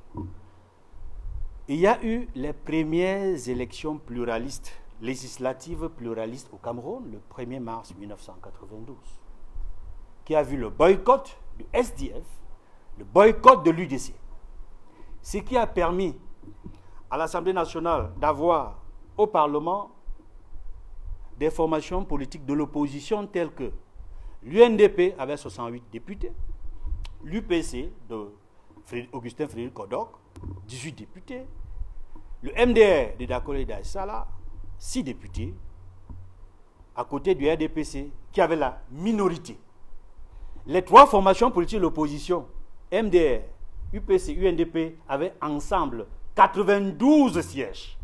Il y a eu les premières élections pluralistes, législatives pluralistes au Cameroun, le premier mars mille neuf cent quatre-vingt-douze, qui a vu le boycott du S D F, le boycott de l'U D C. Ce qui a permis à l'Assemblée nationale d'avoir au Parlement des formations politiques de l'opposition telles que l'U N D P avait soixante-huit députés, l'U P C de Augustin Frédéric Kodok, dix-huit députés, le M D R de Dakole Daïsala, six députés, à côté du R D P C qui avait la minorité. Les trois formations politiques de l'opposition, M D R, U P C, U N D P, avaient ensemble quatre-vingt-douze sièges.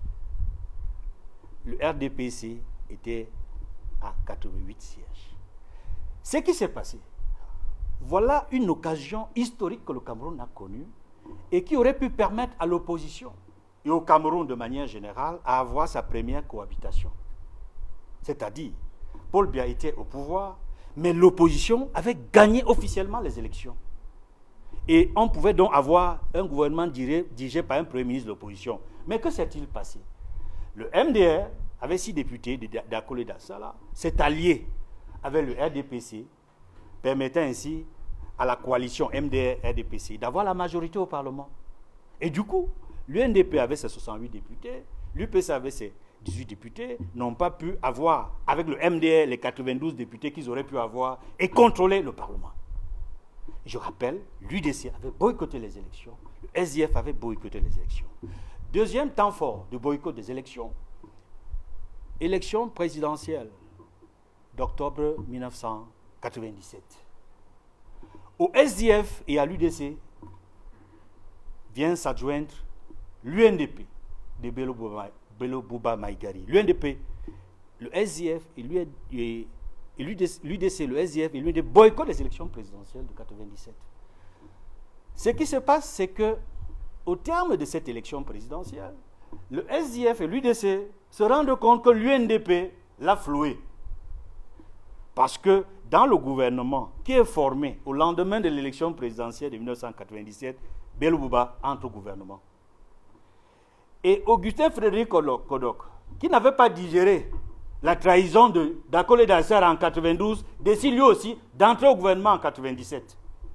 Le R D P C était à quatre-vingt-huit sièges. Ce qui s'est passé, voilà une occasion historique que le Cameroun a connue et qui aurait pu permettre à l'opposition et au Cameroun de manière générale à avoir sa première cohabitation. C'est-à-dire, Paul Biya était au pouvoir, mais l'opposition avait gagné officiellement les élections. Et on pouvait donc avoir un gouvernement dirigé par un premier ministre de l'opposition. Mais que s'est-il passé? Le M D R avait six députés d'Akole Daïsala, s'est allié avec le R D P C, permettant ainsi à la coalition M D R R D P C d'avoir la majorité au Parlement. Et du coup, l'U N D P avait ses soixante-huit députés, l'U P C avait ses dix-huit députés, n'ont pas pu avoir, avec le M D R, les quatre-vingt-douze députés qu'ils auraient pu avoir et contrôler le Parlement. Je rappelle, l'U D C avait boycotté les élections, le S D F avait boycotté les élections. Deuxième temps fort de boycott des élections, élection présidentielle d'octobre mille neuf cent quatre-vingt-dix-sept. Au S D F et à l'U D C vient s'adjoindre l'U N D P de Bello Bouba Maïgari. L'U N D P, le S D F et l'U D C, le S D F et l'U N D P boycottent les élections présidentielles de quatre-vingt-dix-sept. Ce qui se passe, c'est que au terme de cette élection présidentielle, le S D F et l'U D C se rendent compte que l'U N D P l'a floué. Parce que dans le gouvernement qui est formé au lendemain de l'élection présidentielle de mille neuf cent quatre-vingt-dix-sept, Bello Bouba entre au gouvernement. Et Augustin Frédéric Kodok, qui n'avait pas digéré la trahison d'Akole Dassar en quatre-vingt-douze, décide lui aussi d'entrer au gouvernement en quatre-vingt-dix-sept.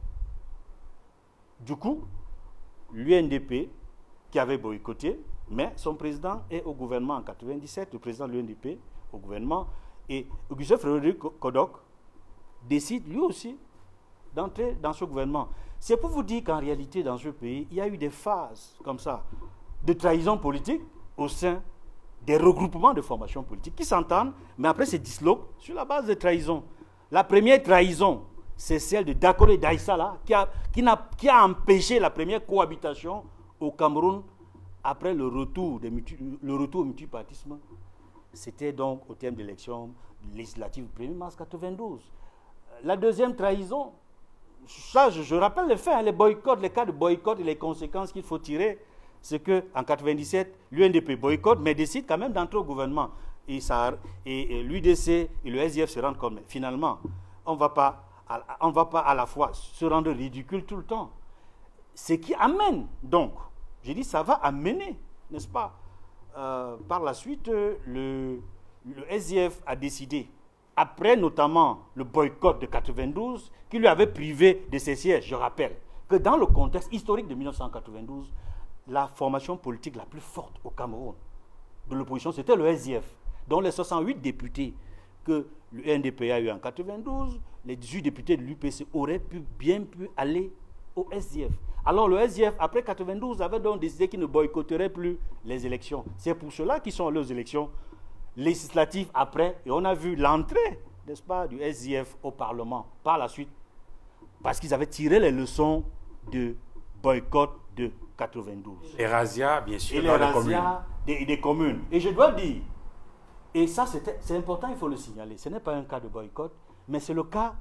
Du coup, l'U N D P, qui avait boycotté, mais son président est au gouvernement en quatre-vingt-dix-sept, le président de l'U N D P au gouvernement, et Augustin Frédéric Kodok décide lui aussi d'entrer dans ce gouvernement. C'est pour vous dire qu'en réalité, dans ce pays, il y a eu des phases comme ça, de trahison politique au sein des regroupements de formations politiques qui s'entendent, mais après se disloquent sur la base de trahison. La première trahison, c'est celle de Dakole Daïsala, qui a, qui, a, qui a empêché la première cohabitation au Cameroun après le retour, de mutu, le retour au multipartisme. C'était donc au terme de l'élection législative du premier mars quatre-vingt-douze. La deuxième trahison, ça je, je rappelle les faits, hein, les boycotts, les cas de boycott et les conséquences qu'il faut tirer, c'est qu'en quatre-vingt-dix-sept, l'U N D P boycotte, mais décide quand même d'entrer au gouvernement. Et, et, et l'U D C et le S D F se rendent compte, mais finalement, on ne va pas à la fois se rendre ridicule tout le temps. Ce qui amène, donc, j'ai dit ça va amener, n'est-ce pas, euh, par la suite, le, le S D F a décidé, après notamment le boycott de quatre-vingt-douze, qui lui avait privé de ses sièges. Je rappelle que dans le contexte historique de mille neuf cent quatre-vingt-douze, la formation politique la plus forte au Cameroun de l'opposition, c'était le S D F, dont les soixante-huit députés que le N D P a eu en quatre-vingt-douze, les dix-huit députés de l'U P C auraient pu, bien pu aller au S D F. Alors le S D F, après quatre-vingt-douze, avait donc décidé qu'il ne boycotterait plus les élections. C'est pour cela qu'ils sont allés aux élections législatives après, et on a vu l'entrée, n'est-ce pas, du S D F au Parlement par la suite, parce qu'ils avaient tiré les leçons de boycott de quatre-vingt-douze. Les razzias, bien sûr, et les razzias des, des communes. Et je dois dire, et ça c'est important, il faut le signaler, ce n'est pas un cas de boycott, mais c'est le cas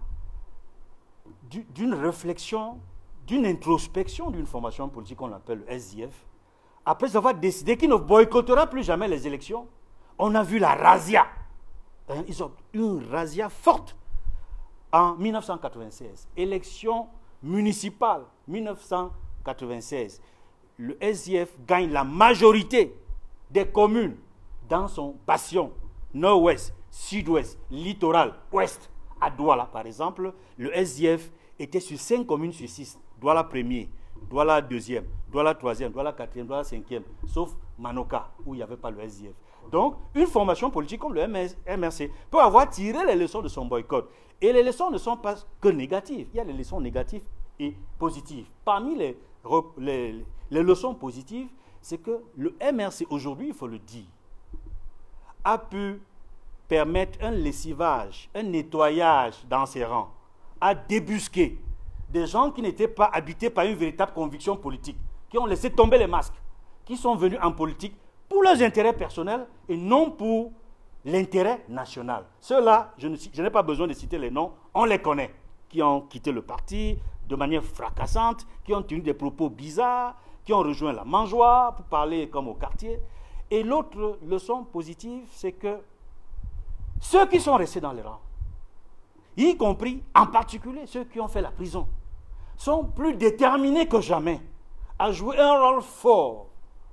d'une réflexion, d'une introspection d'une formation politique qu'on appelle le S D F. Après avoir décidé qu'il ne boycottera plus jamais les élections, on a vu la razzia. Hein, ils ont une razzia forte en mille neuf cent quatre-vingt-seize. Élection municipale, mille neuf cent quatre-vingt-seize. Le S D F gagne la majorité des communes dans son bastion nord-ouest, sud-ouest, littoral, ouest. À Douala, par exemple, le S D F était sur cinq communes sur six. Douala premier, Douala deuxième, Douala troisième, Douala quatrième, Douala cinquième, sauf Manoka, où il n'y avait pas le S D F. Donc, une formation politique comme le M R C peut avoir tiré les leçons de son boycott. Et les leçons ne sont pas que négatives. Il y a les leçons négatives et positives. Parmi les, les, les leçons positives, c'est que le M R C, aujourd'hui, il faut le dire, a pu permettre un lessivage, un nettoyage dans ses rangs, a débusqué des gens qui n'étaient pas habités par une véritable conviction politique, qui ont laissé tomber les masques, qui sont venus en politique pour leurs intérêts personnels et non pour l'intérêt national. Ceux-là, je n'ai pas besoin de citer les noms, on les connaît, qui ont quitté le parti de manière fracassante, qui ont tenu des propos bizarres, qui ont rejoint la mangeoire pour parler comme au quartier. Et l'autre leçon positive, c'est que ceux qui sont restés dans les rangs, y compris en particulier ceux qui ont fait la prison, sont plus déterminés que jamais à jouer un rôle fort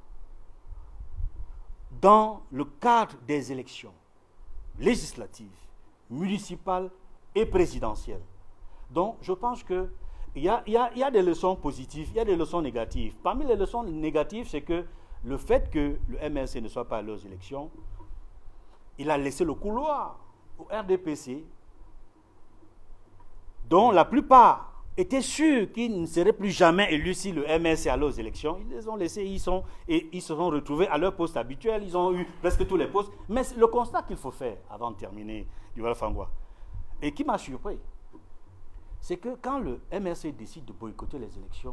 dans le cadre des élections législatives, municipales et présidentielles. Donc, je pense qu'il y a, y, a, y a des leçons positives, il y a des leçons négatives. Parmi les leçons négatives, c'est que le fait que le M R C ne soit pas allé aux élections, il a laissé le couloir au R D P C, dont la plupart étaient sûrs qu'ils ne seraient plus jamais élus si le M R C allait aux élections. Ils les ont laissés, ils sont, et ils se sont retrouvés à leur poste habituel. Ils ont eu presque tous les postes. Mais le constat qu'il faut faire, avant de terminer, Duval Fangwa, et qui m'a surpris, c'est que quand le M R C décide de boycotter les élections,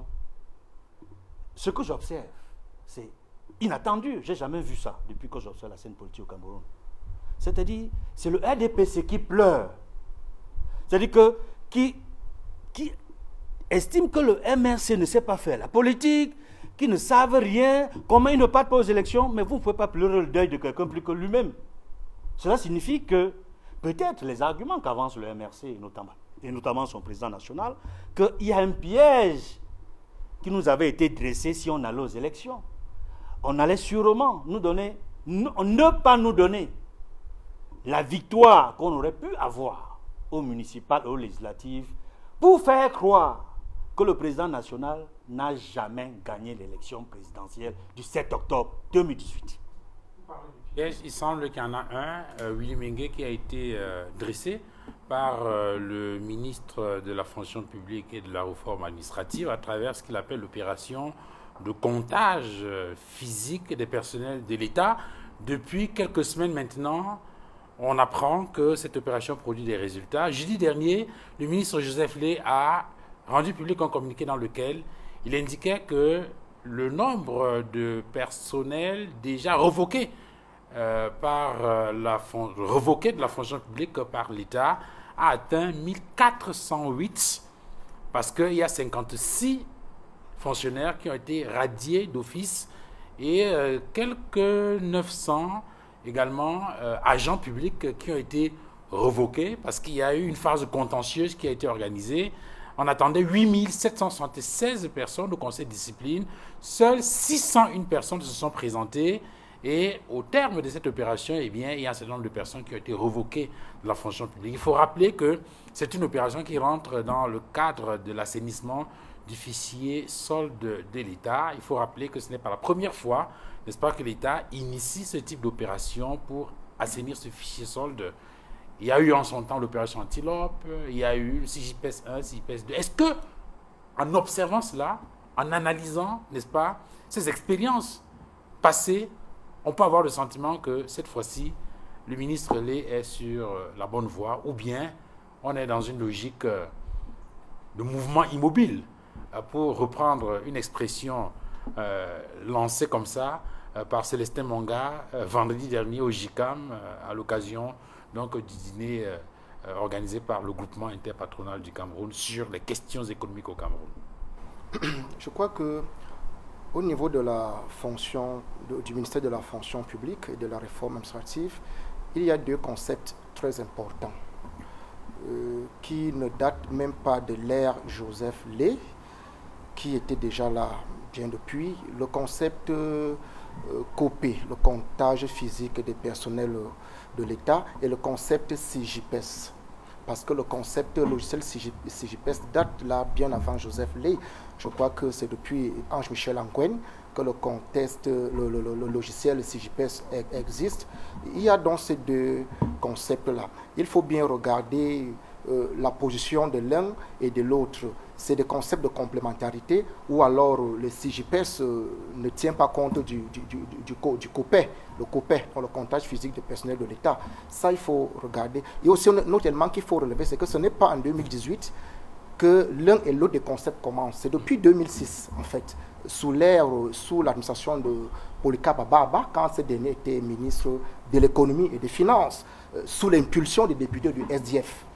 ce que j'observe, c'est inattendu. Je n'ai jamais vu ça depuis que j'observe la scène politique au Cameroun. C'est-à-dire, c'est le R D P C qui pleure. C'est-à-dire que, qui, qui estime que le M R C ne sait pas faire la politique, qui ne savent rien, comment ils ne partent pas aux élections, mais vous ne pouvez pas pleurer le deuil de quelqu'un plus que lui-même. Cela signifie que, peut-être les arguments qu'avance le M R C, notamment, et notamment son président national, qu'il y a un piège qui nous avait été dressé si on allait aux élections. On allait sûrement nous donner, ne pas nous donner la victoire qu'on aurait pu avoir aux municipales et aux législatives pour faire croire que le président national n'a jamais gagné l'élection présidentielle du sept octobre deux mille dix-huit. Il semble qu'il y en a un, euh, Willy Mengue, qui a été euh, dressé par euh, le ministre de la fonction publique et de la réforme administrative à travers ce qu'il appelle l'opération de comptage euh, physique des personnels de l'État. Depuis quelques semaines maintenant, on apprend que cette opération produit des résultats. Jeudi dernier, le ministre Joseph Lé a rendu public un communiqué dans lequel il indiquait que le nombre de personnels déjà revoqués euh, par euh, la revoqués de la fonction publique par l'État a atteint mille quatre cent huit, parce qu'il y a cinquante-six fonctionnaires qui ont été radiés d'office et euh, quelques neuf cents également euh, agents publics qui ont été revoqués parce qu'il y a eu une phase contentieuse qui a été organisée. On attendait huit mille sept cent soixante-seize personnes au conseil de discipline. Seules six cent une personnes se sont présentées. Et au terme de cette opération, eh bien, il y a un certain nombre de personnes qui ont été revoquées de la fonction publique. Il faut rappeler que c'est une opération qui rentre dans le cadre de l'assainissement du fichier solde de l'État. Il faut rappeler que ce n'est pas la première fois, n'est-ce pas, que l'État initie ce type d'opération pour assainir ce fichier solde. Il y a eu en son temps l'opération Antilope, il y a eu le C J P E S un, C J P E S deux. Est-ce que, en observant cela, en analysant, n'est-ce pas, ces expériences passées, on peut avoir le sentiment que cette fois-ci, le ministre Lé est sur la bonne voie, ou bien on est dans une logique de mouvement immobile, pour reprendre une expression euh, lancée comme ça euh, par Célestin Monga euh, vendredi dernier au J C A M euh, à l'occasion donc du dîner euh, organisé par le groupement interpatronal du Cameroun sur les questions économiques au Cameroun. Je crois que au niveau de la fonction de, du ministère de la fonction publique et de la réforme administrative, il y a deux concepts très importants euh, qui ne datent même pas de l'ère Joseph Lé, qui était déjà là bien depuis. Le concept euh, C O P, le comptage physique des personnels de l'État, et le concept C J P E S. Parce que le concept logiciel C J P E S date là bien avant Joseph Lé. Je crois que c'est depuis Ange-Michel Anguen que le contexte, le, le, le logiciel C J P E S existe. Il y a donc ces deux concepts-là. Il faut bien regarder euh, la position de l'un et de l'autre. C'est des concepts de complémentarité, ou alors euh, le C J P E S euh, ne tient pas compte du, du, du, du, du, co, du C O P E, le C O P E, pour le comptage physique des personnels de l'État. Ça, il faut regarder. Et aussi, un autre élément qu'il faut relever, c'est que ce n'est pas en deux mille dix-huit que l'un et l'autre des concepts commencent. C'est depuis deux mille six, en fait, sous l'ère, sous l'administration de Polycarpe Ababa, quand ce dernier était ministre de l'économie et des finances, euh, sous l'impulsion des députés du S D F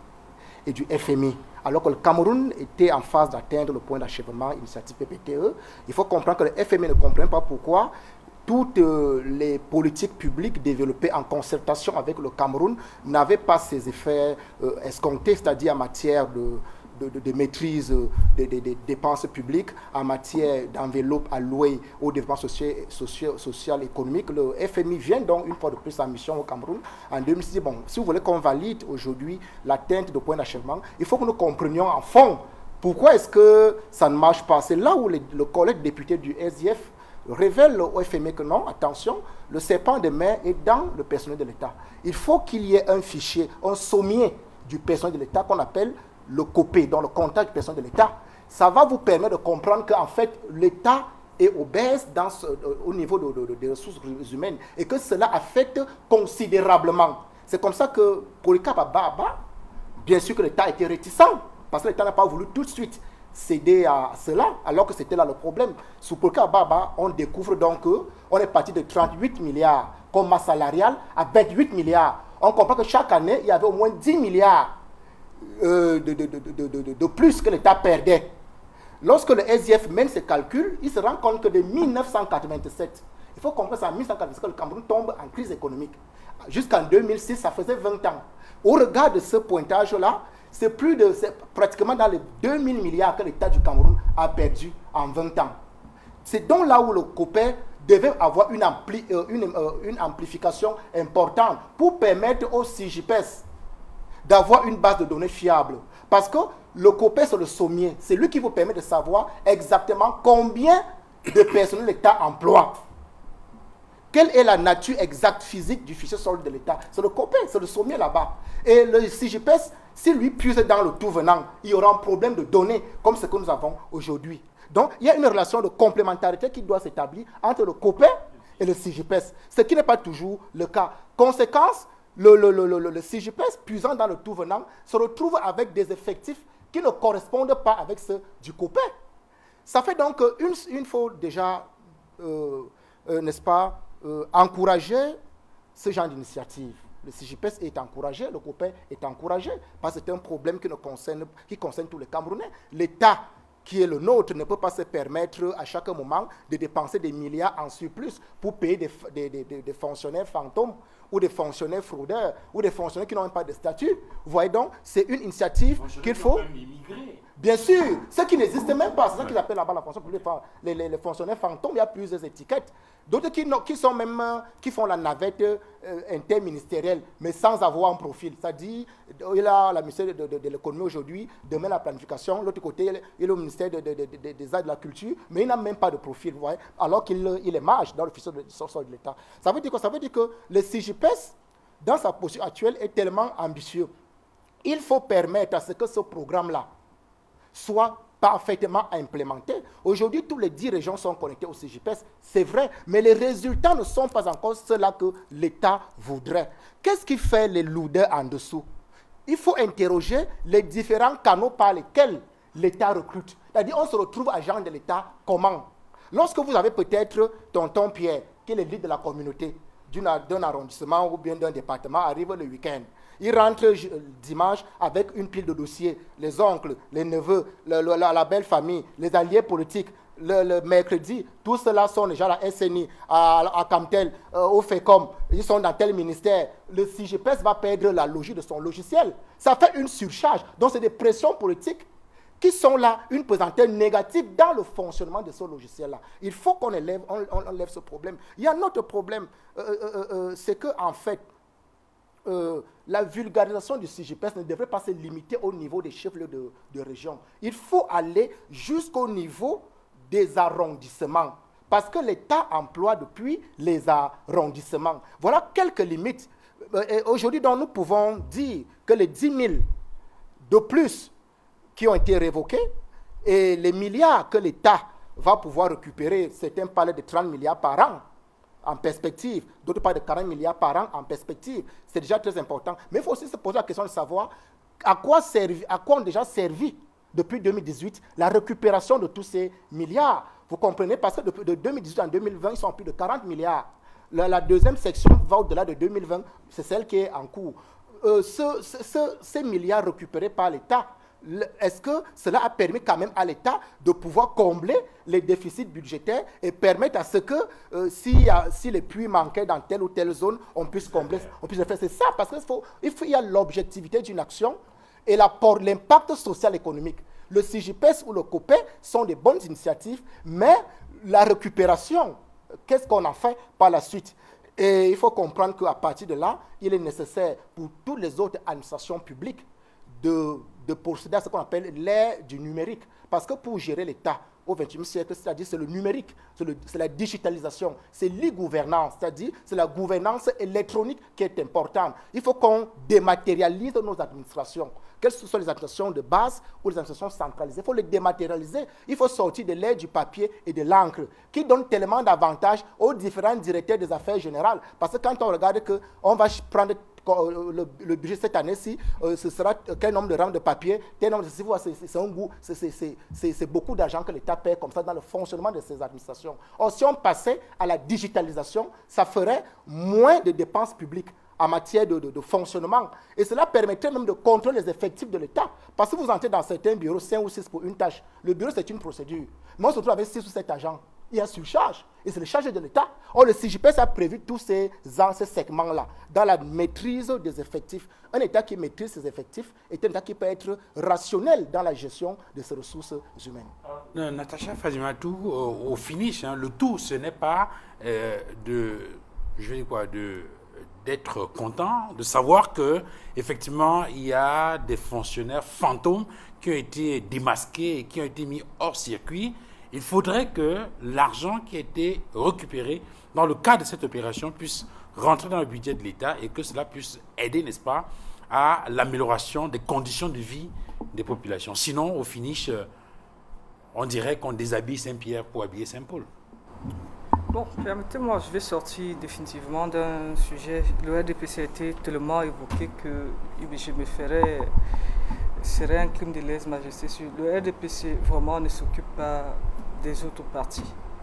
et du F M I. Alors que le Cameroun était en phase d'atteindre le point d'achèvement initiative P P T E, il faut comprendre que le F M I ne comprend pas pourquoi toutes euh, les politiques publiques développées en concertation avec le Cameroun n'avaient pas ces effets euh, escomptés, c'est-à-dire en matière de, de, de, de maîtrise des de, de dépenses publiques, en matière d'enveloppe allouée au développement social, social, social économique. Le F M I vient donc une fois de plus en mission au Cameroun en deux mille six. Bon, si vous voulez qu'on valide aujourd'hui l'atteinte de point d'achèvement, il faut que nous comprenions en fond pourquoi est-ce que ça ne marche pas. C'est là où les, le collègue député du S D F révèle au F M I que non, attention, le serpent de mer est dans le personnel de l'État. Il faut qu'il y ait un fichier, un sommier du personnel de l'État qu'on appelle le COPE, dans le comptage personnel de l'État, ça va vous permettre de comprendre qu'en fait, l'État est obèse dans ce, au niveau de, de, de, des ressources humaines et que cela affecte considérablement. C'est comme ça que pour le cas Baba, bien sûr que l'État était réticent, parce que l'État n'a pas voulu tout de suite céder à cela, alors que c'était là le problème. Sous Polka Baba, on découvre donc qu'on est parti de trente-huit milliards comme masse salariale à vingt-huit milliards. On comprend que chaque année, il y avait au moins dix milliards euh, de, de, de, de, de, de plus que l'État perdait. Lorsque le S D F mène ses calculs, il se rend compte que de mille neuf cent quatre-vingt-sept, il faut comprendre ça, en mille neuf cent quatre-vingt-sept, que le Cameroun tombe en crise économique. Jusqu'en deux mille six, ça faisait vingt ans. Au regard de ce pointage-là, c'est plus de, c'est pratiquement dans les deux mille milliards que l'État du Cameroun a perdu en vingt ans. C'est donc là où le COPE devait avoir une, ampli, euh, une, euh, une amplification importante pour permettre au C G P E S d'avoir une base de données fiable. Parce que le COPE, c'est le sommier. C'est lui qui vous permet de savoir exactement combien de personnel l'État emploie. Quelle est la nature exacte physique du fichier solde de l'État? C'est le COPE, c'est le sommier là-bas. Et le C G P E S, s'il lui puise dans le tout venant, il y aura un problème de données comme ce que nous avons aujourd'hui. Donc, il y a une relation de complémentarité qui doit s'établir entre le COPE et le C G P E S, ce qui n'est pas toujours le cas. Conséquence, le, le, le, le, le C G P E S, puisant dans le tout venant, se retrouve avec des effectifs qui ne correspondent pas avec ceux du COPE. Ça fait donc qu'il faut déjà, euh, euh, n'est-ce pas, euh, encourager ce genre d'initiative. Le C G P E S est encouragé, le COPE est encouragé, parce que c'est un problème qui, ne concerne, qui concerne tous les Camerounais. L'État qui est le nôtre ne peut pas se permettre à chaque moment de dépenser des milliards en surplus pour payer des, des, des, des fonctionnaires fantômes ou des fonctionnaires fraudeurs ou des fonctionnaires qui n'ont même pas de statut. Vous voyez donc, c'est une initiative qu'il faut... Bien sûr, ceux qui n'existent même pas, c'est ça qu'ils appellent là-bas la fonction publique, les, les, les fonctionnaires fantômes, il y a plusieurs étiquettes. D'autres qui, qui sont même, qui font la navette euh, interministérielle, mais sans avoir un profil. C'est-à-dire, il y a la ministère de, de, de, de l'économie aujourd'hui, demain la planification, l'autre côté, il y a le ministère de, de, de, de, des arts et de la culture, mais il n'a même pas de profil, vous voyez, alors qu'il il est mage dans le fichier de, de, de l'État. Ça veut dire que ça veut dire que le C G P E S, dans sa posture actuelle, est tellement ambitieux. Il faut permettre à ce que ce programme-là soit parfaitement implémenté. Aujourd'hui, tous les dix régions sont connectées au C G P E S, c'est vrai, mais les résultats ne sont pas encore ceux-là que l'État voudrait. Qu'est-ce qui fait les lourdeurs en dessous? Il faut interroger les différents canaux par lesquels l'État recrute. C'est-à-dire, on se retrouve agent de l'État comment? Lorsque vous avez peut-être tonton Pierre, qui est le leader de la communauté, d'un arrondissement ou bien d'un département, arrive le week-end. Il rentre dimanche avec une pile de dossiers, les oncles, les neveux, le, le, la, la belle famille, les alliés politiques. Le, le mercredi, tous ceux-là sont déjà à la S N I, à, à Camtel, euh, au FECOM, ils sont dans tel ministère. Le C G P E S va perdre la logique de son logiciel. Ça fait une surcharge. Donc, c'est des pressions politiques qui sont là, une pesanteur négative dans le fonctionnement de ce logiciel-là. Il faut qu'on élève, on, on élève ce problème. Il y a un autre problème, euh, euh, euh, c'est qu'en fait, Euh, la vulgarisation du C G P E S ne devrait pas se limiter au niveau des chefs-lieux de, de région. Il faut aller jusqu'au niveau des arrondissements, parce que l'État emploie depuis les arrondissements. Voilà quelques limites. Euh, Aujourd'hui, nous pouvons dire que les dix mille de plus qui ont été révoqués et les milliards que l'État va pouvoir récupérer, certains parlaient de trente milliards par an, en perspective, d'autres parlent de quarante milliards par an en perspective. C'est déjà très important. Mais il faut aussi se poser la question de savoir à quoi, servi, à quoi ont déjà servi depuis deux mille dix-huit la récupération de tous ces milliards. Vous comprenez? Parce que de, de deux mille dix-huit en deux mille vingt, ils sont plus de quarante milliards. La, la deuxième section va au-delà de deux mille vingt, c'est celle qui est en cours. Euh, ce, ce, ce, ces milliards récupérés par l'État, est-ce que cela a permis quand même à l'État de pouvoir combler les déficits budgétaires et permettre à ce que, euh, si, euh, si les puits manquaient dans telle ou telle zone, on puisse combler, on puisse le faire? C'est ça, parce qu'il faut, il faut, il y a l'objectivité d'une action et l'impact social-économique. Le C G P E S ou le COPE sont des bonnes initiatives, mais la récupération, qu'est-ce qu'on a fait par la suite? Et il faut comprendre qu'à partir de là, il est nécessaire pour toutes les autres administrations publiques de, de procéder à ce qu'on appelle l'ère du numérique. Parce que pour gérer l'État au vingtième siècle, c'est-à-dire c'est le numérique, c'est la digitalisation, c'est l'e-gouvernance, c'est-à-dire c'est la gouvernance électronique qui est importante. Il faut qu'on dématérialise nos administrations. quelles sont les administrations de base ou les administrations centralisées. Il faut les dématérialiser. Il faut sortir de l'air du papier et de l'encre, qui donne tellement d'avantages aux différents directeurs des affaires générales. Parce que quand on regarde qu'on va prendre le, le budget cette année-ci, euh, ce sera quel nombre de rangs de papier, tel nombre de... C'est un goût, c'est beaucoup d'argent que l'État paie comme ça dans le fonctionnement de ces administrations. Or, si on passait à la digitalisation, ça ferait moins de dépenses publiques en matière de, de, de fonctionnement. Et cela permettrait même de contrôler les effectifs de l'État. Parce que vous entrez dans certains bureaux, cinq ou six pour une tâche. Le bureau, c'est une procédure. Mais on se retrouve avec six ou sept agents. Il y a surcharge. Et c'est le charge de l'État. Or, le C J P S a prévu tous ces, ces segments-là dans la maîtrise des effectifs. Un État qui maîtrise ses effectifs est un État qui peut être rationnel dans la gestion de ses ressources humaines. Euh, Natacha Fadimatou, au, au finish, hein, le tout, ce n'est pas euh, de... Je vais dire quoi de... d'être content, de savoir que effectivement il y a des fonctionnaires fantômes qui ont été démasqués et qui ont été mis hors circuit. Il faudrait que l'argent qui a été récupéré dans le cadre de cette opération puisse rentrer dans le budget de l'État et que cela puisse aider, n'est-ce pas, à l'amélioration des conditions de vie des populations. Sinon, au finish, on dirait qu'on déshabille Saint-Pierre pour habiller Saint-Paul. Bon, permettez-moi, je vais sortir définitivement d'un sujet. Le R D P C a été tellement évoqué que je me ferais, serait un crime de lèse-majesté sur le R D P C. Vraiment, ne s'occupe pas des autres partis.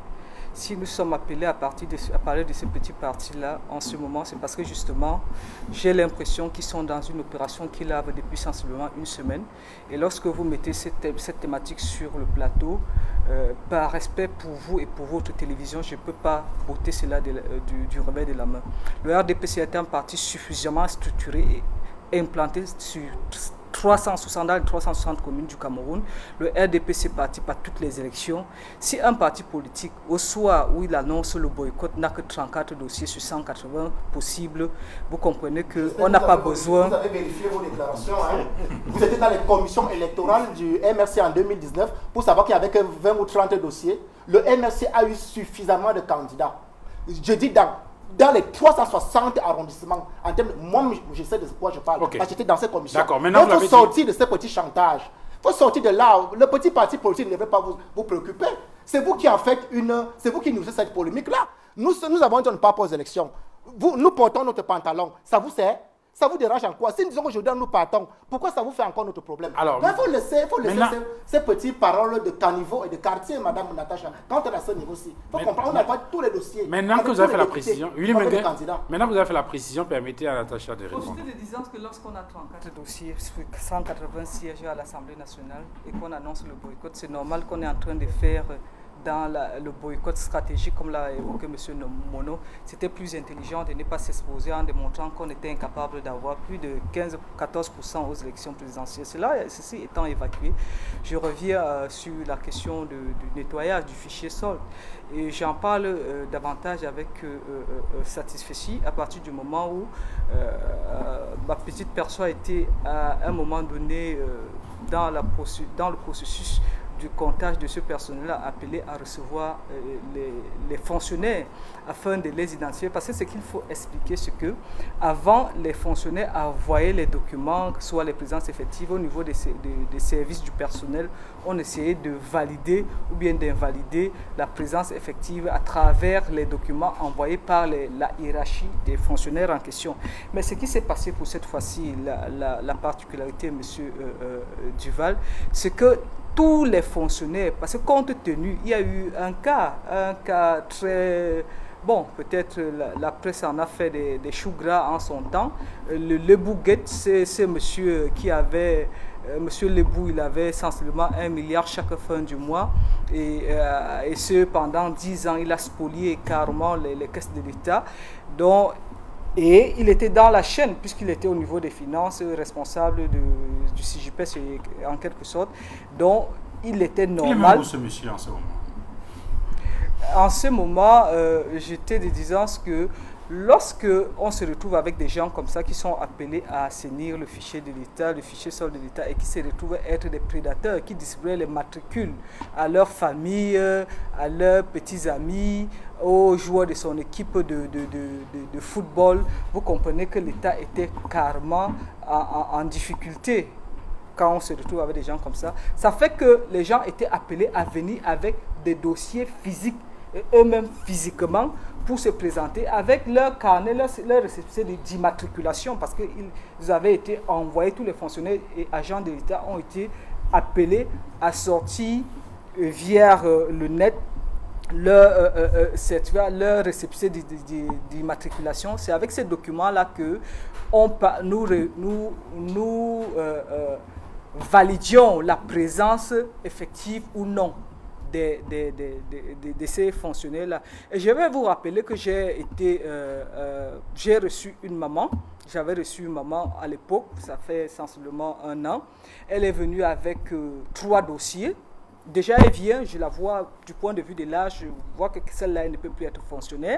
Si nous sommes appelés à, partir de, à parler de ces petits partis-là en ce moment, c'est parce que justement, j'ai l'impression qu'ils sont dans une opération qui lave depuis sensiblement une semaine. Et lorsque vous mettez cette, cette thématique sur le plateau, euh, par respect pour vous et pour votre télévision, je ne peux pas ôter cela de, du, du revers de la main. Le R D P C est un parti suffisamment structuré et implanté sur trois cent soixante, dans les trois cent soixante communes du Cameroun. Le R D P C participe à toutes les élections. Si un parti politique, au soir où il annonce le boycott, n'a que trente-quatre dossiers sur cent quatre-vingts possibles, vous comprenez qu'on n'a pas besoin... Vous avez vérifié vos déclarations. Hein? Vous étiez dans les commissions électorales du M R C en deux mille dix-neuf pour savoir qu'il n'y avait que vingt ou trente dossiers. Le M R C a eu suffisamment de candidats. Je dis dans... dans les trois cent soixante arrondissements, en termes de, moi je sais de quoi je parle, okay. Parce que j'étais dans ces commissions. D'accord, maintenant il faut sortir dit... de ce petit chantage. Il faut sortir de là. Le petit parti politique ne devrait pas vous, vous préoccuper. C'est vous qui en faites une... C'est vous qui nous faites cette polémique-là. Nous, nous avons dit on ne part pas aux élections. Vous, nous portons notre pantalon. Ça vous sert? Ça vous dérange en quoi? Si nous disons qu'aujourd'hui nous partons, pourquoi ça vous fait encore notre problème? Alors, il faut laisser, faut laisser ces, ces petites paroles de caniveau et de quartier, Madame Natacha, quand on est à ce niveau-ci. Il faut comprendre, on n'a pas tous les dossiers. Maintenant que vous avez fait la précision, oui, maintenant que vous avez fait la précision, permettez à Natacha de répondre. J'étais disant que lorsqu'on a trente-quatre dossiers, cent quatre-vingts sièges à l'Assemblée nationale et qu'on annonce le boycott, c'est normal qu'on est en train de faire... dans la, le boycott stratégique, comme l'a évoqué M. Mono, c'était plus intelligent de ne pas s'exposer en démontrant qu'on était incapable d'avoir plus de quinze à quatorze pour cent aux élections présidentielles. Cela, ceci étant évacué, je reviens euh, sur la question de, du nettoyage du fichier solde. Et j'en parle euh, davantage avec euh, euh, satisfaction à partir du moment où euh, euh, ma petite personne a été à un moment donné euh, dans, la dans le processus du comptage de ce personnel-là appelé à recevoir euh, les, les fonctionnaires afin de les identifier. Parce que ce qu'il faut expliquer, c'est que avant, les fonctionnaires envoyaient les documents, soit les présences effectives au niveau des, des, des services du personnel, on essayait de valider ou bien d'invalider la présence effective à travers les documents envoyés par les, la hiérarchie des fonctionnaires en question. Mais ce qui s'est passé pour cette fois-ci, la, la, la particularité, M. Euh, euh, Duval, c'est que tous les fonctionnaires, parce que compte tenu, il y a eu un cas, un cas très... Bon, peut-être la, la presse en a fait des, des choux gras en son temps. Le Lebou Guette, c'est monsieur qui avait... Euh, monsieur Lebou, il avait sensiblement un milliard chaque fin du mois. Et, euh, et ce, pendant dix ans, il a spolié carrément les, les caisses de l'État. Donc... Et il était dans la chaîne, puisqu'il était au niveau des finances, responsable de, du C J P S en quelque sorte. Donc, il était normal. Il est où ce monsieur en ce moment? En ce moment, euh, j'étais de disant que lorsque on se retrouve avec des gens comme ça qui sont appelés à assainir le fichier de l'État, le fichier solde de l'État, et qui se retrouvent être des prédateurs, qui distribuent les matricules à leurs familles, à leurs petits amis, aux joueurs de son équipe de, de, de, de, de football, vous comprenez que l'État était carrément en, en, en difficulté. quand on se retrouve avec des gens comme ça, ça fait que les gens étaient appelés à venir avec des dossiers physiques, eux-mêmes physiquement, pour se présenter avec leur carnet, leur, leur récépissé d'immatriculation, parce qu'ils avaient été envoyés, tous les fonctionnaires et agents de l'État ont été appelés à sortir euh, via euh, le net leur euh, euh, certificat, leur récépissé d'immatriculation. C'est avec ces documents-là que on, nous, nous, nous euh, euh, validions la présence effective ou non de, de, de, de, de, de ces fonctionnaires-là. Et je vais vous rappeler que j'ai été, euh, euh, j'ai reçu une maman. J'avais reçu une maman à l'époque, ça fait sensiblement un an. Elle est venue avec euh, trois dossiers. Déjà, elle vient, je la vois du point de vue de l'âge, je vois que celle-là ne peut plus être fonctionnaire.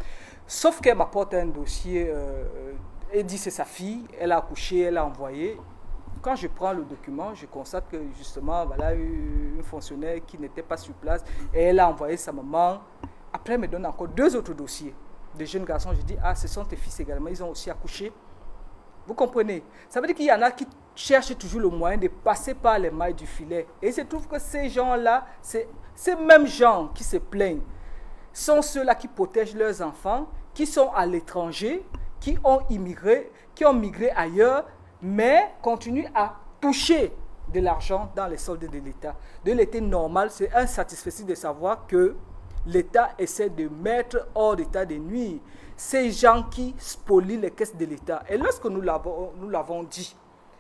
Sauf qu'elle m'apporte un dossier, euh, elle dit c'est sa fille, elle a accouché, elle a envoyé. Quand je prends le document, je constate que justement, voilà, une fonctionnaire qui n'était pas sur place, et elle a envoyé sa maman. Après, elle me donne encore deux autres dossiers de jeunes garçons. Je dis, ah, ce sont tes fils également, ils ont aussi accouché. Vous comprenez? Ça veut dire qu'il y en a qui cherchent toujours le moyen de passer par les mailles du filet. Et il se trouve que ces gens-là, ces mêmes gens qui se plaignent, sont ceux-là qui protègent leurs enfants, qui sont à l'étranger, qui ont immigré, qui ont migré ailleurs, mais continuent à toucher de l'argent dans les soldes de l'État. De l'État normal, c'est insatisfait de savoir que l'État essaie de mettre hors d'état de nuire ces gens qui spolient les caisses de l'État. Et lorsque nous l'avons nous l'avons dit,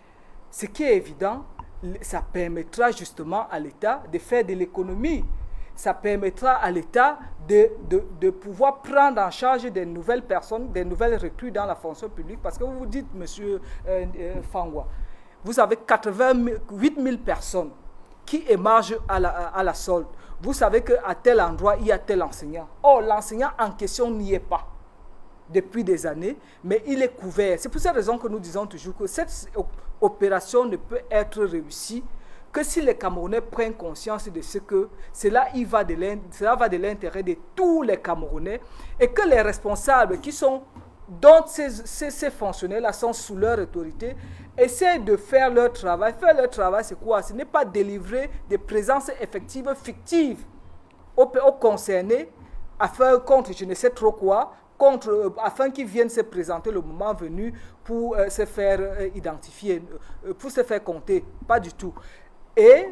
ce qui est évident, ça permettra justement à l'État de faire de l'économie. Ça permettra à l'État de, de, de pouvoir prendre en charge des nouvelles personnes, des nouvelles recrues dans la fonction publique. Parce que vous vous dites, monsieur euh, euh, Fangwa, vous avez quatre-vingt-huit mille personnes qui émargent à la, à la solde. Vous savez qu'à tel endroit, il y a tel enseignant. Or, l'enseignant en question n'y est pas depuis des années, mais il est couvert. C'est pour cette raison que nous disons toujours que cette opération ne peut être réussie que si les Camerounais prennent conscience de ce que cela, il va de cela va de l'intérêt de tous les Camerounais et que les responsables qui sont, dont ces, ces, ces fonctionnaires-là sont sous leur autorité, essaient de faire leur travail. Faire leur travail, c'est quoi? Ce n'est pas délivrer des présences effectives fictives aux, aux concernés, afin contre je ne sais trop quoi, contre, euh, afin qu'ils viennent se présenter le moment venu pour euh, se faire euh, identifier, euh, pour se faire compter. Pas du tout. Et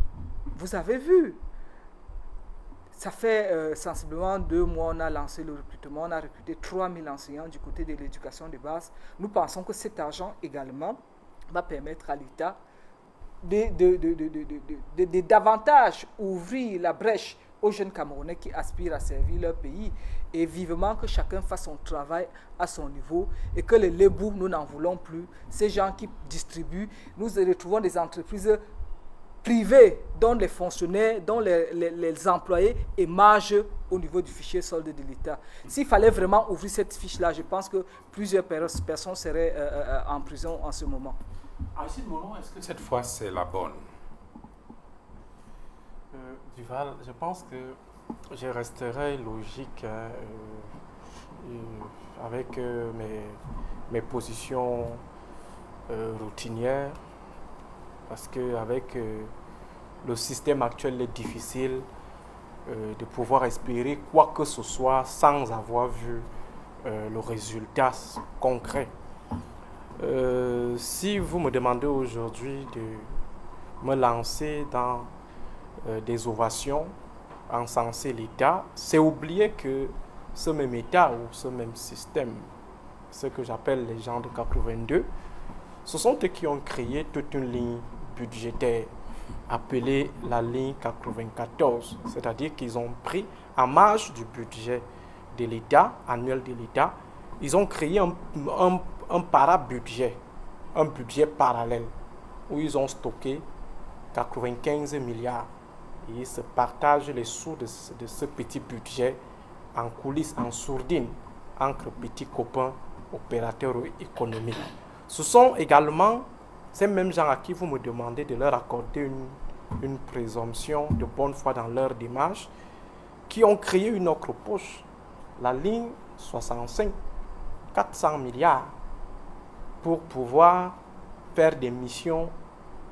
vous avez vu, ça fait euh, sensiblement deux mois, on a lancé le recrutement, on a recruté trois mille enseignants du côté de l'éducation de base. Nous pensons que cet argent également va permettre à l'État de, de, de, de, de, de, de, de davantage ouvrir la brèche aux jeunes Camerounais qui aspirent à servir leur pays et vivement que chacun fasse son travail à son niveau et que les lébous, nous n'en voulons plus. Ces gens qui distribuent, nous retrouvons des entreprises privées dont les fonctionnaires, dont les, les, les employés émargent au niveau du fichier solde de l'État. S'il fallait vraiment ouvrir cette fiche-là, je pense que plusieurs personnes seraient euh, euh, en prison en ce moment. Aristide Monon, est-ce que cette fois c'est la bonne? Euh, Duval, je pense que je resterai logique euh, euh, avec euh, mes, mes positions euh, routinières, parce qu'avec euh, le système actuel, il est difficile euh, de pouvoir espérer quoi que ce soit sans avoir vu euh, le résultat concret. Euh, si vous me demandez aujourd'hui de me lancer dans Euh, des ovations, encenser l'État, c'est oublier que ce même État ou ce même système, ce que j'appelle les gens de quatre-vingt-deux, ce sont eux qui ont créé toute une ligne budgétaire appelée la ligne quatre-vingt-quatorze, c'est-à-dire qu'ils ont pris en marge du budget de l'État, annuel de l'État, ils ont créé un, un, un para-budget, un budget parallèle, où ils ont stocké quatre-vingt-quinze milliards. Et ils se partagent les sous de ce, de ce petit budget en coulisses, en sourdine, entre petits copains opérateurs économiques. Ce sont également ces mêmes gens à qui vous me demandez de leur accorder une, une présomption de bonne foi dans leur démarche, qui ont créé une autre poche, la ligne soixante-cinq, quatre cents milliards, pour pouvoir faire des missions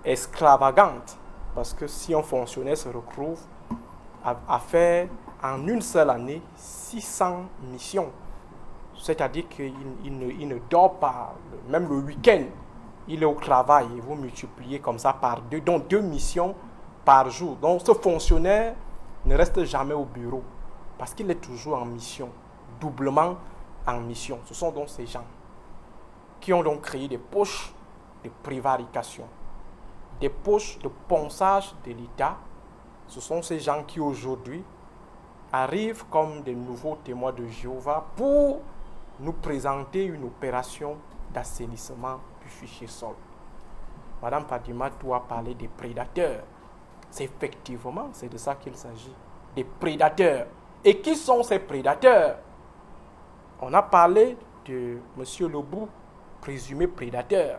extravagante. Parce que si un fonctionnaire se retrouve à, à faire en une seule année six cents missions, c'est-à-dire qu'il il ne, il ne dort pas, même le week-end, il est au travail, et vous multipliez comme ça par deux, donc deux missions par jour. Donc ce fonctionnaire ne reste jamais au bureau, parce qu'il est toujours en mission, doublement en mission. Ce sont donc ces gens qui ont donc créé des poches de prévarication, des poches de ponçage de l'État. Ce sont ces gens qui aujourd'hui arrivent comme des nouveaux témoins de Jéhovah pour nous présenter une opération d'assainissement du fichier sol. Madame Fadimatou a parlé des prédateurs. C'est effectivement, c'est de ça qu'il s'agit, des prédateurs. Et qui sont ces prédateurs? On a parlé de M. Lebou, présumé prédateur.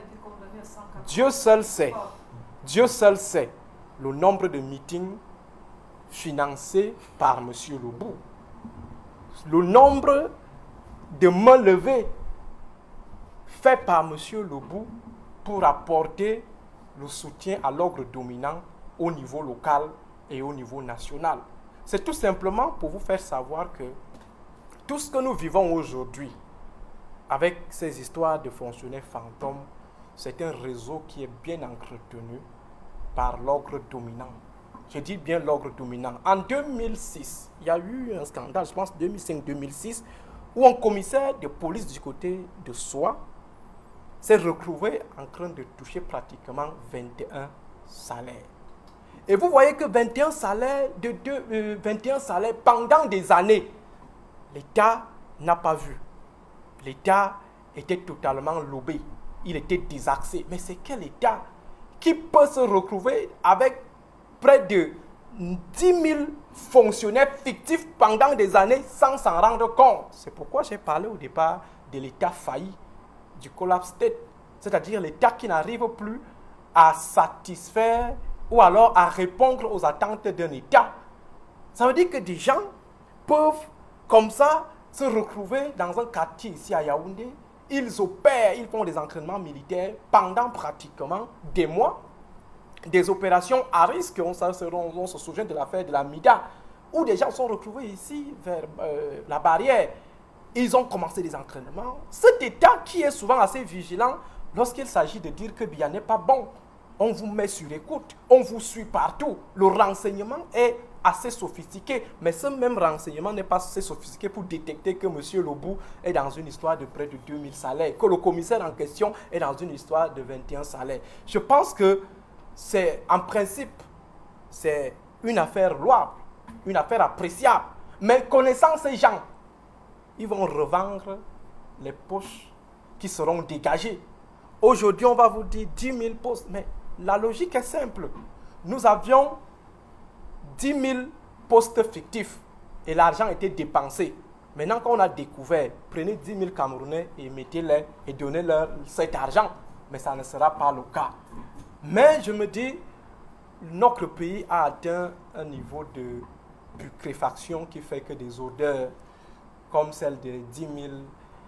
Dieu seul sait, Dieu seul sait le nombre de meetings financés par M. Lebou, le nombre de mains levées faites par M. Lebou pour apporter le soutien à l'ordre dominant au niveau local et au niveau national. C'est tout simplement pour vous faire savoir que tout ce que nous vivons aujourd'hui avec ces histoires de fonctionnaires fantômes, c'est un réseau qui est bien entretenu par l'ordre dominant. Je dis bien l'ordre dominant. En deux mille six, il y a eu un scandale, je pense deux mille cinq deux mille six, où un commissaire de police du côté de Soie s'est retrouvé en train de toucher pratiquement vingt et un salaires. Et vous voyez que vingt et un salaires, de deux, euh, vingt et un salaires pendant des années, l'État n'a pas vu. L'État était totalement lobé. Il était désaxé. Mais c'est quel État qui peut se retrouver avec près de dix mille fonctionnaires fictifs pendant des années sans s'en rendre compte? C'est pourquoi j'ai parlé au départ de l'État failli, du collapse state, c'est-à-dire l'État qui n'arrive plus à satisfaire ou alors à répondre aux attentes d'un État. Ça veut dire que des gens peuvent comme ça se retrouver dans un quartier ici à Yaoundé. Ils opèrent, ils font des entraînements militaires pendant pratiquement des mois. Des opérations à risque, on, on, on se souvient de l'affaire de la Mida, où des gens sont retrouvés ici vers euh, la barrière. Ils ont commencé des entraînements. Cet État qui est souvent assez vigilant lorsqu'il s'agit de dire que bien n'est pas bon. On vous met sur écoute, on vous suit partout. Le renseignement est assez sophistiqué, mais ce même renseignement n'est pas assez sophistiqué pour détecter que M. Lebou est dans une histoire de près de deux mille salaires, que le commissaire en question est dans une histoire de vingt et un salaires. Je pense que c'est, en principe, c'est une affaire louable, une affaire appréciable. Mais connaissant ces gens, ils vont revendre les poches qui seront dégagées. Aujourd'hui, on va vous dire dix mille postes, mais la logique est simple. Nous avions dix mille postes fictifs et l'argent était dépensé. Maintenant, quand on a découvert, prenez dix mille Camerounais et mettez-les et donnez-leur cet argent. Mais ça ne sera pas le cas. Mais je me dis, notre pays a atteint un niveau de putréfaction qui fait que des odeurs comme celle de dix mille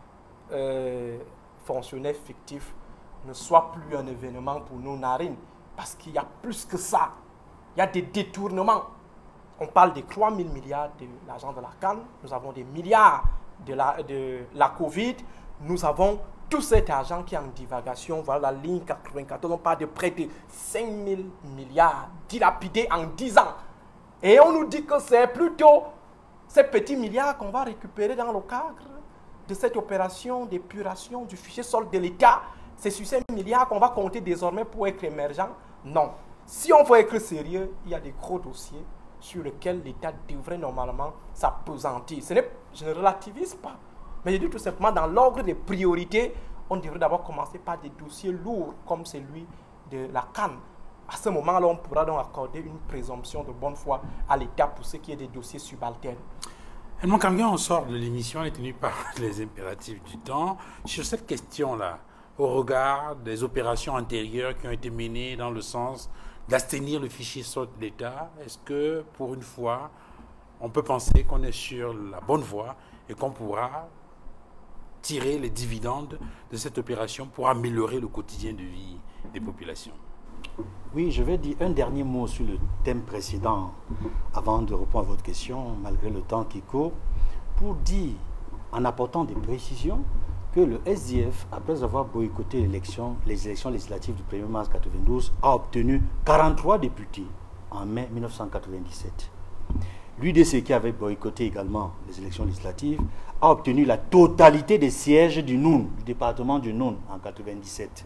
euh, fonctionnaires fictifs ne soient plus un événement pour nos narines. Parce qu'il y a plus que ça. Il y a des détournements. On parle de trois mille milliards de l'argent de la Cannes. Nous avons des milliards de la, de la Covid. Nous avons tout cet argent qui est en divagation. Voilà la ligne quatre-vingt-quatorze. On parle de près de cinq mille milliards dilapidés en dix ans. Et on nous dit que c'est plutôt ces petits milliards qu'on va récupérer dans le cadre de cette opération d'épuration du fichier sol de l'État. C'est sur ces milliards qu'on va compter désormais pour être émergent. Non. Si on veut être sérieux, il y a des gros dossiers sur lesquels l'État devrait normalement s'appesantir. Ce n'est, je ne relativise pas, mais je dis tout simplement dans l'ordre des priorités, on devrait d'abord commencer par des dossiers lourds comme celui de la Cannes. À ce moment-là, on pourra donc accorder une présomption de bonne foi à l'État pour ce qui est des dossiers subalternes. Edmond Kamguen, on sort de l'émission, on est tenu par les impératifs du temps. Sur cette question-là, au regard des opérations antérieures qui ont été menées dans le sens d'assainir le fichier sol de l'État, est-ce que, pour une fois, on peut penser qu'on est sur la bonne voie et qu'on pourra tirer les dividendes de cette opération pour améliorer le quotidien de vie des populations? Oui, je vais dire un dernier mot sur le thème précédent avant de répondre à votre question, malgré le temps qui court, pour dire, en apportant des précisions, que le S D F, après avoir boycotté l'élection, les élections législatives du premier mars mille neuf cent quatre-vingt-douze, a obtenu quarante-trois députés en mai mille neuf cent quatre-vingt-dix-sept. L'U D C, qui avait boycotté également les élections législatives, a obtenu la totalité des sièges du Noun, du département du Noun, en mille neuf cent quatre-vingt-dix-sept,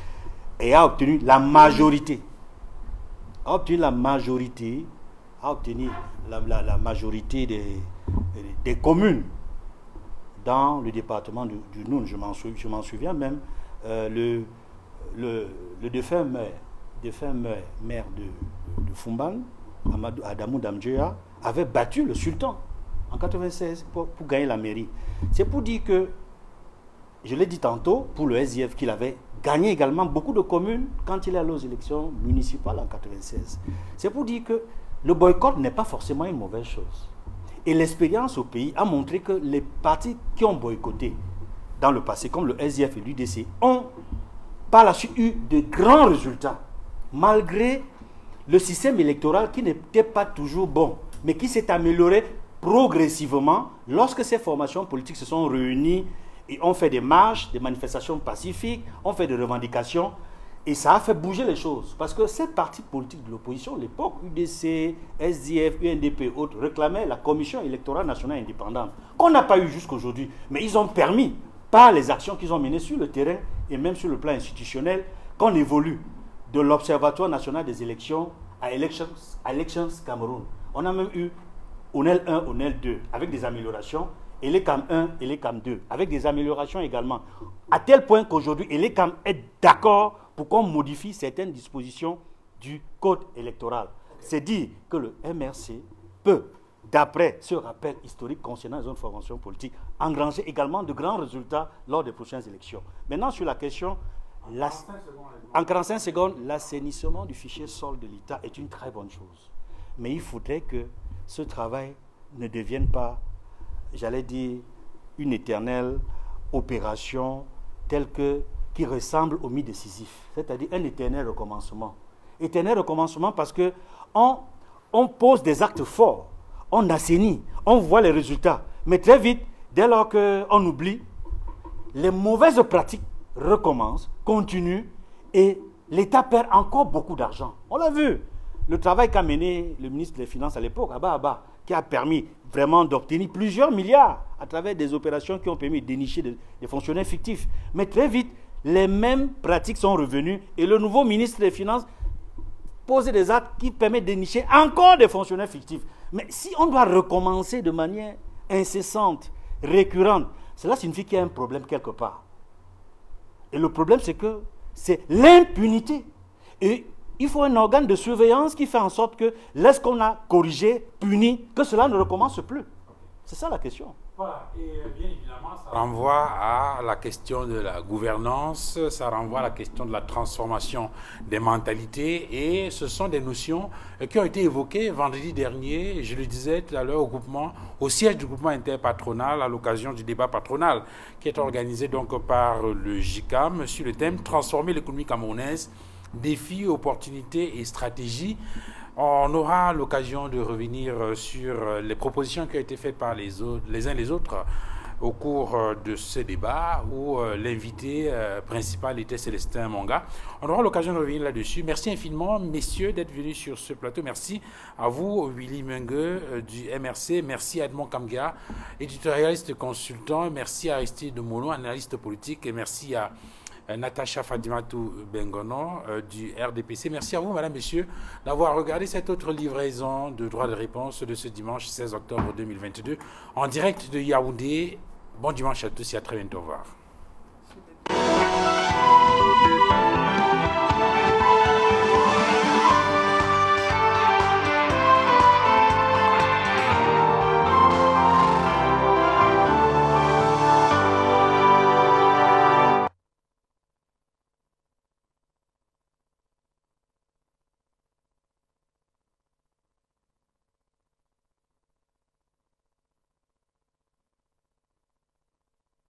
et a obtenu la majorité. A obtenu la majorité, a obtenu la, la, la majorité des, des communes dans le département du, du Noun. Je m'en sou, souviens même, euh, le, le, le défunt maire, défunt maire, maire de, de Fumban, Amadou, Adamou Damdjea, avait battu le sultan en mille neuf cent quatre-vingt-seize pour, pour gagner la mairie. C'est pour dire que, je l'ai dit tantôt, pour le S D F, qu'il avait gagné également beaucoup de communes quand il est allé aux élections municipales en mille neuf cent quatre-vingt-seize. C'est pour dire que le boycott n'est pas forcément une mauvaise chose. Et l'expérience au pays a montré que les partis qui ont boycotté dans le passé, comme le S D F et l'U D C, ont par la suite eu de grands résultats, malgré le système électoral qui n'était pas toujours bon, mais qui s'est amélioré progressivement lorsque ces formations politiques se sont réunies et ont fait des marches, des manifestations pacifiques, ont fait des revendications, et ça a fait bouger les choses. Parce que ces partis politiques de l'opposition, à l'époque, U D C, S D F, U N D P et autres, réclamaient la Commission électorale nationale indépendante, qu'on n'a pas eu jusqu'aujourd'hui. Mais ils ont permis, par les actions qu'ils ont menées sur le terrain et même sur le plan institutionnel, qu'on évolue de l'Observatoire national des élections à Elections, à Elections Cameroun. On a même eu O N E L un, O N E L deux, avec des améliorations, et les C A M un et les C A M deux, avec des améliorations également. À tel point qu'aujourd'hui, les C A M est d'accord pour qu'on modifie certaines dispositions du code électoral. C'est dire que le M R C peut, d'après ce rappel historique concernant les autres formations politiques, engranger également de grands résultats lors des prochaines élections. Maintenant, sur la question, la, en quarante-cinq secondes, l'assainissement du fichier sol de l'État est une très bonne chose. Mais il faudrait que ce travail ne devienne pas, j'allais dire, une éternelle opération telle que, qui ressemble au mythe de Sisyphe, c'est-à-dire un éternel recommencement. Éternel recommencement parce que on, on pose des actes forts, on assainit, on voit les résultats, mais très vite, dès lors qu'on oublie, les mauvaises pratiques recommencent, continuent, et l'État perd encore beaucoup d'argent. On l'a vu. Le travail qu'a mené le ministre des Finances à l'époque, Abba Abba, qui a permis vraiment d'obtenir plusieurs milliards à travers des opérations qui ont permis de dénicher des, des fonctionnaires fictifs. Mais très vite, les mêmes pratiques sont revenues et le nouveau ministre des Finances pose des actes qui permettent de dénicher encore des fonctionnaires fictifs. Mais si on doit recommencer de manière incessante, récurrente, cela signifie qu'il y a un problème quelque part. Et le problème, c'est que c'est l'impunité. Et il faut un organe de surveillance qui fait en sorte que, lorsqu'on a corrigé, puni, que cela ne recommence plus. C'est ça la question. Voilà, et bien évidemment, ça renvoie à la question de la gouvernance, ça renvoie à la question de la transformation des mentalités, et ce sont des notions qui ont été évoquées vendredi dernier, je le disais tout à l'heure, au groupement, au siège du groupement interpatronal, à l'occasion du débat patronal, qui est organisé donc par le J C A M sur le thème « Transformer l'économie camerounaise, défis, opportunités et stratégies ». On aura l'occasion de revenir sur les propositions qui ont été faites par les, autres, les uns les autres au cours de ce débat où l'invité principal était Célestin Monga. On aura l'occasion de revenir là-dessus. Merci infiniment, messieurs, d'être venus sur ce plateau. Merci à vous, Willy Mengue du M R C. Merci à Edmond Kamgia, éditorialiste consultant. Merci à Aristide Mono, analyste politique. Et merci à Natacha Fadimatou Bengono euh, du R D P C. Merci à vous, madame, messieurs, d'avoir regardé cette autre livraison de droit de réponse de ce dimanche seize octobre deux mille vingt-deux en direct de Yaoundé. Bon dimanche à tous et à très bientôt. Au revoir.